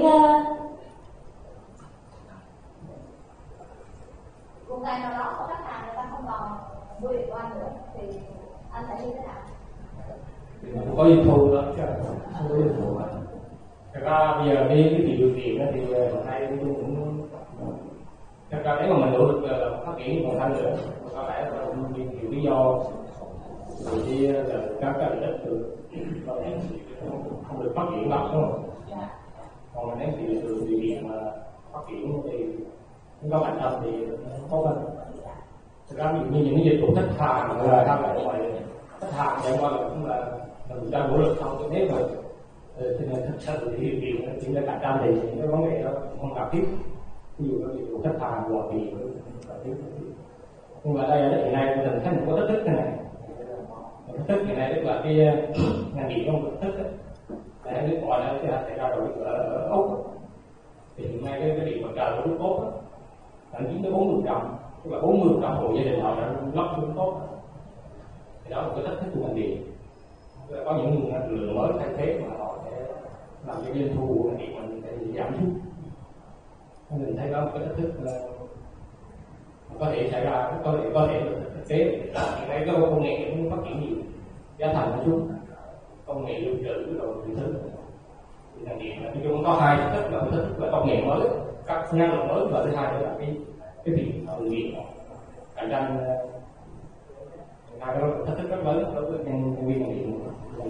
S2: một ngày nào đó có khách hàng người ta không còn mua điện của anh nữa thì anh sẽ như thế nào?
S6: Thì mình có doanh thu đó chứ không có doanh thu. Thật ra bây giờ đi cái thị trường điện thì hiện nay tôi cũng thật ra nếu mà mình nỗ lực phát triển còn thanh nữa, có lẽ là cũng nhiều lý do rồi đi là các cái lợi ích từ không được phát triển lắm, đúng không? Còn nếu thị trường điện mà phát triển thì có cạnh tranh thì tốt hơn. Thực ra ví dụ như những cái dịch vụ khách hàng là tham lại ngoài khách hàng chẳng qua là cũng là mình đang nỗ lực không, nếu mà thật sự thì điện chỉ là cạnh tranh thì những cái vấn đề đó không cần thiết. Ví dụ cái dịch vụ khách hàng gọi điện cần thiết. Nhưng mà đây hiện nay mình thấy một có thách thức cái này. Thách thức hiện nay tức là cái ngành điện không được thách thức. Để nước ngoài nó xảy ra rồi ở Úc thì hiện nay cái điện mặt trời của nước tốt thậm chí tới 40%, tức là 40% hộ gia đình họ đã lắp nước tốt. Thì đó là một cái thách thức của ngành điện. Có những nguồn năng lượng mới thay thế mà họ sẽ làm cho doanh thu của ngành điện mình sẽ giảm xuống. Mình thấy đó một cái thách thức có thể xảy ra, có thể thực tế hiện nay cái công nghệ cũng phát triển nhiều, giá thành nó xuống, công nghệ lưu trữ rồi nhiều thứ. ngành điện nói chung có hai thách thức, là thách thức là công nghệ mới, các năng lượng mới, và thứ hai nữa là cái thị trường điện cạnh tranh. Hai cái đó là thách thức rất lớn đối với nhân viên ngành điện.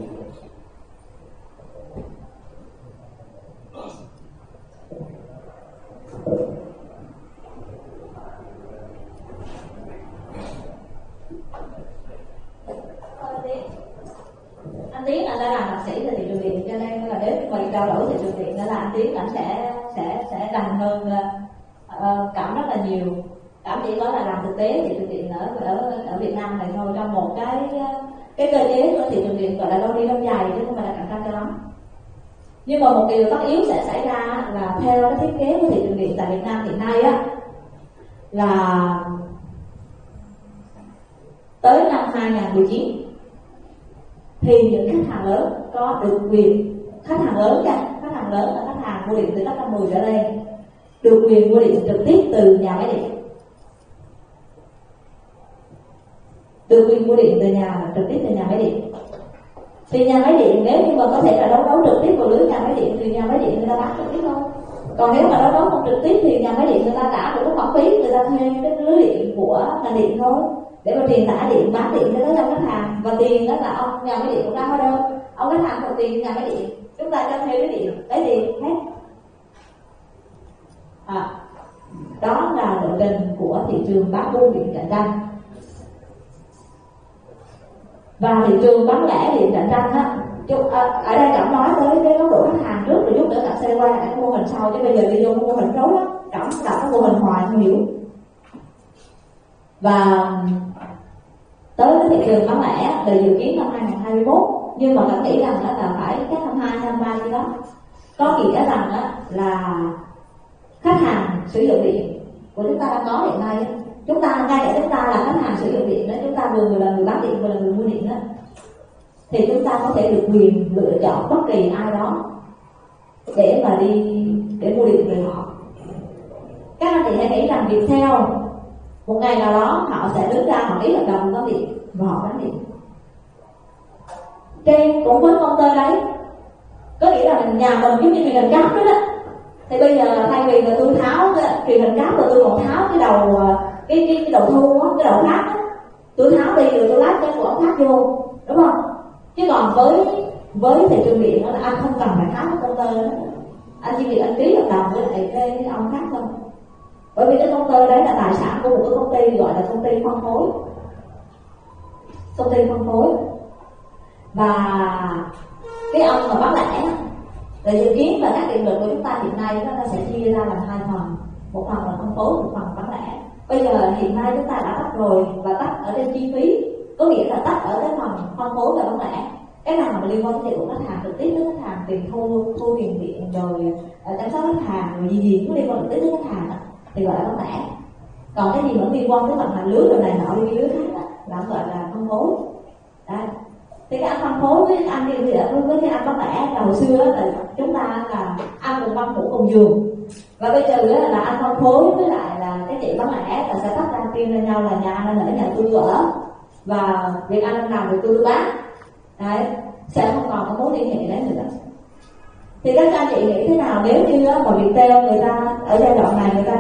S2: Anh Tiến là đang làm thạc sĩ về thị trường điện, cho nên là nếu mà đi trao đổi thị trường điện là anh Tiến ảnh sẽ rành hơn Cảm rất là nhiều. Cảm chỉ có là làm thực tế thị trường điện ở Việt Nam này thôi, trong một cái cơ chế của thị trường điện gọi là lâu đi lâu dài chứ không phải là cạnh tranh cho lắm. Nhưng mà một điều tất yếu sẽ xảy ra là theo cái thiết kế của thị trường điện tại Việt Nam hiện nay á, là tới năm 2019 thì những khách hàng lớn có được quyền, khách hàng lớn là khách hàng mua điện từ cấp 50 trở lên, được quyền mua điện trực tiếp từ nhà máy điện, được quyền mua điện trực tiếp từ nhà máy điện. Thì nhà máy điện nếu như mà có thể là đấu trực tiếp vào lưới nhà máy điện thì nhà máy điện người ta bán trực tiếp không. Còn nếu mà đấu không trực tiếp thì nhà máy điện người ta trả một cái khoản phí, người ta thuê cái lưới điện của ngành điện thôi để mà truyền tải điện, bán điện cho các khách hàng, và tiền đó là ông nhà máy điện cũng ra hóa đơn, ông khách hàng còn tiền nhà máy điện, chúng ta cho thuê lưới điện lấy tiền hết. Đó là lộ trình của thị trường bán buôn điện cạnh tranh. Và thị trường bán lẻ điện cạnh tranh á, ở đây Cảm nói tới cái góc độ khách hàng trước rồi giúp đỡ Cảm xe qua lại cái mô hình sau, chứ bây giờ đi vô mô hình rối á, Cảm đọc cái mô hình hoài không hiểu. Và tới cái thị trường bán lẻ từ dự kiến năm 2021, nhưng mà Cảm nghĩ rằng là phải các năm 22, 23 gì đó. Có nghĩa rằng là khách hàng sử dụng điện của chúng ta đang có hiện nay, chúng ta ngay cả chúng ta là khách hàng sử dụng điện đó, chúng ta vừa là người bán điện vừa là người mua điện đó, thì chúng ta có thể được quyền lựa chọn bất kỳ ai đó để mà để mua điện từ họ. Các anh chị hãy nghĩ rằng Viettel một ngày nào đó họ sẽ đứng ra họ ký hợp đồng có điện và họ bán điện. Trên cũng với công tơ đấy, có nghĩa là nhà mình giống như truyền hình cáp đó đó. Thì bây giờ thay vì là tôi tháo cái truyền hình cáp rồi tôi còn tháo cái đầu cái đầu thu á, cái đầu khác á, tôi tháo đi rồi tôi lát cái của khác vô, đúng không? Chứ còn với thị trường điện đó là anh không cần phải tháo cái công tơ đó, anh chỉ việc anh ký hợp đồng với lại cái ông khác thôi. Bởi vì cái công tơ đấy là tài sản của một cái công ty gọi là công ty phân phối, và cái ông mà bán lẻ là dự kiến là các điện lực của chúng ta hiện nay nó sẽ chia ra làm hai phần, một phần là phân phối, một phần bán lẻ. Bây giờ hiện nay chúng ta đã tách rồi, và tách ở trên chi phí, có nghĩa là tách ở cái phần phân phối và bán lẻ. Cái nào mà liên quan đến dịch vụ khách hàng trực tiếp với khách hàng, tiền thu tiền điện rồi chăm sóc khách hàng rồi gì cũng liên quan trực tiếp với khách hàng thì gọi là bán lẻ. Còn cái gì mà liên quan tới vận hành lưới rồi này nọ đi lưới khác là gọi là phân phối. Đây. Thì cái anh phân phối với anh với cái anh bán lẻ là hồi xưa là chúng ta là ăn cùng băng ngủ cùng giường, và bây giờ là anh phân phối với lại là cái chị bán lẻ là sẽ tách ra riêng ra nhau, là nhà anh ở nhà tôi ở, và việc anh làm thì tôi bán. Đấy, sẽ không còn có mối liên hệ đấy nữa. Thì các anh chị nghĩ thế nào nếu như mà Viettel người ta ở giai đoạn này người ta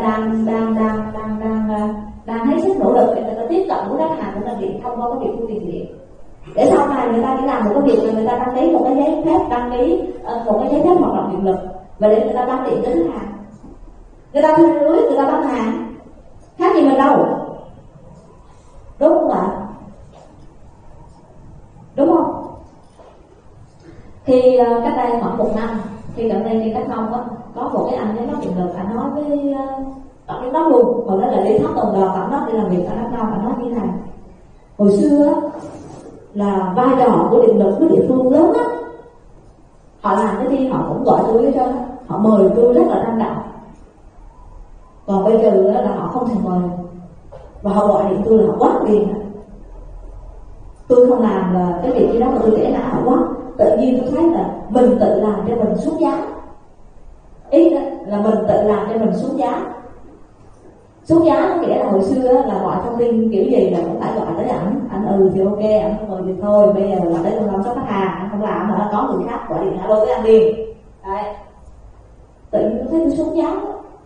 S2: đang hết sức nỗ lực để người ta tiếp cận với khách hàng của ngành điện thông qua cái việc thu tiền điện, để sau này người ta chỉ làm một cái việc là người ta đăng ký một cái giấy phép một cái giấy phép hoạt động điện lực, và để người ta bán điện tới khách hàng, người ta thuê lưới, người ta bán hàng, khác gì mình đâu, đúng không ạ? Đúng không? Thì cách đây khoảng 1 năm khi gần đây đi Đắk Nông á, có một cái anh giám đốc điện lực, anh nói với tổng giám đốc luôn, hồi đó là đi thăm tuần đoàn tổng đốc đi làm việc ở Đắk Nông, anh nói như thế này: hồi xưa là vai trò của điện lực với địa phương lớn á, họ làm cái gì họ cũng gọi tôi hết trơn, họ mời tôi rất là trang trọng. Còn bây giờ là họ không thèm mời, và họ gọi điện tôi là họ quát liền. Tôi không làm là cái việc gì đó mà tôi để lại họ quát. Tự nhiên tôi thấy là mình tự làm cho mình xuống giá, ý đó là mình tự làm cho mình xuống giá. Xuống giá có nghĩa là hồi xưa là mọi thông tin kiểu gì là cũng phải gọi tới ảnh thì ok, ảnh không mời thì thôi, bây giờ là tới trung tâm số khách hàng, anh không làm nữa, có người khác gọi điện alo với anh liền. Đấy, cái xuống giá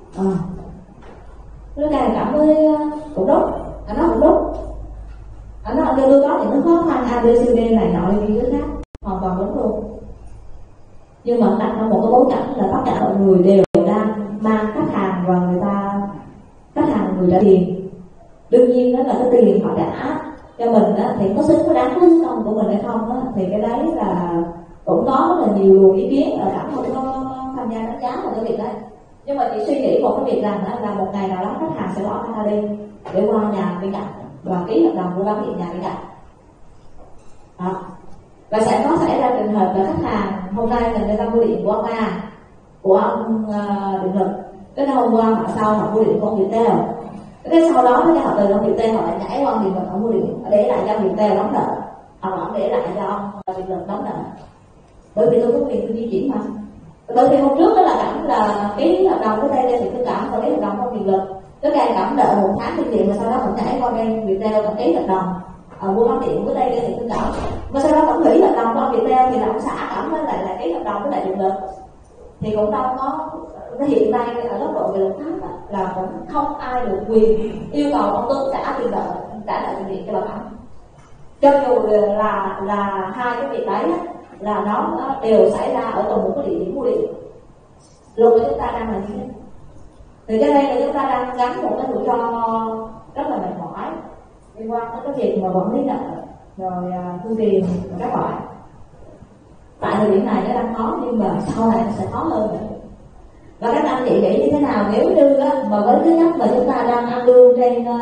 S2: nó càng cảm với cũng đúng, anh nói cũng đúng, anh nói anh đưa có những cái khó khăn ABCD này nọ như cái khác hoàn toàn đúng luôn, nhưng mà đặt trong một cái bối cảnh là tất cả mọi người đều đang mang khách hàng và khách hàng người trả tiền, đương nhiên đó là cái tiền họ trả cho mình đó, thì có xứng có đáng với công của mình hay không đó, thì cái đấy là cũng có là nhiều luồng ý kiến ở đã không có tham gia đánh giá vào cái việc đấy. Nhưng mà chị suy nghĩ một cái việc rằng đó là một ngày nào đó khách hàng sẽ bỏ ra đi để qua nhà bên cạnh và ký hợp đồng mua bán điện nhà bên cạnh đó. Và sẽ có xảy ra trường hợp là khách hàng hôm nay là người ta mua điện của ông A, của ông Điện Lực, cái hôm qua họ sau họ mua điện của ông Viettel, cái sau đó họ từ ông Viettel họ lại nhảy qua Điện Lực họ mua điện để lại cho Viettel đóng nợ, hoặc là để lại cho ông Điện Lực đóng nợ, bởi vì tôi có quyền tôi di chuyển mà. Bởi vì hôm trước đó là cảnh là ký hợp đồng với đây thì tôi cảm và ký hợp đồng với Điện Lực, cái càng cảm nợ 1 tháng tiền điện mà sau đó vẫn nhảy qua đây Viettel và ký hợp đồng mua bán điện với đây thì tôi cảm, mà sau đó vẫn hủy hợp đồng với Viettel thì là ông xã cảm với lại là ký hợp đồng với lại Điện Lực, thì cũng đâu có, hiện nay ở góc độ về luật pháp là cũng không ai được quyền yêu cầu ông Tuấn trả tiền nợ, trả lại tiền điện cho bà Thắm, cho dù là hai cái việc đấy là nó đều xảy ra ở cùng một cái địa điểm mua điện. Luật của chúng ta đang là như thế, thì cái đây là chúng ta đang gắn một cái rủi ro rất là mệt mỏi liên quan tới cái việc mà quản lý nợ rồi thu tiền và các loại. Tại thời điểm này nó đang khó nhưng mà sau này nó sẽ khó hơn nữa. Và các anh chị nghĩ như thế nào nếu như mà với thứ nhất mà chúng ta đang ăn lương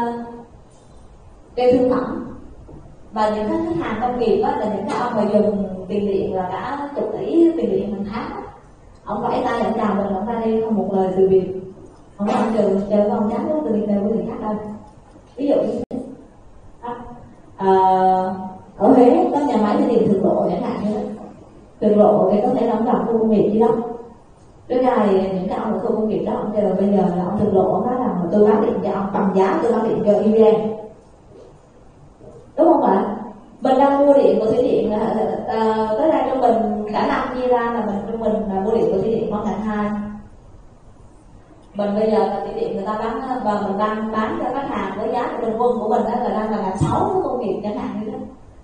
S2: trên thương phẩm, và những khách hàng công nghiệp là những cái ông mà dùng tiền điện là cả chục tỷ tiền điện hàng tháng, ông vẫy tay ông chào mình, ông ra đi không một lời từ biệt, ông nói ông chờ ông dám nói từ biệt nào với người khác đâu. Ví dụ như thế ở Huế có nhà máy thủy điện Thượng Lộ chẳng hạn như thế, Thượng Lộ thì có thể là ông làm khu công nghiệp gì đó, cái này những cái ông ở khu công nghiệp đó ông kêu là bây giờ là ông Thượng Lộ ông nói là tôi bán điện cho ông bằng giá tôi bán điện cho EVN, đúng không ạ? Mình đang mua điện của thủy điện tới đây cho mình cả năm chia ra là mình là mua điện của thủy điện khoảng 1.200. Mình bây giờ là thủy điện người ta bán và mình đang bán cho khách hàng với giá bình quân của mình đó là đang là 1.600 của công nghiệp chẳng hạn như thế.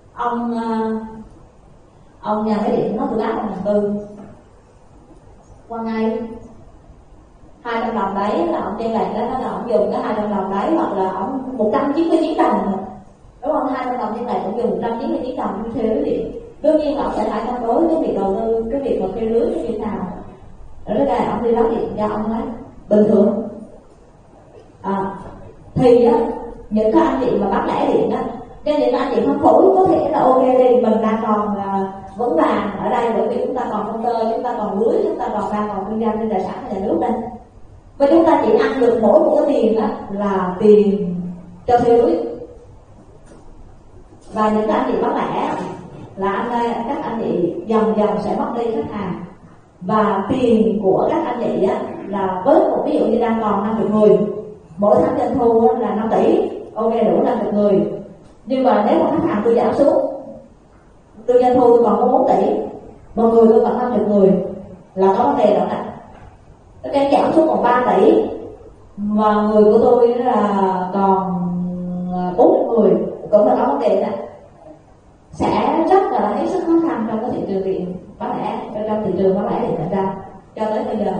S2: Ông nhà máy điện nó tôi bán là 1.400 qua ngày. 200 đồng đấy là ông trên lệch đó là ông dùng cái 200 đồng đấy, hoặc là ông 199 đồng rồi. Đúng không? 200 đồng trên này cũng dùng 199 đồng như thuê lưới điện. Đương nhiên là ông sẽ phải cân đối cái việc đầu tư, cái việc mà thuê lưới như thế nào. Rồi cái này ông đi bán điện cho ông ấy bình thường. Thì á, những cái anh chị mà bán lẻ điện á, cho những anh chị phân phối có thể là ok đi, mình đang còn vững vàng ở đây bởi vì chúng ta còn công tơ, chúng ta còn lưới, chúng ta còn kinh doanh trên tài sản của nhà nước đây. Và chúng ta chỉ ăn được mỗi một cái tiền đó là tiền cho thuê lưới. Và những cái anh chị bán lẻ là các anh chị dần dần sẽ mất đi khách hàng, và tiền của các anh chị á, là với một ví dụ như đang còn 50 người, mỗi tháng doanh thu là 5 tỷ, ok đủ 50 người, nhưng mà nếu mà khách hàng tôi giảm xuống, tôi doanh thu tôi còn có 4 tỷ, một người tôi còn 50 người là có vấn đề rồi đó. Cái giảm xuống còn 3 tỷ mà người của tôi là còn 40 người cũng là có vấn đề đó, sẽ rất là hết sức khó khăn trong cái thị trường điện bán lẻ, trong thị trường bán lẻ điện cạnh tranh cho tới bây giờ.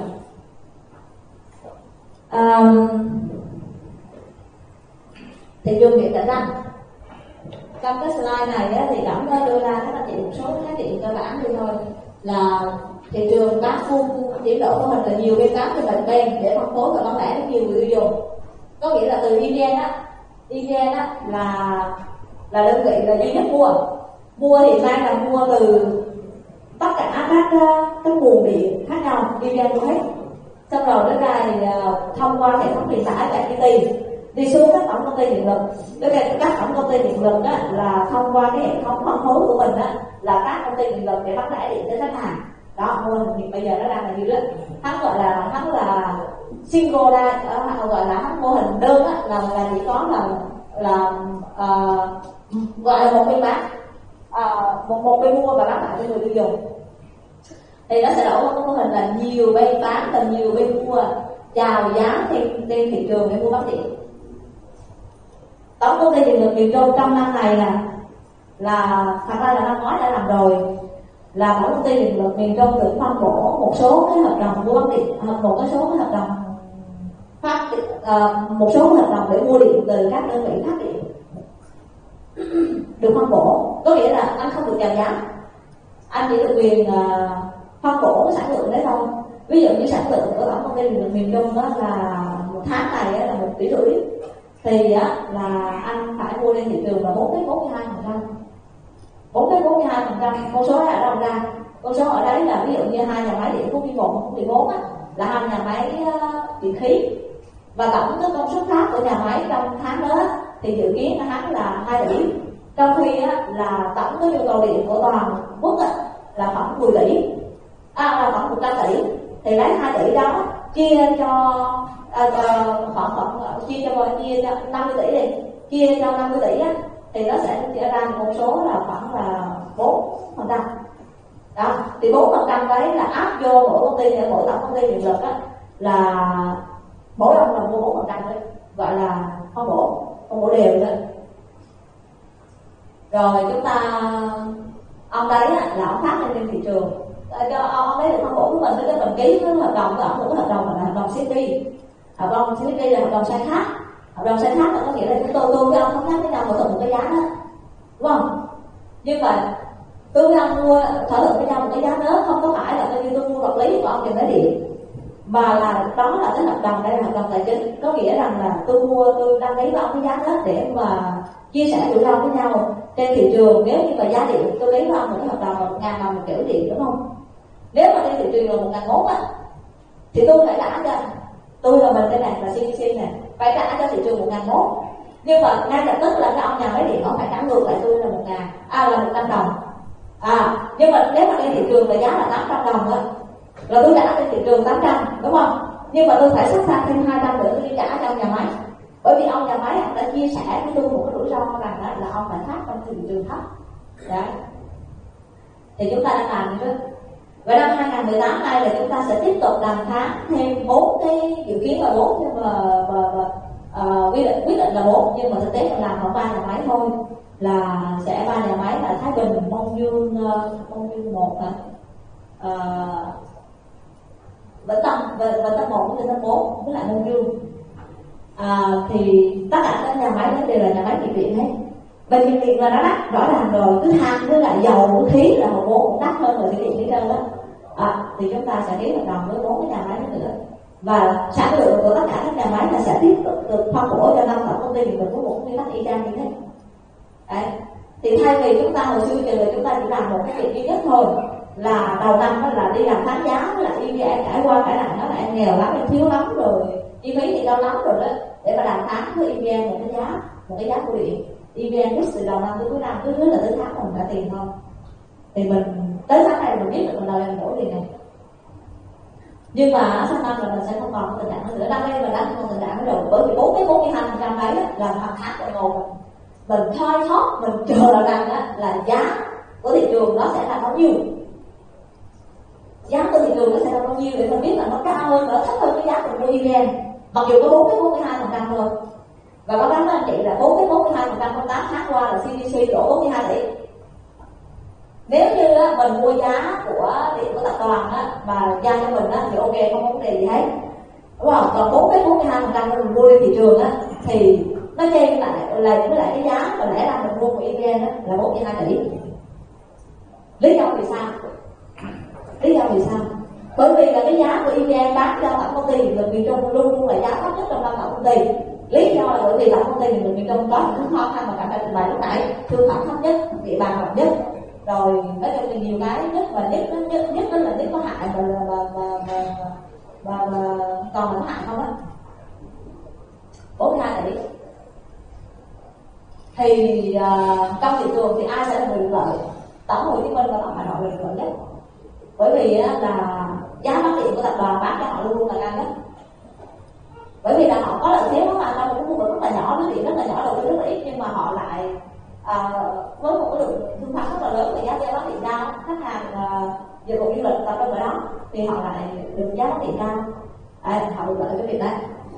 S2: Thị trường điện cạnh tranh trong cái slide này á, thì Cẩm đưa ra các anh chị một số khái niệm cơ bản đi thôi, là thị trường cáp phun chuyển đổi của mình là nhiều cái cáp trên bạch bên để phân phối và bán lẻ với nhiều người tiêu dùng. Có nghĩa là từ EVN là đơn vị là duy nhất mua hiện nay là mua từ tất cả các nguồn điện khác nhau, EVN mua hết. Xong rồi đến đây thông qua hệ thống truyền tải tại FPT đi xuống các tổng công ty điện lực. Các tổng công ty điện lực đó là thông qua cái hệ thống phân phối của mình đó, là các công ty điện lực để bán lẻ điện đến khách hàng. Đó, mô hình bây giờ nó đang là như thế. Hắn gọi là single day, gọi là mô hình đơn á, là chỉ có là gọi là một bên bán, một bên mua và bán lại cho người tiêu dùng. thì nó sẽ đổi qua mô hình là nhiều bên bán và nhiều bên mua, chào giá trên thị trường để mua bán điện. Tổng công ty điện lực miền Trung trong năm này là thật ra là năm ngoái đã làm rồi, là tổng công ty điện lực miền Trung được phân bổ một số cái hợp đồng mua bán điện, một số cái hợp đồng một số hợp đồng để mua điện từ các đơn vị phát điện được phân bổ. Có nghĩa là anh không được chào giá, anh chỉ được quyền phân bổ cái sản lượng đấy thôi. Ví dụ như sản lượng của tổng công ty điện lực miền Trung đó là một tháng này là 1,5 tỷ, thì là anh phải mua lên thị trường là 4,42%. 4,42%, con số đó ở đâu ra? Con số ở đấy là ví dụ như hai nhà máy điện Phú Mỹ 1 và Phú Mỹ 4 là hai nhà máy điện khí, và tổng cái công suất phát của nhà máy trong tháng đó thì dự kiến tháng là 2 tỷ, trong khi là tổng cái nhu cầu điện của toàn quốc là khoảng 10 tỷ, là khoảng 100 tỷ, thì lấy 2 tỷ đó chia cho chia cho 50 tỷ đi, chia cho 50 tỷ thì nó sẽ ra một số là khoảng là 4%. Đó, thì 4% đấy là áp vô mỗi công ty, mỗi tổng công ty điện lực là mỗi năm là mua 4% đấy, gọi là phân bổ đều đấy. Rồi chúng ta, ông đấy là ông phát lên trên thị trường, cho ông đấy được phân bổ của mình, với mình ký cái hợp đồng với ông, một cái hợp đồng là hợp đồng CP. Hợp đồng CP là hợp đồng sai khác. Hợp đồng sai khác là có nghĩa là chúng tôi với ông thống nhất với nhau thỏa thuận một cái giá đó, đúng không? Nhưng mà tôi với ông mua thỏa thuận với nhau một cái giá đó, không có phải là coi như tôi mua vật lý của ông tiền lấy điện, mà là đó là cái hợp đồng, đây là hợp đồng tài chính. Có nghĩa rằng là tôi đăng ký với ông cái giá đó để mà chia sẻ rủi ro với nhau trên thị trường. Nếu như mà giá điện tôi lấy với ông một cái hợp đồng là 1.000 đồng một kiểu điện, đúng không? Nếu mà trên thị trường là 1.100 thì tôi phải trả cho tôi là mình đây này, là CVC này, phải trả cho thị trường 1.100. Nhưng mà ngay lập tức là cái ông nhà máy điện ông phải trả ngược lại tôi là 100 đồng. Nhưng mà nếu mà trên thị trường là giá là 800 đồng đó, là tôi trả trên thị trường 800, đúng không? Nhưng mà tôi phải sắp ra thêm 200 nữa tôi trả cho ông nhà máy, bởi vì ông nhà máy ông đã chia sẻ với tôi một cái rủi ro rằng là ông phải phát trong thị trường thấp. Đấy, thì chúng ta đang làm như thế. Và năm 2018 này là chúng ta sẽ tiếp tục đàm phán thêm 4 cái dự kiến là 4, nhưng mà quyết định là 4, nhưng mà thực tế mình làm khoảng 3 nhà máy thôi, là sẽ 3 nhà máy là Thái Bình, Mông Dương 1 Vĩnh Tân 1, Vĩnh Tân 4 với lại Mông Dương. Thì tất cả các nhà máy đó đều là nhà máy nhiệt điện hết. Bên nhiệt điện là nó đắt rõ ràng rồi, cứ than với lại dầu với khí là một đắt hơn rồi cái điện đi đâu đó. Thì chúng ta sẽ ký hợp đồng với 4 cái nhà máy nữa, và sản lượng của tất cả các nhà máy là sẽ tiếp tục được phân bổ cho 5 tổng công ty điện lực của một nguyên tắc y chang như thế. Đấy, thì thay vì chúng ta hồi xưa giờ là chúng ta chỉ làm một cái việc duy nhất thôi, là đầu năm đó là đi làm phán giá với lại EVN, trải qua cải lại nó là em nghèo lắm, em thiếu lắm rồi, chi phí thì cao lắm rồi đó, để mà đàm phán với EVN một cái giá của điện. EVN biết từ đầu năm tới cuối năm, cứ là tới tháng mình trả tiền thôi, thì mình tới tháng này mình biết được mình đâu em đổ tiền này. Nhưng mà sang năm là mình sẽ không còn tình trạng nữa. Năm nay mình đã không còn tình trạng nữa rồi, bởi vì 42% đấy là hàng tháng đồng hồ mình thoi thóp, mình chờ rằng là giá của thị trường nó sẽ là bao nhiêu, giá của thị trường nó sẽ là bao nhiêu để mình biết là nó cao hơn, nó thấp hơn cái giá của EVN, mặc dù có 42% thôi. Và báo cáo với anh chị là 42% trong 8 tháng qua là CVC đổ 42 tỷ. Nếu như mình mua giá của điện của tập đoàn mà giao cho mình thì ok, không có vấn đề gì hết, đúng không? Còn 42% mình mua lên thị trường thì nó chênh lại với lại cái giá mà lẽ ra mình mua của EVN là 42 tỷ. Lý do vì sao? Bởi vì là cái giá của EVN bán cho tổng công ty điện lực miền Trung luôn luôn là giá thấp nhất trong 5 tổng công ty. Lý do là bởi vì tổng công ty điện lực miền Trung có những khó khăn mà cả trình bày lúc nãy, thương phẩm thấp nhất, địa bàn rộng nhất, rồi nói chung là nhiều cái nhất là nhất có hại và còn là có hại không á. 42 tỷ. Thì trong thị trường thì ai sẽ là người được lợi? Tổng Hồ Chí Minh và tổng Hà Nội là được lợi nhất, bởi vì là giá bán điện của tập đoàn bán cho họ luôn luôn là cao nhất, bởi vì là họ có lợi thế mà trong một cái khu vực rất là nhỏ, nó điện rất là nhỏ, đầu tư rất là ít, nhưng mà họ lại với một cái lượng thương phẩm rất là lớn, thì giá bán điện cao, khách hàng dịch vụ du lịch tập trung ở đó thì họ lại được giá phát triển cao. Họ được lợi cái việc đấy.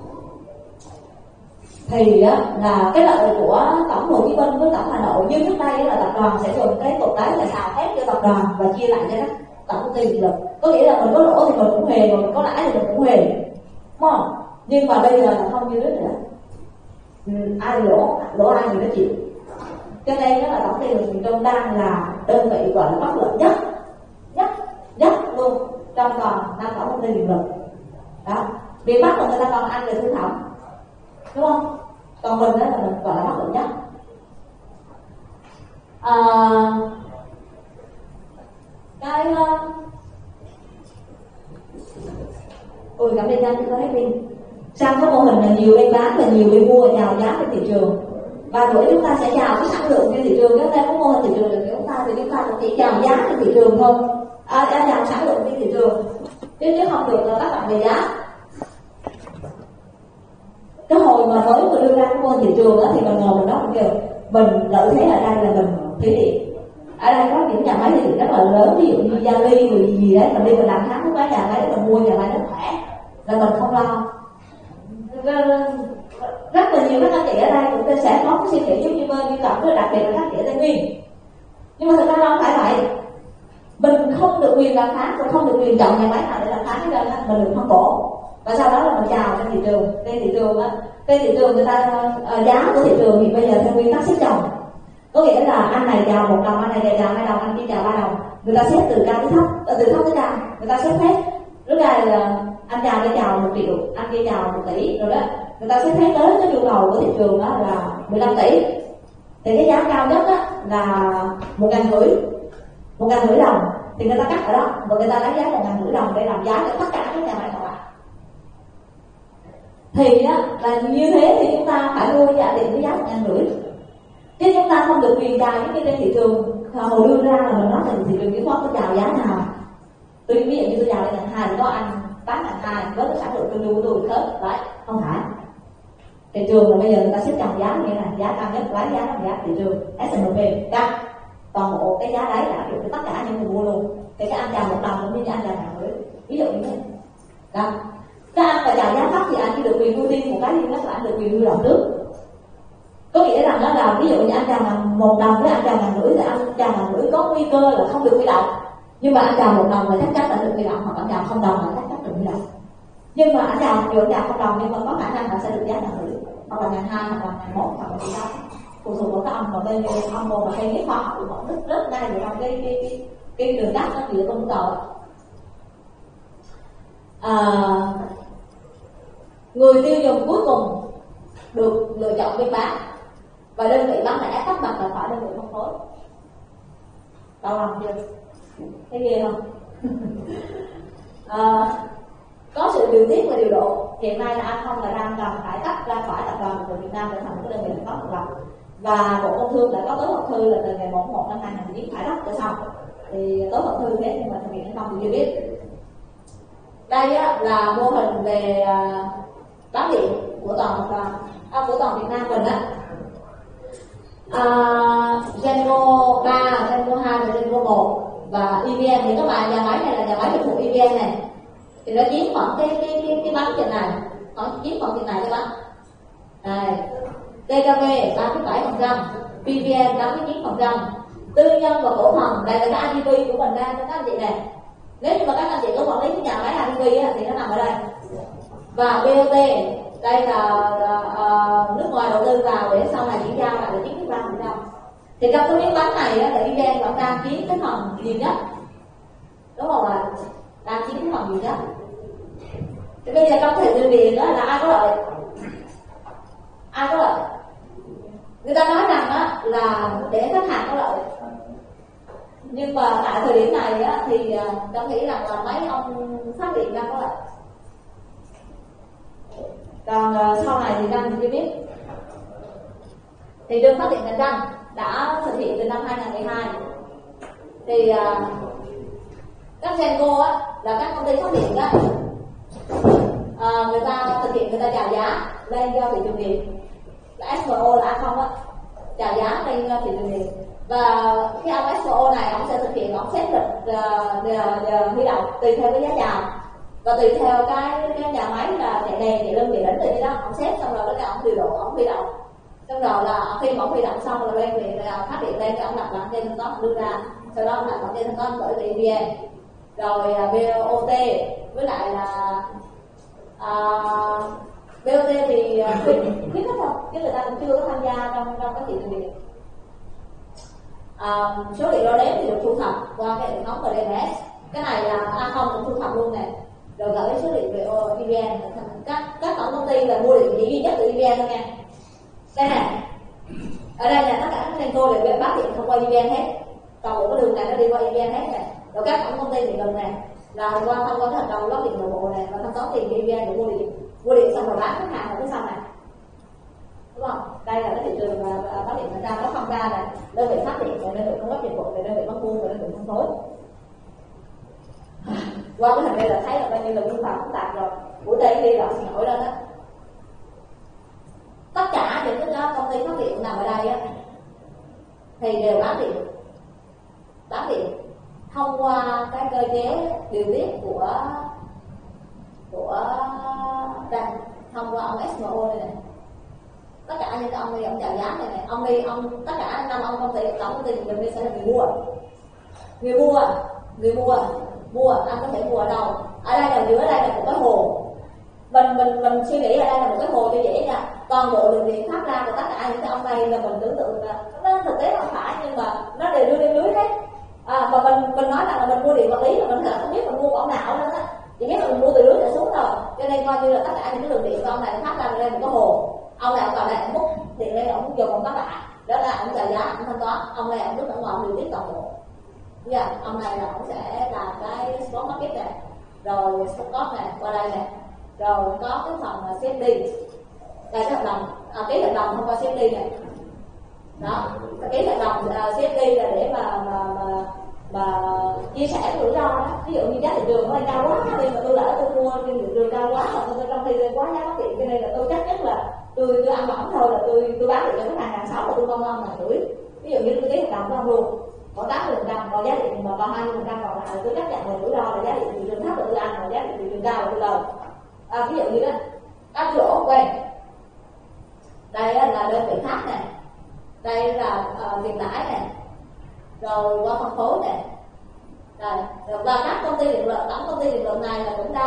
S2: Thì là cái lợi của tổng Hồ Chí Minh với tổng Hà Nội như trước đây là tập đoàn sẽ dùng cái cục đấy là xào hết cho tập đoàn và chia lại cho các tổng công ty điện lực. Có nghĩa là mình có lỗ thì mình cũng huề, mình có lãi thì mình cũng huề, đúng không? Nhưng mà bây giờ là không như thế nữa. Ai lỗ ai người đó chịu. Cho nên đó là tổng ty điện lực miền Trung đang là đơn vị gọi là bất lợi nhất luôn trong toàn 5 tổng công ty điện lực. Đó, miền Bắc là người ta còn ăn về thương thẩm, đúng không? Còn mình đó là mình gọi là bất lợi nhất. Cảm ơn anh có thấy tin. Sang có mô hình là nhiều bên bán và nhiều bên mua, chào giá trên thị trường. Và rồi chúng ta sẽ chào cái sản lượng trên thị trường. Nếu có mô hình thị trường là chúng ta thì chúng ta chỉ chào giá trên thị trường thôi, chào sản lượng trên thị trường, chứ không được tác động về giá. Cái hồi mà mới vừa đưa ra cái mô hình thị trường đó thì mình ngồi mình nói kìa, mình lợi thế ở đây là mình thủy điện. Ở đây có những nhà máy thủy điện rất là lớn, ví dụ như Gia Ly rồi gì đấy, mình đi mình làm tháng với mấy nhà máy, mình mua nhà máy nó khỏe là mình không lo. Rất là nhiều các anh chị ở đây cũng sẽ có cái suy nghĩ giống như bên như cộng, đặc biệt là các chị Tây Nguyên. Nhưng mà thực ra đâu phải vậy. Mình không được quyền làm phán, mình không được quyền chọn nhà máy nào để làm phán hết trơn á, mình được phân bổ. Và sau đó là mình chào trên thị trường. Trên thị trường người ta giá của thị trường thì bây giờ theo nguyên tắc xếp chồng. Có nghĩa là anh này chào 1 đồng, anh này chào 2 đồng, anh kia chào 3 đồng. Người ta xếp từ cao tới thấp, từ thấp tới cao, người ta xếp hết. Lúc này là anh chào đây chào 1 triệu, anh kia chào 1 tỷ rồi đó. Người ta xếp hết tới cái nhu cầu của thị trường đó là 15 tỷ. Thì cái giá cao nhất đó là 1.500 đồng. Thì người ta cắt ở đó và người ta đánh giá 1.500 đồng để làm giá cho tất cả các nhà máy còn lại. Thì là như thế thì chúng ta phải mua giá điện với giá 1.500. Chứ chúng ta không được quyền chào những cái trên thị trường hồi đưa ra là mình nói là thị trường chứng khoán tôi chào giá nào. Tôi ví dụ như tôi chào đây 1.200 thì có anh 8.200 với cái sản lượng tương đương của tôi hết đấy, không phải. Thị trường là bây giờ người ta xếp chồng giá như này, giá cao nhất lấy giá là giá thị trường S&P cao. Toàn bộ cái giá đấy là được tất cả những người mua luôn. Thì cái anh chào 1 đồng cũng như anh chào 1.500, ví dụ như thế. Đó. Cái anh mà chào giá thấp thì anh chỉ được quyền ưu tiên một cái duy nhất là anh được quyền huy động trước. Có nghĩa rằng đó là ví dụ như anh chào 1 đồng với anh chào 1.500 thì anh chào 1.500 có nguy cơ là không được huy động. Nhưng mà anh chào 1 đồng là chắc chắn là được huy động, hoặc anh chào 0 đồng là chắc chắn được huy động. Nhưng mà anh chào dù chào 0 đồng nhưng mà có khả năng là sẽ được giá 1.500, hoặc là 1.200, hoặc là 1.100, hoặc là gì đó. Phụ thuộc vào các ông mà bên ông mà hay cái khoa học họ rất ngay vào trong cái đường cắt nó thì không cầu. Người tiêu dùng cuối cùng được lựa chọn bên bán và đơn vị bán lẻ tách bạch là phải đơn vị phân phối. Đau lòng chưa? Thấy ghê không? Có sự điều tiết và điều độ. Hiện nay là anh không là đang cần phải tách ra khỏi tập đoàn của Việt Nam để thành một cái đơn vị có độc lập. Và Bộ Công Thương đã có tối hậu thư là từ ngày 1 năm 2009 phải đắp cho xong. Thì tối hậu thư thế nhưng mà thực hiện hay không thì chưa biết. Đây là mô hình về bán điện của toàn tập đoàn, của toàn Việt Nam mình á. Genco 3, Genco 2 và Genco 1 và EVN thì các bạn nhà máy này là nhà máy trực thuộc EVN này. Thì nó chiếm khoảng cái bánh trên này, khoảng chiếm khoảng trên này cái bánh. Này, TKV 37%, PVN 89%, tư nhân và cổ phần đây là cái IDP của mình đây các anh chị này. Nếu như mà các anh chị có quản lý cái nhà máy IDP thì nó nằm ở đây. Và BOT đây là nước ngoài đầu tư vào để sau này chuyển giao lại là 93%. Thì trong cái miếng bánh này là EVN vẫn đang chiếm cái phần nhiều nhất, đúng không ạ? Đang chiếm cái phần nhiều nhất. Thì bây giờ trong thị trường điện đó là ai có lợi? Ai có lợi? Người ta nói rằng là để khách hàng có lợi. Nhưng mà tại thời điểm này thì tôi nghĩ rằng là mấy ông phát điện đang có lợi. Còn sau này thì đang chưa biết. Thị trường phát điện cạnh tranh đã thực hiện từ năm 2012. Thì các Genco là các công ty phát điện người ta thực hiện, người ta chào giá lên cho thị trường điện là SMO là A0 chào giá trên thị trường điện. Và cái ông SPO này ông sẽ thực hiện, ông xét lịch huy động tùy theo cái giá chào và tùy theo cái nhà máy là chạy đèn, chạy lưng, chạy đỉnh từ đó ông xét xong rồi cái ông điều độ, ông huy động. Xong rồi là khi mà ông huy động xong rồi bên thì phát điện lên cho ông đặt lặng trên thanh toán đưa ra, sau đó ông đặt lặng trên thanh toán gửi về EVN, rồi BOT với lại là BOT thì khuyến khích không, chứ người ta cũng chưa có tham gia trong cái thị trường điện. Số liệu đo đếm thì được thu thập qua cái hệ thống RDMS, cái này là A0 cũng thu thập luôn nè, rồi gửi số liệu về EVN. Các tổng công ty là mua điện chỉ duy nhất từ EVN thôi nha. Đây nè, ở đây là tất cả các Senco đều bán điện thông qua EVN hết, toàn bộ cái đường này nó đi qua EVN hết nè. Rồi các tổng công ty điện lực này là thông qua cái hợp đồng lót điện nội bộ này và thanh toán tiền EVN để mua điện xong rồi bán khách hàng ở phía sau này, đúng không? Đây là cái thị trường phát điện người ta nó không ra này, đơn vị phát điện, rồi đơn vị cung cấp dịch vụ, rồi đơn vị bán buôn, rồi đơn vị phân phối. Qua cái hình đây là thấy là bao nhiêu là vi phạm phức tạp rồi. Buổi đây đi là nổi lên đó. Tất cả những cái công ty phát điện nằm ở đây á thì đều bán điện thông qua cái cơ chế điều tiết của đây, thông qua ông SMO này này. Tất cả những cái ông đi ông chào giá này này, tất cả 5 ông công ty, tổng công ty mình đi sẽ là người mua, anh có thể mua ở đâu? Ở đây là giữa đây là một cái hồ. Mình suy nghĩ ở đây là một cái hồ cho dễ nha. Toàn bộ lượng điện phát ra của tất cả những cái ông này là mình tưởng tượng là nó thực tế không phải, nhưng mà nó đều đưa lên lưới đấy. Và mình nói rằng là mình mua điện vật lý mà mình không biết mình mua của ông nào nữa á, chỉ biết là mình mua từ lưới trở xuống rồi. Cho nên coi như là tất cả những cái lượng điện của ông này phát ra lên một cái hồ. Ông này ông vào đây ông múc điện lên, ông dùng một các bạn, đó là ông chào giá, ông thanh toán. Ông này ông đứng ở ngoài ông điều tiết toàn bộ. Ông này là ông sẽ làm cái spot market này, rồi spot này qua đây này, rồi có cái phần CFD, đây cái hợp đồng, ký hợp đồng thông qua CFD này, đó, ký hợp đồng CFD là để mà chia sẻ rủi ro đó. Ví dụ như giá thị trường nó lên cao quá, nên mà tôi lỡ tôi mua trên thị trường cao quá, mà tôi trong khi lên quá giá phát điện, cho nên là tôi chắc nhất là tôi ăn bỏng thôi, là tôi bán được cho khách hàng hàng 6 là tôi con ngon mà gửi. Ví dụ như tôi ký hợp đồng với ông luôn, có 80%, còn giá điện mà còn 20% còn lại là tôi chấp nhận về rủi ro, là giá điện thị trường thấp là tôi ăn, còn giá điện thị trường cao là tôi lời. Ví dụ như đó, các chỗ quen, đây là đơn vị khác này, đây là tiền tải này, rồi qua phân phối này, rồi và các công ty điện lực, tổng công ty điện lực này là cũng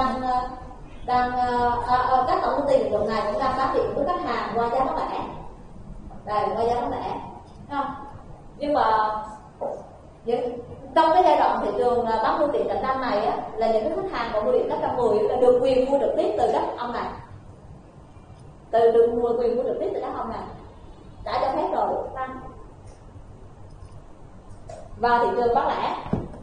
S2: các tổng công ty điện lực này cũng đang bán điện với khách hàng qua giá bán lẻ, đây qua giá bán lẻ, không? Nhưng mà trong cái giai đoạn thị trường bán buôn điện cạnh tranh này á, là những cái khách hàng của mua điện 810 là được quyền mua trực tiếp từ các ông này, quyền mua trực tiếp từ các ông này, đã cho phép rồi tăng. Và thị trường bán lẻ,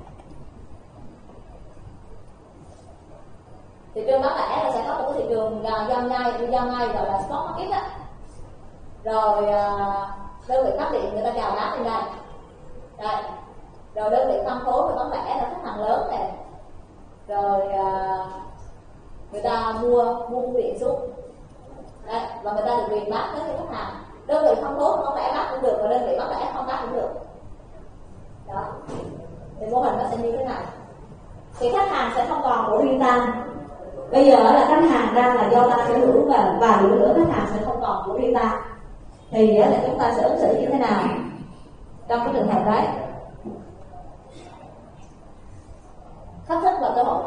S2: là sẽ có một cái thị trường do ngay gọi là spot market á, rồi đơn vị phát điện người ta chào bán lên đây, rồi đơn vị phân phối và bán lẻ là khách hàng lớn này, rồi người ta mua điện xuống đấy, và người ta được quyền bán tới khách hàng. Đơn vị phân phối bán lẻ bán cũng được, và đơn vị bán lẻ không bán cũng được. Đó, thì mô hình nó sẽ như thế này. Thì khách hàng sẽ không còn của riêng ta. Bây giờ là khách hàng đang là do ta sở hữu, và nữa khách hàng sẽ không còn của riêng ta. Thì là chúng ta sẽ ứng xử như thế nào trong cái trường hợp đấy? Thách thức và cơ hội.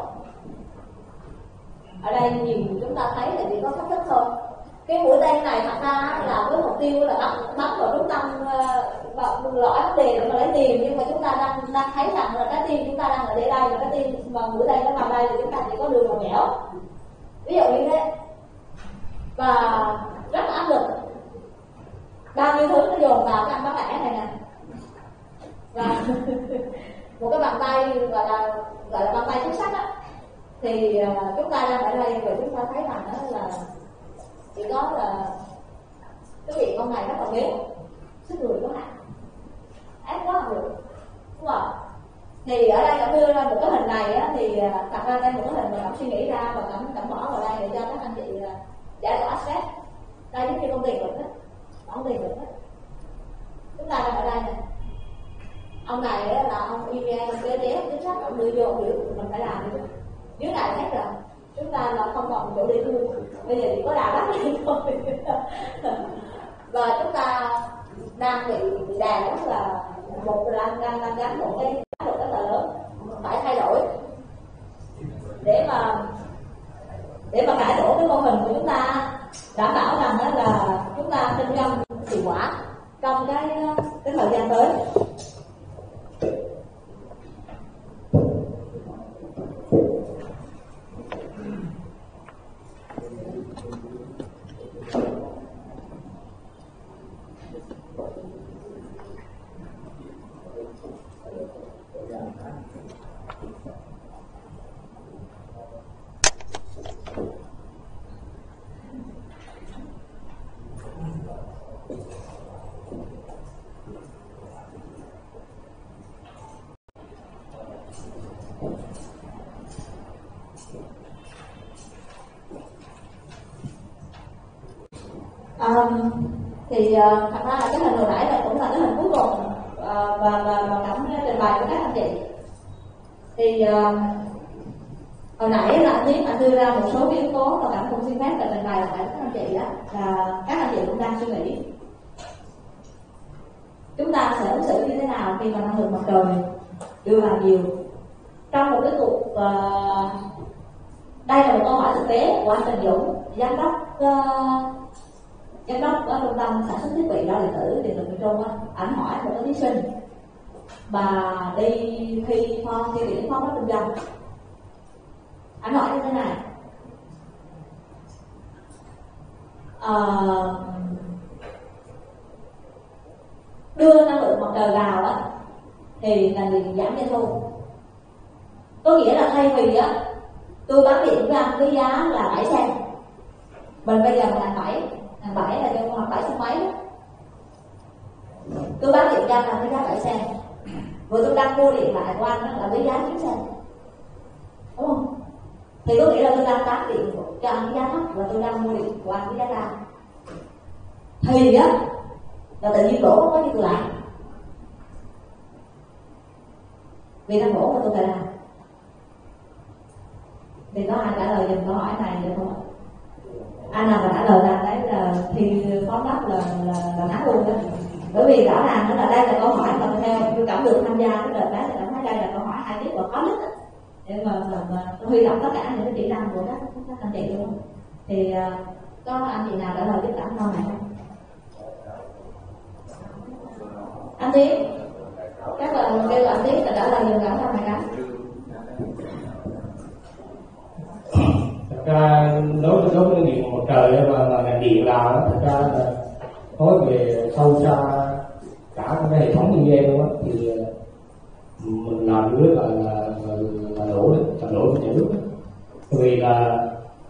S2: Ở đây nhiều chúng ta thấy là chỉ có thách thức thôi. Cái mũi tên này thật ra là với mục tiêu là bắn vào trung tâm lõi vấn đề để mà lấy tiền, nhưng mà chúng ta đang thấy rằng là trái tim chúng ta đang ở đây, và cái tim mà mũi tên nó vào đây thì chúng ta chỉ có đường vào nhẽo, ví dụ như thế, và rất là áp lực, bao nhiêu thứ nó dồn vào cái anh bán lẻ này nè, và một cái bàn tay gọi là bàn tay xuất sắc á, thì chúng ta đang ở đây và chúng ta thấy rằng đó là chỉ có là cái việc con này rất là béo, sức người có hạn, ép quá là người, đúng không? Thì ở đây đã đưa ra một cái hình này á, thì đặt ra đây một cái hình mà cảm suy nghĩ ra và cảm bỏ vào đây để cho các anh chị giải tỏa stress. Đây giống như công tiền lực đó, công tiền lực đó. ông này là ông EVA ông kế đế chính sách ông đưa vô hiểu mình phải làm chứ. Dưới này khác là chúng ta là không còn chỗ đi luôn, bây giờ chỉ có Đà Bắc đi thôi. Và chúng ta đang bị đè đó là một đang gắn một cái áp lực rất là lớn, phải thay đổi để mà cải tổ cái mô hình của chúng ta, đảm bảo rằng đó là chúng ta kinh doanh hiệu quả trong cái thời gian tới. Thì thật ra là cái hình hồi nãy là cũng là cái hình cuối cùng và cảm trình bày của các anh chị. Thì hồi nãy là anh đưa ra một số yếu tố và cảm không xin phép là trình bày lại các anh chị đó, là các anh chị cũng đang suy nghĩ chúng ta sẽ ứng xử như thế nào khi mà năng lượng mặt trời đưa vào nhiều. Trong một cái cuộc đây là một câu hỏi thực tế của anh Trần Dũng, giám đốc ở trung tâm sản xuất thiết bị đo điện tử điện lực miền Trung á. Ảnh hỏi một cái thí sinh mà đi thi form thi điểm form kinh doanh. Ảnh hỏi như thế này: đưa năng lượng mặt trời vào á thì là gì giảm doanh thu. Có nghĩa là thay vì á tôi bán điện ra với giá là 7 sen, mình bây giờ là 7 là cho hoặc 7 số mấy đó. Tôi bán điện ra là với giá 7 sen, rồi tôi đang mua điện lại của anh là với giá 9 sen, đúng không? Thì có nghĩa là tôi đang bán điện cho anh với giá thấp và tôi đang mua điện của anh với giá cao. Thì á là tự nhiên đổ có như lại, vì đang đổ mà tôi phải làm. Thì có ai trả lời dùm câu hỏi này được không ạ? Anh nào mà trả lời ra đấy là thì phóng đáp là thắng luôn đó. Bởi vì rõ ràng đó là đây là câu hỏi mà theo tôi cảm được tham gia cái đợt đấy, là cảm thấy đây là câu hỏi hay nhất và khó nhất để mà huy động tất cả những cái kỹ năng của các anh chị luôn. Thì có anh chị nào trả lời giúp cả câu này không? Anh Tiến, các bạn kêu anh Tiến là trả lời dùm cả câu này cái.
S6: Thật ra đối với điện mặt trời mà ngành điện làm thật ra là nói về sâu xa cả cái hệ thống như vậy luôn á, thì mình làm rất là lỗ đấy, là lỗ của nhà nước. Vì là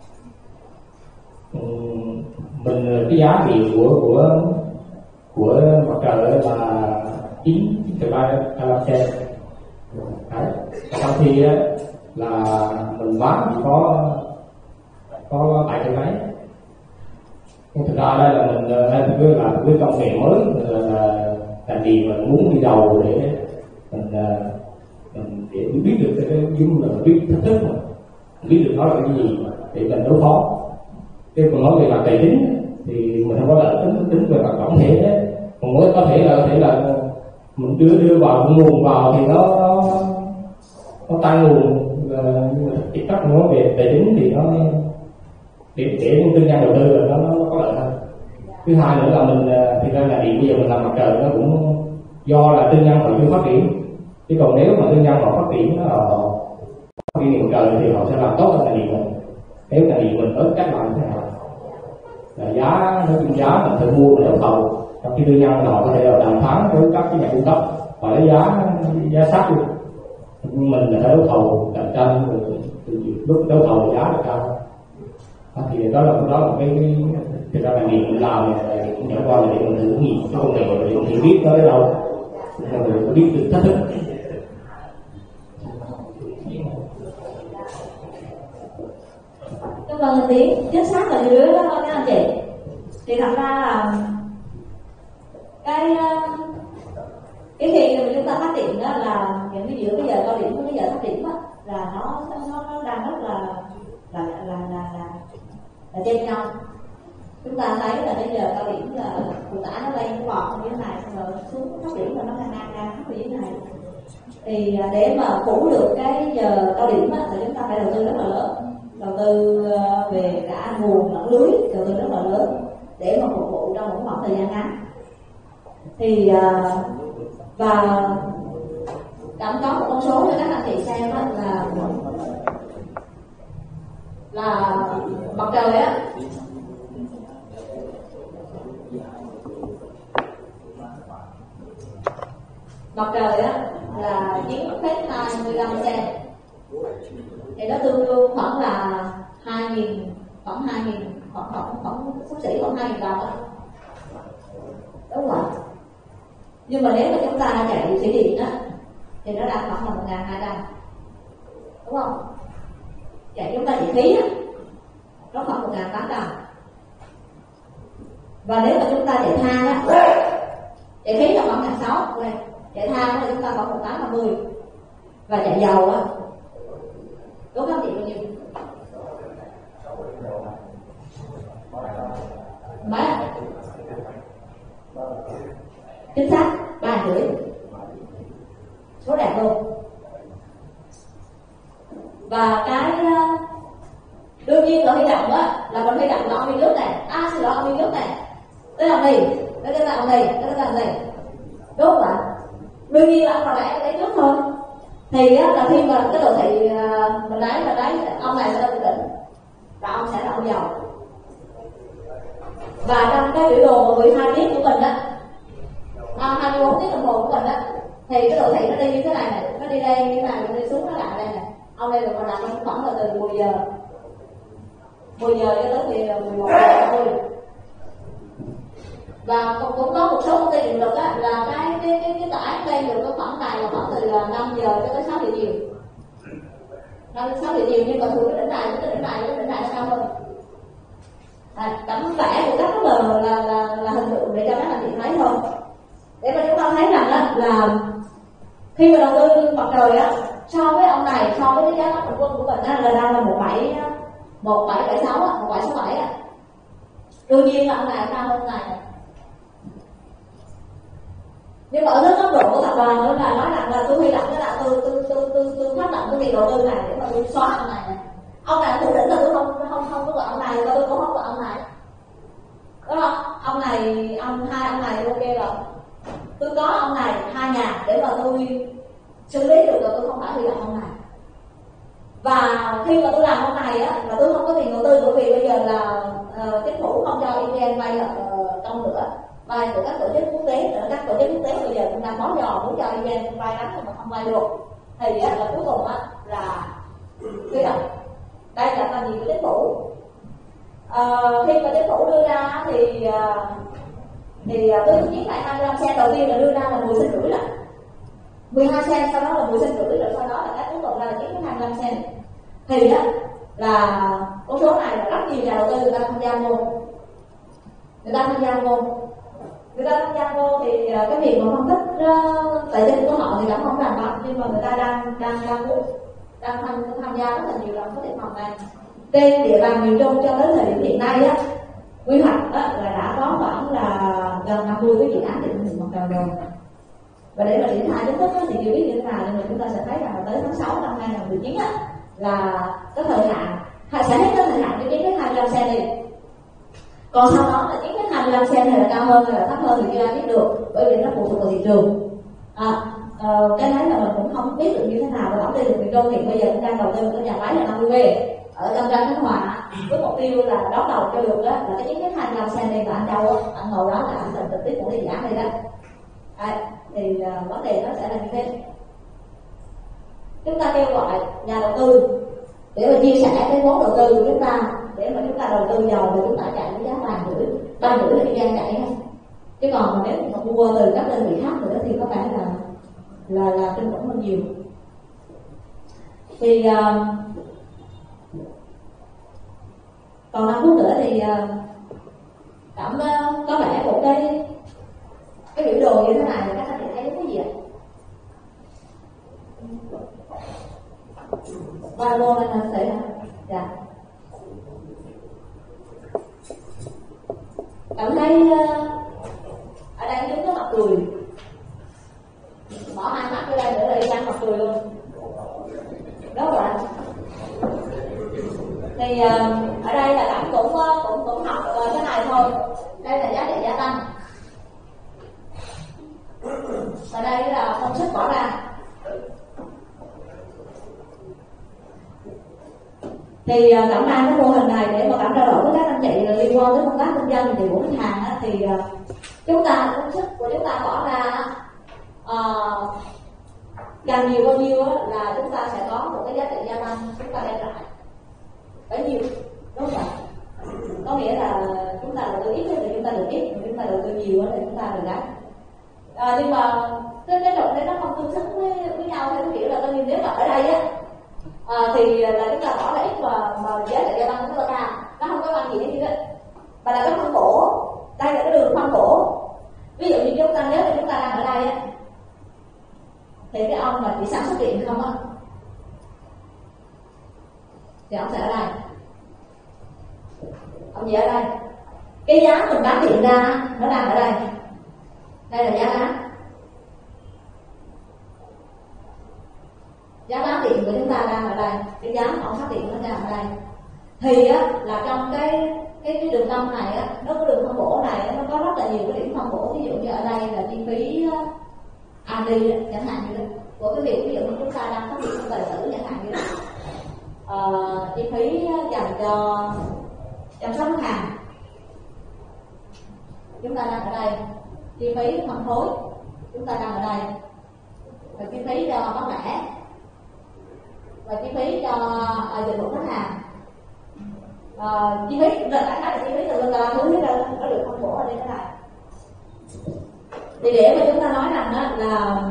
S6: mình cái giá điện của mặt trời là 9,3 sen. Sau khi là mình bán chỉ có 7 mấy. Nhưng thực ra đây là mình đang làm cái công nghệ mới, là điện mình muốn đi đầu để mình để biết được cái biết thách thức, mà biết được nó là cái gì để mình đối phó. Chứ còn nói về mặt tài chính thì mình không có lợi tính về mặt tổng thể đấy. Còn có thể là mình đưa vào nguồn vào thì nó tăng nguồn, nhưng mà thực chất nó về tài chính thì nó để tư nhân đầu tư là nó có lợi hơn. Thứ hai nữa là mình thì ra là điện bây giờ mình làm mặt trời nó cũng do là tư nhân họ chưa phát triển, chứ còn nếu mà tư nhân họ phát triển phát triển điện mặt trời thì họ sẽ làm tốt hơn là điện mình. Nếu là điện mình ở cách làm thế nào là giá nó chung giá mình phải mua mình đấu thầu, trong khi tư nhân họ có thể là đàm phán với các cái nhà cung cấp và lấy giá sát luôn. Mình là phải đấu thầu cạnh tranh, lúc đấu thầu giá là cao. Thì đó là cái thực ra là điện mình làm này cũng chẳng qua là điện mình thử nghiệm cái công nghệ để mình hiểu biết nó đến đâu, mình biết được thách thức.
S2: Cảm ơn anh Tiến, chính xác là dưới đó thôi các anh chị. Thì thật ra là cái khi mà chúng ta phát hiện đó là những cái giữa cái giờ cao điểm với cái giờ thấp điểm á, là nó đang rất là trên nhau. Chúng ta thấy là cái giờ cao điểm là phụ tải nó lên cái bọt như thế này, rồi xuống thấp điểm là nó ngang thấp như thế này. Thì để mà phủ được cái giờ cao điểm á, thì chúng ta phải đầu tư rất là lớn, đầu tư về cả nguồn lẫn lưới, đầu tư rất là lớn để mà phục vụ trong một khoảng thời gian ngắn. Thì và cảm có một con số cho các anh chị xem á, là mặt trời á, mặt trời á là 9,25 cm, thì nó tương đương khoảng là 2.000, khoảng xúc xỉ khoảng 2.000 đồng á, đúng không ạ? Nhưng mà nếu mà chúng ta chạy thủy điện á thì nó đạt khoảng là 1.200, đúng không? Chạy chúng ta chạy khí á nó khoảng 1.800, và nếu mà chúng ta chạy than á, chạy khí là khoảng 1.600, chạy than là chúng ta khoảng 1.850, và chạy dầu á, đúng không chị? Bao nhiêu? Mấy? Chính xác 3,5, số đẹp luôn. Và cái đương nhiên là huy động á, là mình huy động là ông đi nước này, xin lỗi ông đi nước này, tới làm gì, tới cái làm gì, tới cái làm gì, đúng không ạ? Đương nhiên là ông nào lẽ lấy nước thôi. Thì á, là khi mà cái đồ thị mình lấy ông này sẽ là quyết định, và ông sẽ là ông dầu. Và trong cái biểu đồ 12 tiết của mình á, 24 tiết đồng hồ của mình á, thì cái đồ thị nó đi như thế này này, nó đi đây như thế này, nó đi xuống nó lại đây này. Ông đây được còn đặt trong khoảng là từ 10 giờ cho tới 11 giờ 30. Và cũng có một số công ty điện lực á, là cái tải lên được cái khoảng này là khoảng từ 5 giờ cho tới 6 giờ chiều, 5 đến 6 giờ chiều, nhưng mà thường cái đỉnh này nó cao hơn. Tấm vẽ của các là hình tượng để cho các anh chị thấy thôi, để mà chúng ta thấy rằng á, là khi mà đầu tư mặt trời á, so với ông này, so với cái giá đất bình quân của mình á, là đang là 1776 á, 1767 á. Đương nhiên là ông này cao hơn ông này. Nhưng mà ở dưới góc độ của tập đoàn nữa là nói rằng là tôi huy động cái là tôi phát động cái việc đầu tư này để mà tôi xóa ông này. Ông này thủ lĩnh là tôi không có gọi ông này, và tôi cũng không gọi ông này, đúng không? Ông này, hai ông này ok rồi. Tôi có ông này 2 nhà để mà tôi xử lý được, rồi tôi không phải huy động ông này. Và khi mà tôi làm ông này á, là tôi không có tiền đầu tư, bởi vì bây giờ là chính phủ không cho EVN vay trong nữa, vay của các tổ chức quốc tế, các tổ chức quốc tế bây giờ cũng đang có dò muốn cho EVN vay lắm nhưng mà không vay được. Thì là cuối cùng á là huy động. Đây là tầm nhìn của chính phủ. Khi mà chính phủ đưa ra thì tôi chiếc lại 25 cent đầu tiên là đưa ra là 10,5 cent lại, 12 cent, sau đó là 10,5 cent, rồi sau đó là cái cuối cùng ra là 9,25 cent. Thì á là con số này là rất nhiều nhà đầu tư người ta tham gia vô, người ta tham gia vô thì cái việc mà phân tích tài chính của họ thì cũng không rành lắm, nhưng mà người ta đang tham gia rất là nhiều lần cái phòng này. Trên địa bàn miền Trung cho tới thời điểm hiện nay á, quy hoạch á, là đã có khoảng là gần 50 cái dự án điện mặt trời rồi. Và để mà triển khai chính thức thì chưa biết như thế nào, nhưng mà chúng ta sẽ thấy rằng là tới tháng 6 năm 2019 á, là cái thời hạn sẽ hết cái thời hạn cái 9,25 cent đi. Còn sau đó là 9,25 cent này là cao hơn hay là thấp hơn thì chưa ai biết được, bởi vì nó phụ thuộc vào thị trường. Cái đấy là mình cũng không biết được như thế nào. Và tổng ty điện miền Trung hiện bây giờ cũng đang đầu tư cái nhà máy là 50W ở Tân Trân, Khánh Hòa, với mục tiêu là đón đầu cho được đó là cái 9,25 cent đi. Và anh Châu anh ngồi đó là anh trực tiếp của cái dự án này đó. Thì vấn đề nó sẽ là như thế. Chúng ta kêu gọi nhà đầu tư để mà chia sẻ cái vốn đầu tư của chúng ta, để mà chúng ta đầu tư dầu thì chúng ta chạy với giá 3,5 là EVN chạy hết. Chứ còn nếu mà mua từ các đơn vị khác nữa thì có vẻ là kinh khủng hơn nhiều. Thì còn 5 phút nữa thì Cảm có vẻ một cái biểu đồ như thế này, các anh chị thấy cái gì ạ? Qua vô anh làm thể hả? Dạ. Cảm thấy ở đây chúng có mặt cười, bỏ hai mắt ở đây để đi ăn mặt cười luôn, đó rồi. Thì ở đây là Cảnh cũng học cái này thôi. Đây là giá trị gia tăng. Và đây là công sức bỏ ra. Thì Cảm mang cái mô hình này để mà Cảm trao đổi với các anh chị liên quan tới công tác kinh doanh thì của khách hàng á, thì chúng ta công sức của chúng ta bỏ ra càng nhiều bao nhiêu á, là chúng ta sẽ có một cái giá trị gia tăng chúng ta đem lại bấy nhiêu, đúng không ạ? Có nghĩa là chúng ta đầu tư ít thì chúng ta được ít, chúng ta đầu tư nhiều thì chúng ta được đấy. Nhưng mà cái độ đấy nó không tương xứng với nhau theo cái kiểu là coi như nếu mà ở đây á thì là chúng ta bỏ ra ít mà giá trị gia tăng chúng ta cao, nó không có bằng gì hết chứ đấy. Và là cái phân bổ, đây là cái đường phân bổ. Ví dụ như chúng ta nhớ là chúng ta đang ở đây á, thì cái ông mà chỉ sản xuất điện không á thì ông sẽ ở đây. Ông gì ở đây? Cái giá mình bán điện ra nó đang ở đây. Đây là giá bán. Giá bán điện của chúng ta đang ở đây. Cái giá mà ông phát điện nó đang ở đây. Thì á là trong cái đường cong này á, nó có đường phân bổ này á, nó có rất là nhiều cái điểm phân bổ. Ví dụ như ở đây là chi phí AD chẳng hạn như đó, của cái việc ví dụ như chúng ta đang phát điện trong tài tử chẳng hạn như đó. Chi phí dành cho chăm sóc khách hàng chúng ta đang ở đây, chi phí phân phối chúng ta đang ở đây, và chi phí cho bán lẻ và chi phí cho dịch vụ khách hàng, chi phí là chi phí từ là thứ nó được phân bổ ở đây thế này. Thì để mà chúng ta nói rằng đó là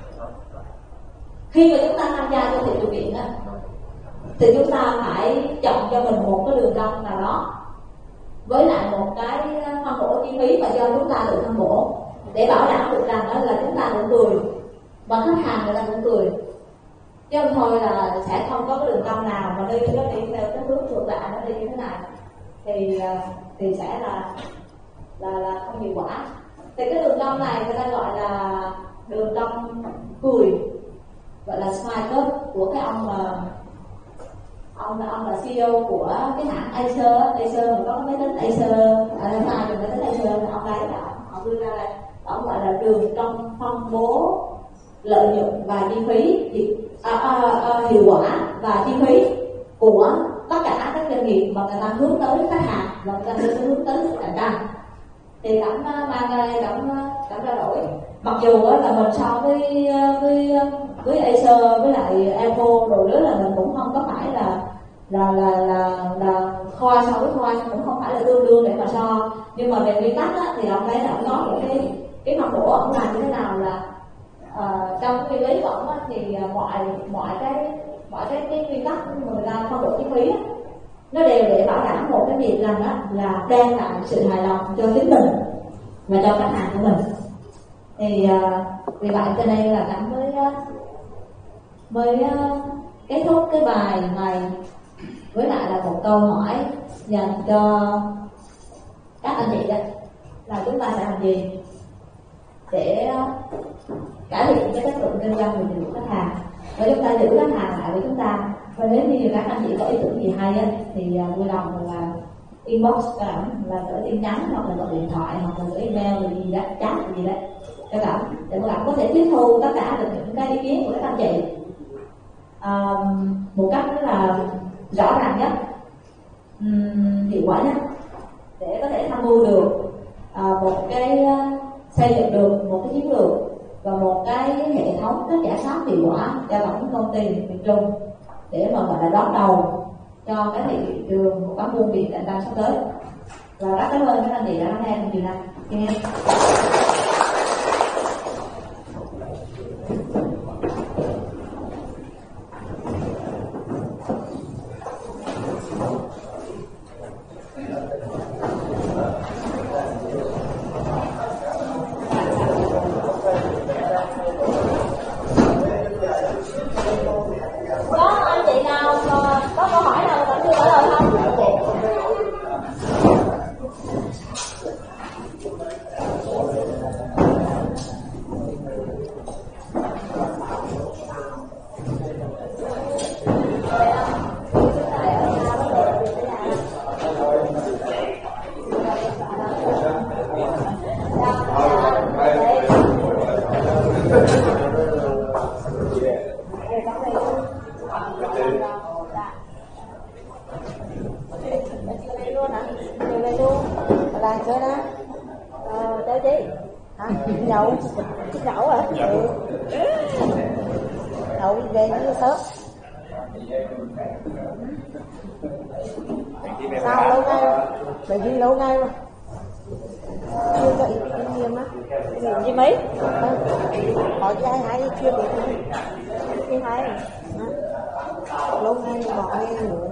S2: khi mà chúng ta tham gia trong thị trường điện á, thì chúng ta phải chọn cho mình một cái đường cong nào đó với lại một cái phân bổ chi phí mà do chúng ta tự phân bổ, để bảo đảm được rằng đó là chúng ta cũng cười và khách hàng người ta cũng cười, chứ không thôi là sẽ không có cái đường cong nào mà đi theo cái hướng ngược lại, nó đi như thế này thì sẽ là không hiệu quả. Thì cái đường cong này người ta gọi là đường cong cười, gọi là smile curve của cái ông là CEO của cái hãng Acer mình có cái máy tính Acer ở đây mà dùng máy tính Acer, ông đây là họ đưa ra đây, ông gọi là đường cong phân bố lợi nhuận và chi phí hiệu quả và chi phí của tất cả các doanh nghiệp mà người ta hướng tới khách hàng và người ta hướng tới sự cạnh tranh. Thì Cảm mang ra đây Cảm trao đổi, mặc dù là mình so với Acer với lại Apple rồi đó là mình cũng không có phải là khoa so với khoa, cũng không phải là tương đương để mà so, nhưng mà về nguyên tắc á, thì ông thấy là ông có một cái phân bổ ông làm như thế nào là trong cái nguyên lý của ông á, thì mọi cái nguyên tắc mà người ta phân bổ chi phí á, nó đều để bảo đảm một cái việc rằng đó là đem lại sự hài lòng cho chính mình và cho khách hàng của mình. Thì vì vậy cho nên là Cảnh mới kết thúc cái bài này với lại là một câu hỏi dành cho các anh chị đó, là chúng ta sẽ làm gì để cải thiện cái chất lượng kinh doanh của dịch vụ khách hàng và chúng ta giữ khách hàng lại với chúng ta. Và nếu như các anh chị có ý tưởng gì hay á, thì vui lòng là inbox Cảm, là gửi tin nhắn hoặc là gọi điện thoại hoặc là gửi email gì đó, chat gì đó cho Cảm, để mà Cảm có thể tiếp thu tất cả được những cái ý kiến của các anh chị một cách rất là rõ ràng nhất, hiệu quả nhất, để có thể tham mưu được một cái xây dựng được một cái chiến lược và một cái hệ thống các giải pháp hiệu quả cho tổng công ty miền Trung để mà gọi là đón đầu cho cái thị trường của các buôn biển cạnh tranh sắp tới. Và rất cảm ơn các anh chị đã lắng nghe trong chiều nay. Có anh chị nào
S1: Đậu hả?
S6: Dạ.
S1: Ừ. Đậu về như sớm. Sao lâu ngày rồi? Bởi vì lâu ngày rồi. Chưa có ít kinh nghiệm á.
S2: Kinh nghiệm gì mấy?
S1: Có chứ hay chưa biết
S2: Gì hay?
S1: lâu ngày bỏ nghe nữa.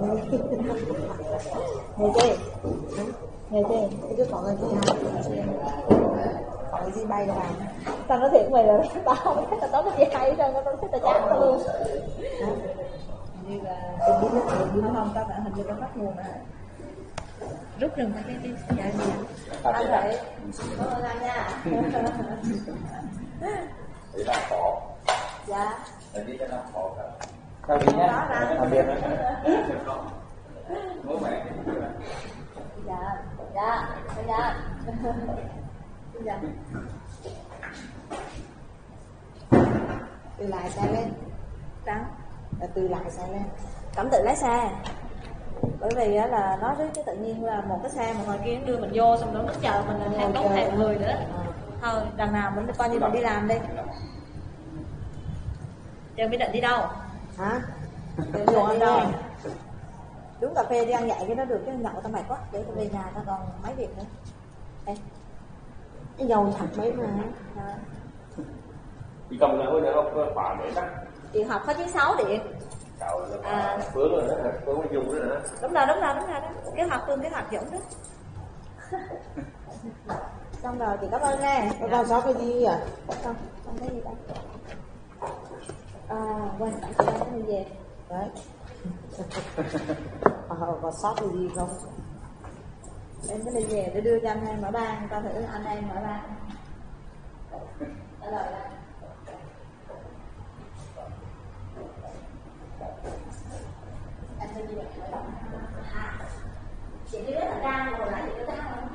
S2: Nghe gì? Nghe gì?
S1: Cứ có cái gì hay. Có cái gì bay ra làm.
S2: Tao nói thiệt mày là tao không thấy tao nói cái gì hay đâu, tao thấy tao chán tao luôn.
S1: Như là tôi biết nó
S2: Không, tao hình như tao bắt nguồn rồi. Rút rừng cái dạ gì?
S5: Anh
S2: Thấy. Cảm ơn anh nha.
S3: để làm khó
S2: Dạ.
S3: để biết cái nó khó cả
S5: Tao đi nhá. Tạm biệt.
S3: bố mẹ
S2: Dạ. Dạ. Dạ. Dạ.
S1: từ lại xe lên.
S2: Trắng.
S1: Là từ lại xe lên.
S2: Cẩm tự lái xe. Bởi vì á là nó rất cái tự nhiên là một cái xe mà ngoài kia nó đưa mình vô xong đó nó chờ mình là thêm tốn thêm người nữa. Thôi đằng nào mình coi như mình đi làm đi. Giờ mới định đi đâu?
S1: Hả?
S2: Định đi ăn đâu? Đúng cà phê đi ăn nhạy cái nó được, cái nhậu tao mệt quá, để tao về nhà tao còn mấy việc nữa. Đây.
S1: Cái dầu thật mấy mà.
S3: đi cầm lại hơi nữa không có khóa để tắt
S2: Điện học có 96 điện.
S3: cậu là phướng rồi đó phướng mới dùng nữa hả
S2: Đúng rồi đó. Kế hoạch Phương, kế hoạch Dũng đó. Xong rồi chị cảm ơn nghe.
S1: Còn sót cái gì à?
S2: Không thấy gì đâu. Quên tặng chị cái này về.
S1: Đấy. Có sót cái gì không?
S2: Em cái này về để đưa cho anh em mở ban, coi thử anh em mở ban. Trả lời đây. Anh sẽ đi được mở ban. Chị đi rất là cao rồi lại chị có cao không?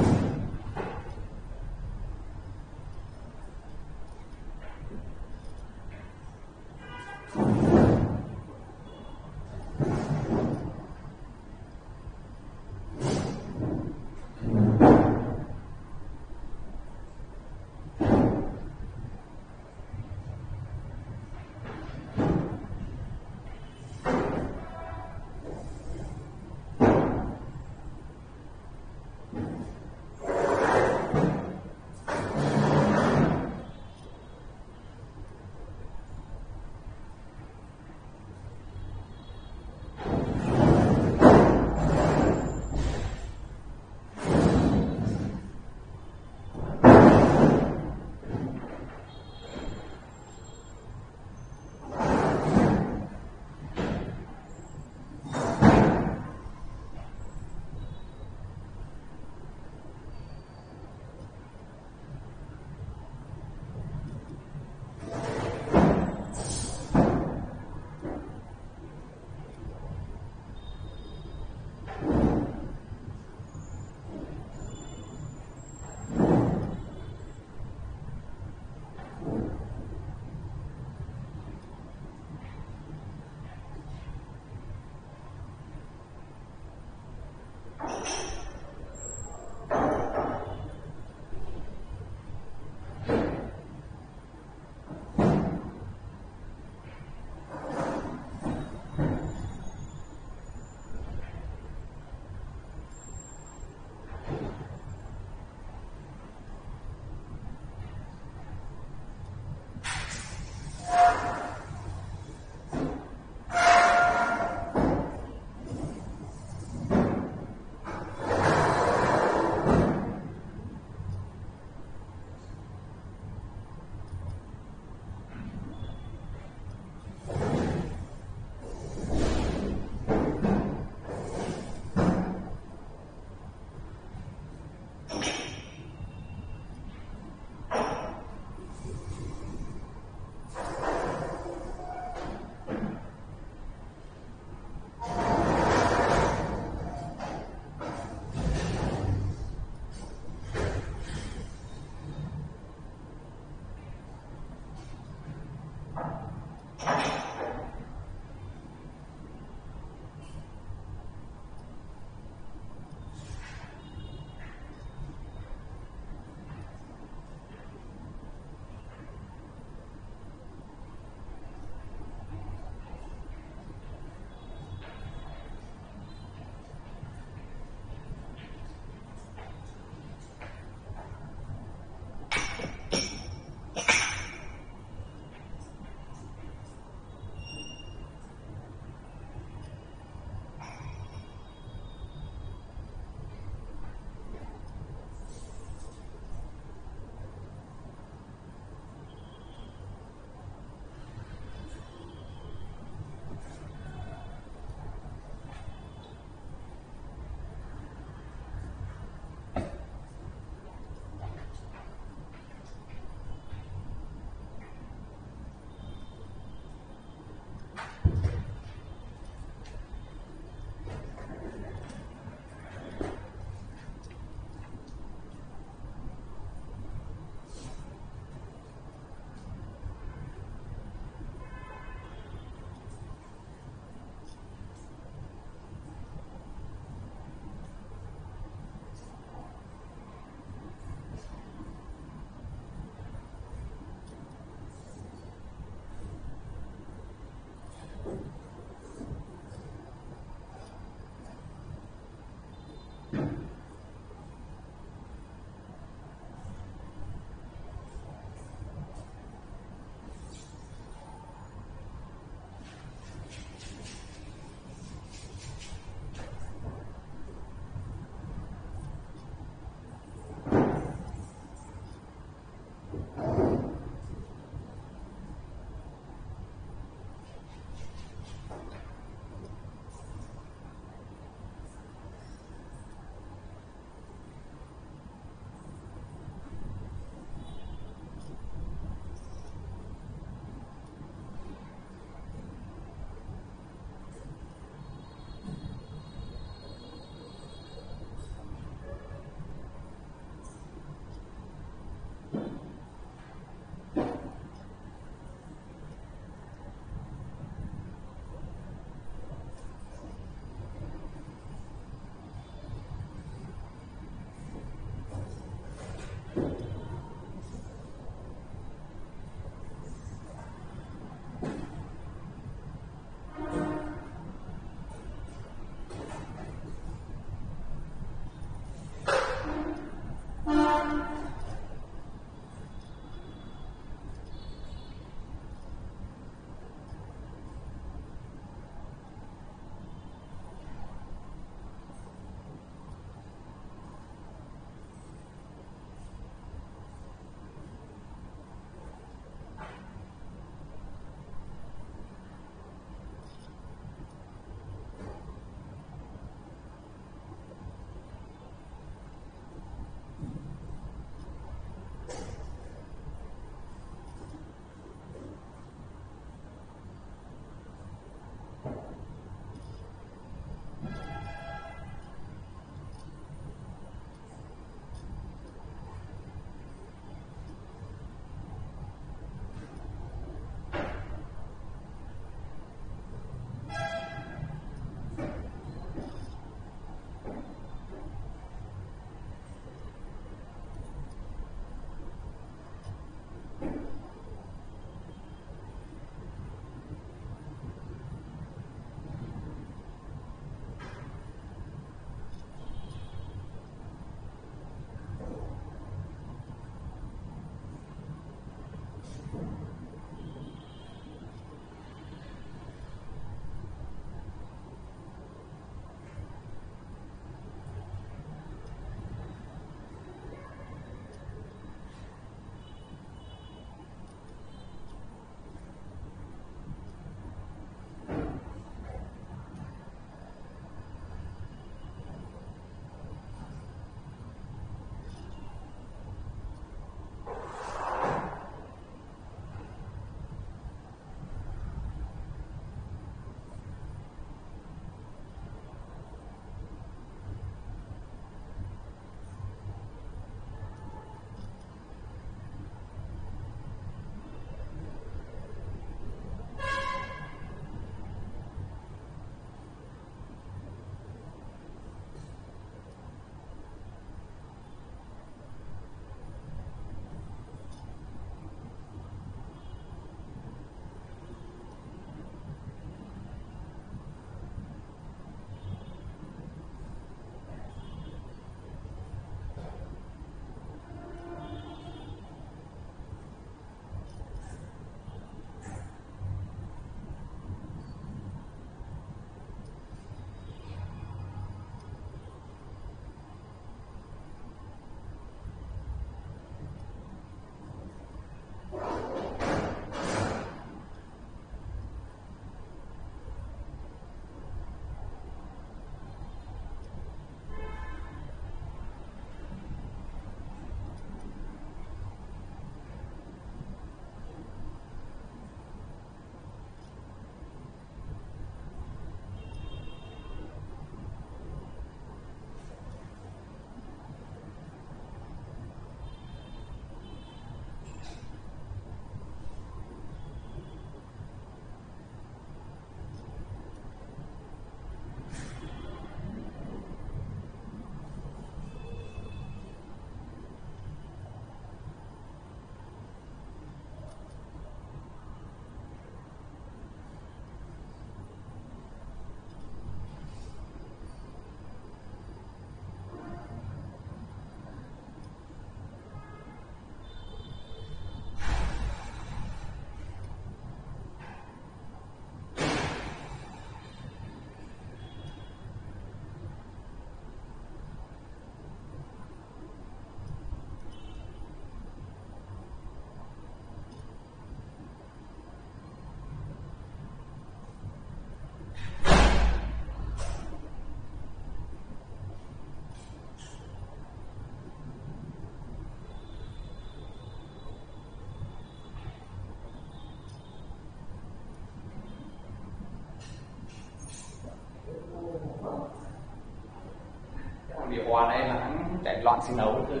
S7: qua đây là hắn chạy loạn xì nấu từ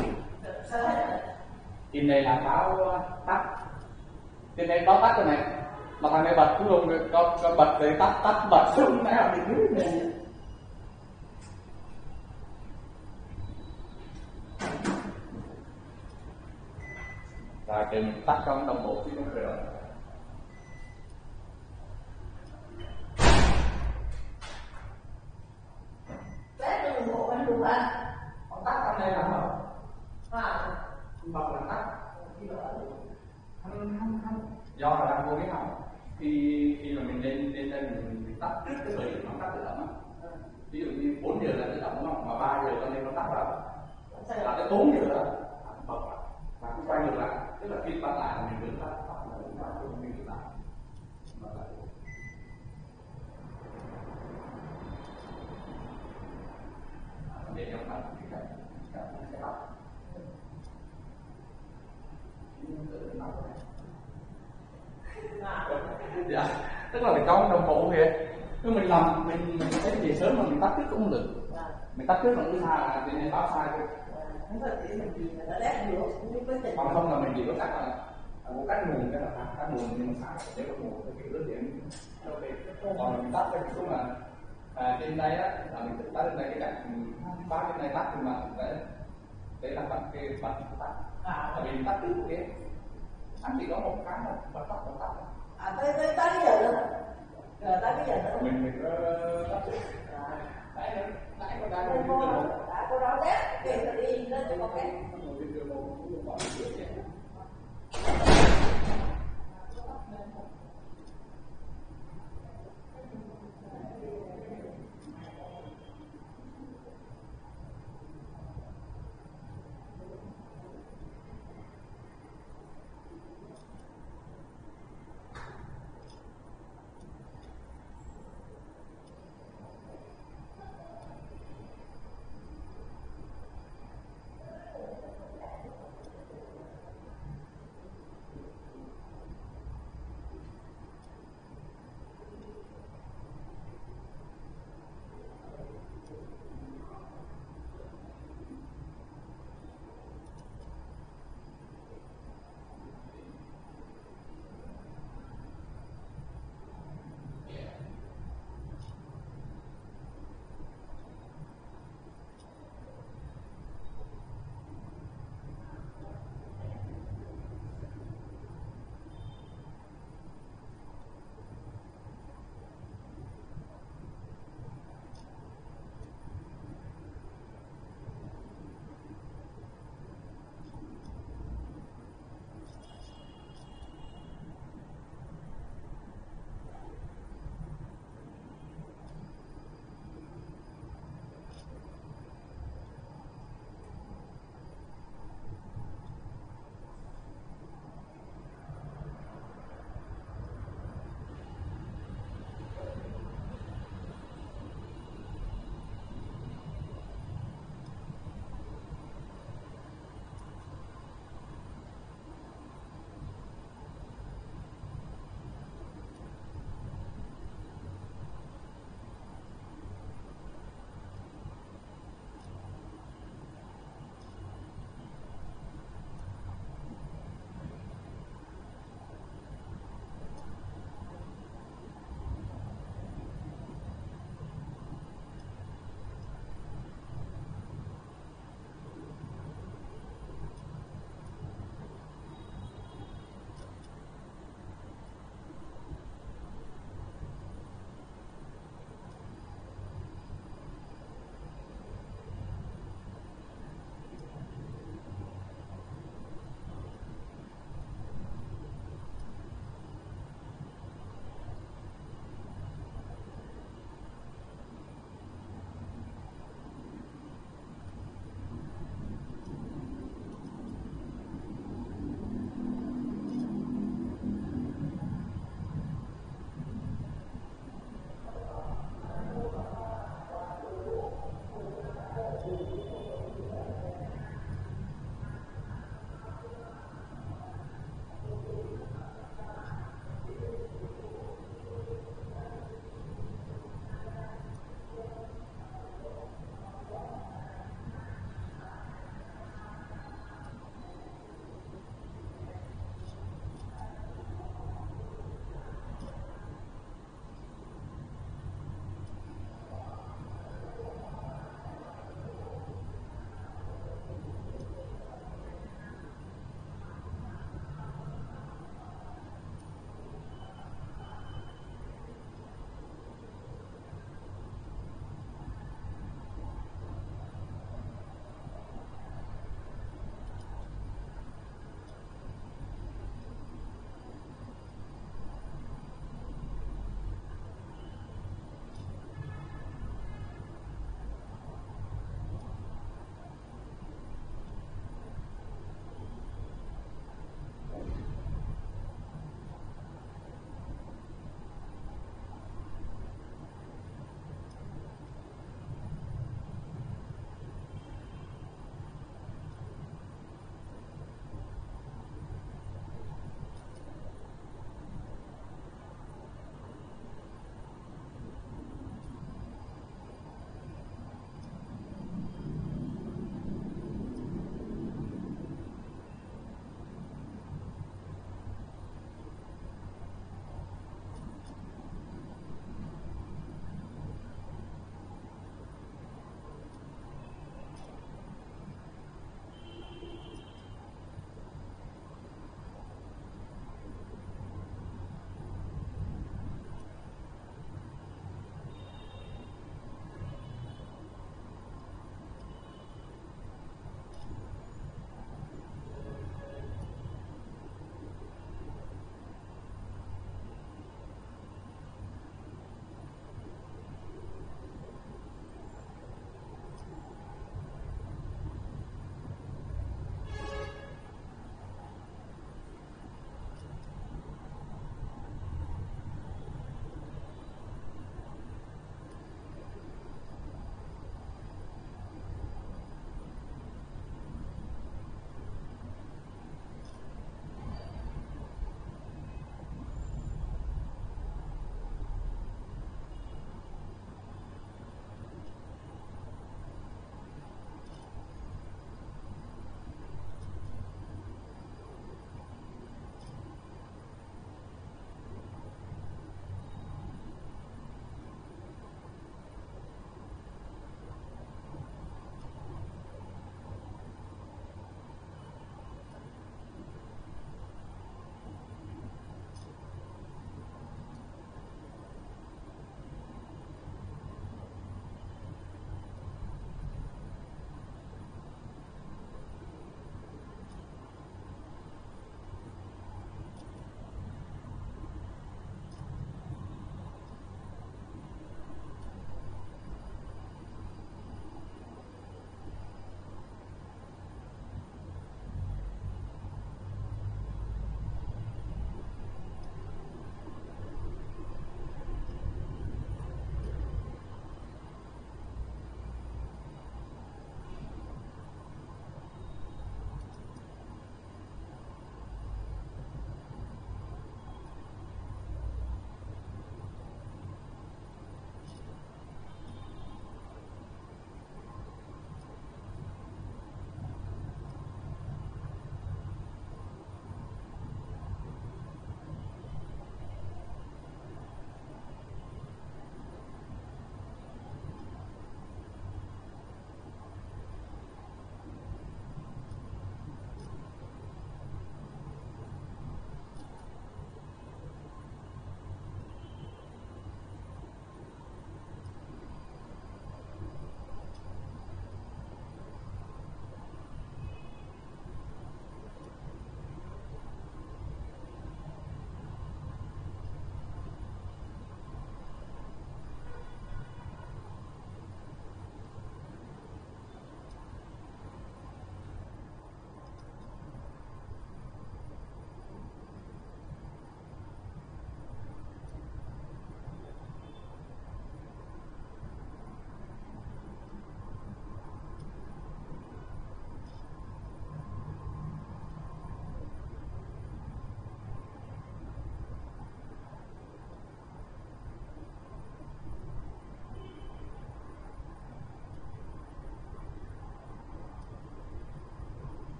S7: trên đây là báo tắt, trên đây báo tắt rồi này, mà thằng này bật luôn rồi, có bật rồi tắt bật xuống này là bị nước này. Rồi thì mình tắt trong đồng bộ chứ không phải rồi.
S2: Test cho đồng bộ anh luôn anh.
S7: Còn tắt trong đây là không? Bật là tắt. Do là đang vô cái hỏng. Khi mà mình lên đây mình tắt trước cái thời điểm nó tắt tự động á. Ví dụ như 4 giờ là tự động đúng không? Mà 3 giờ cho nên nó tắt vào. Là tới 4 giờ đó bật lại và cũng quay ngược lại, tức là khi bắt lại mình vẫn tắt hoặc là chúng ta không mình lại mà lại để cho bạn cái sẽ bắt dạ, tức là phải có đồng bộ kìa. Nếu mình làm mình thấy gì sớm mà mình tắt trước cũng không được, mình tắt trước là cứ tha thì nên báo sai thôi. Còn không là mình chỉ có cách là một cách nguồn cái là cách nguồn nhưng mà xài nếu có nguồn thì kiểu điện còn mình tắt cái xuống là trên đây á là mình tự tắt lên đây cái cạnh khóa cái này tắt nhưng mà để là bật cái bật tắt là vì mình tắt trước kia anh chỉ có một cái là bật tắt
S2: tới cái giờ luôn rồi tới cái giờ nữa
S7: mình tắt trước nãy còn đang
S2: cô đó test thì đi lên cho con bé.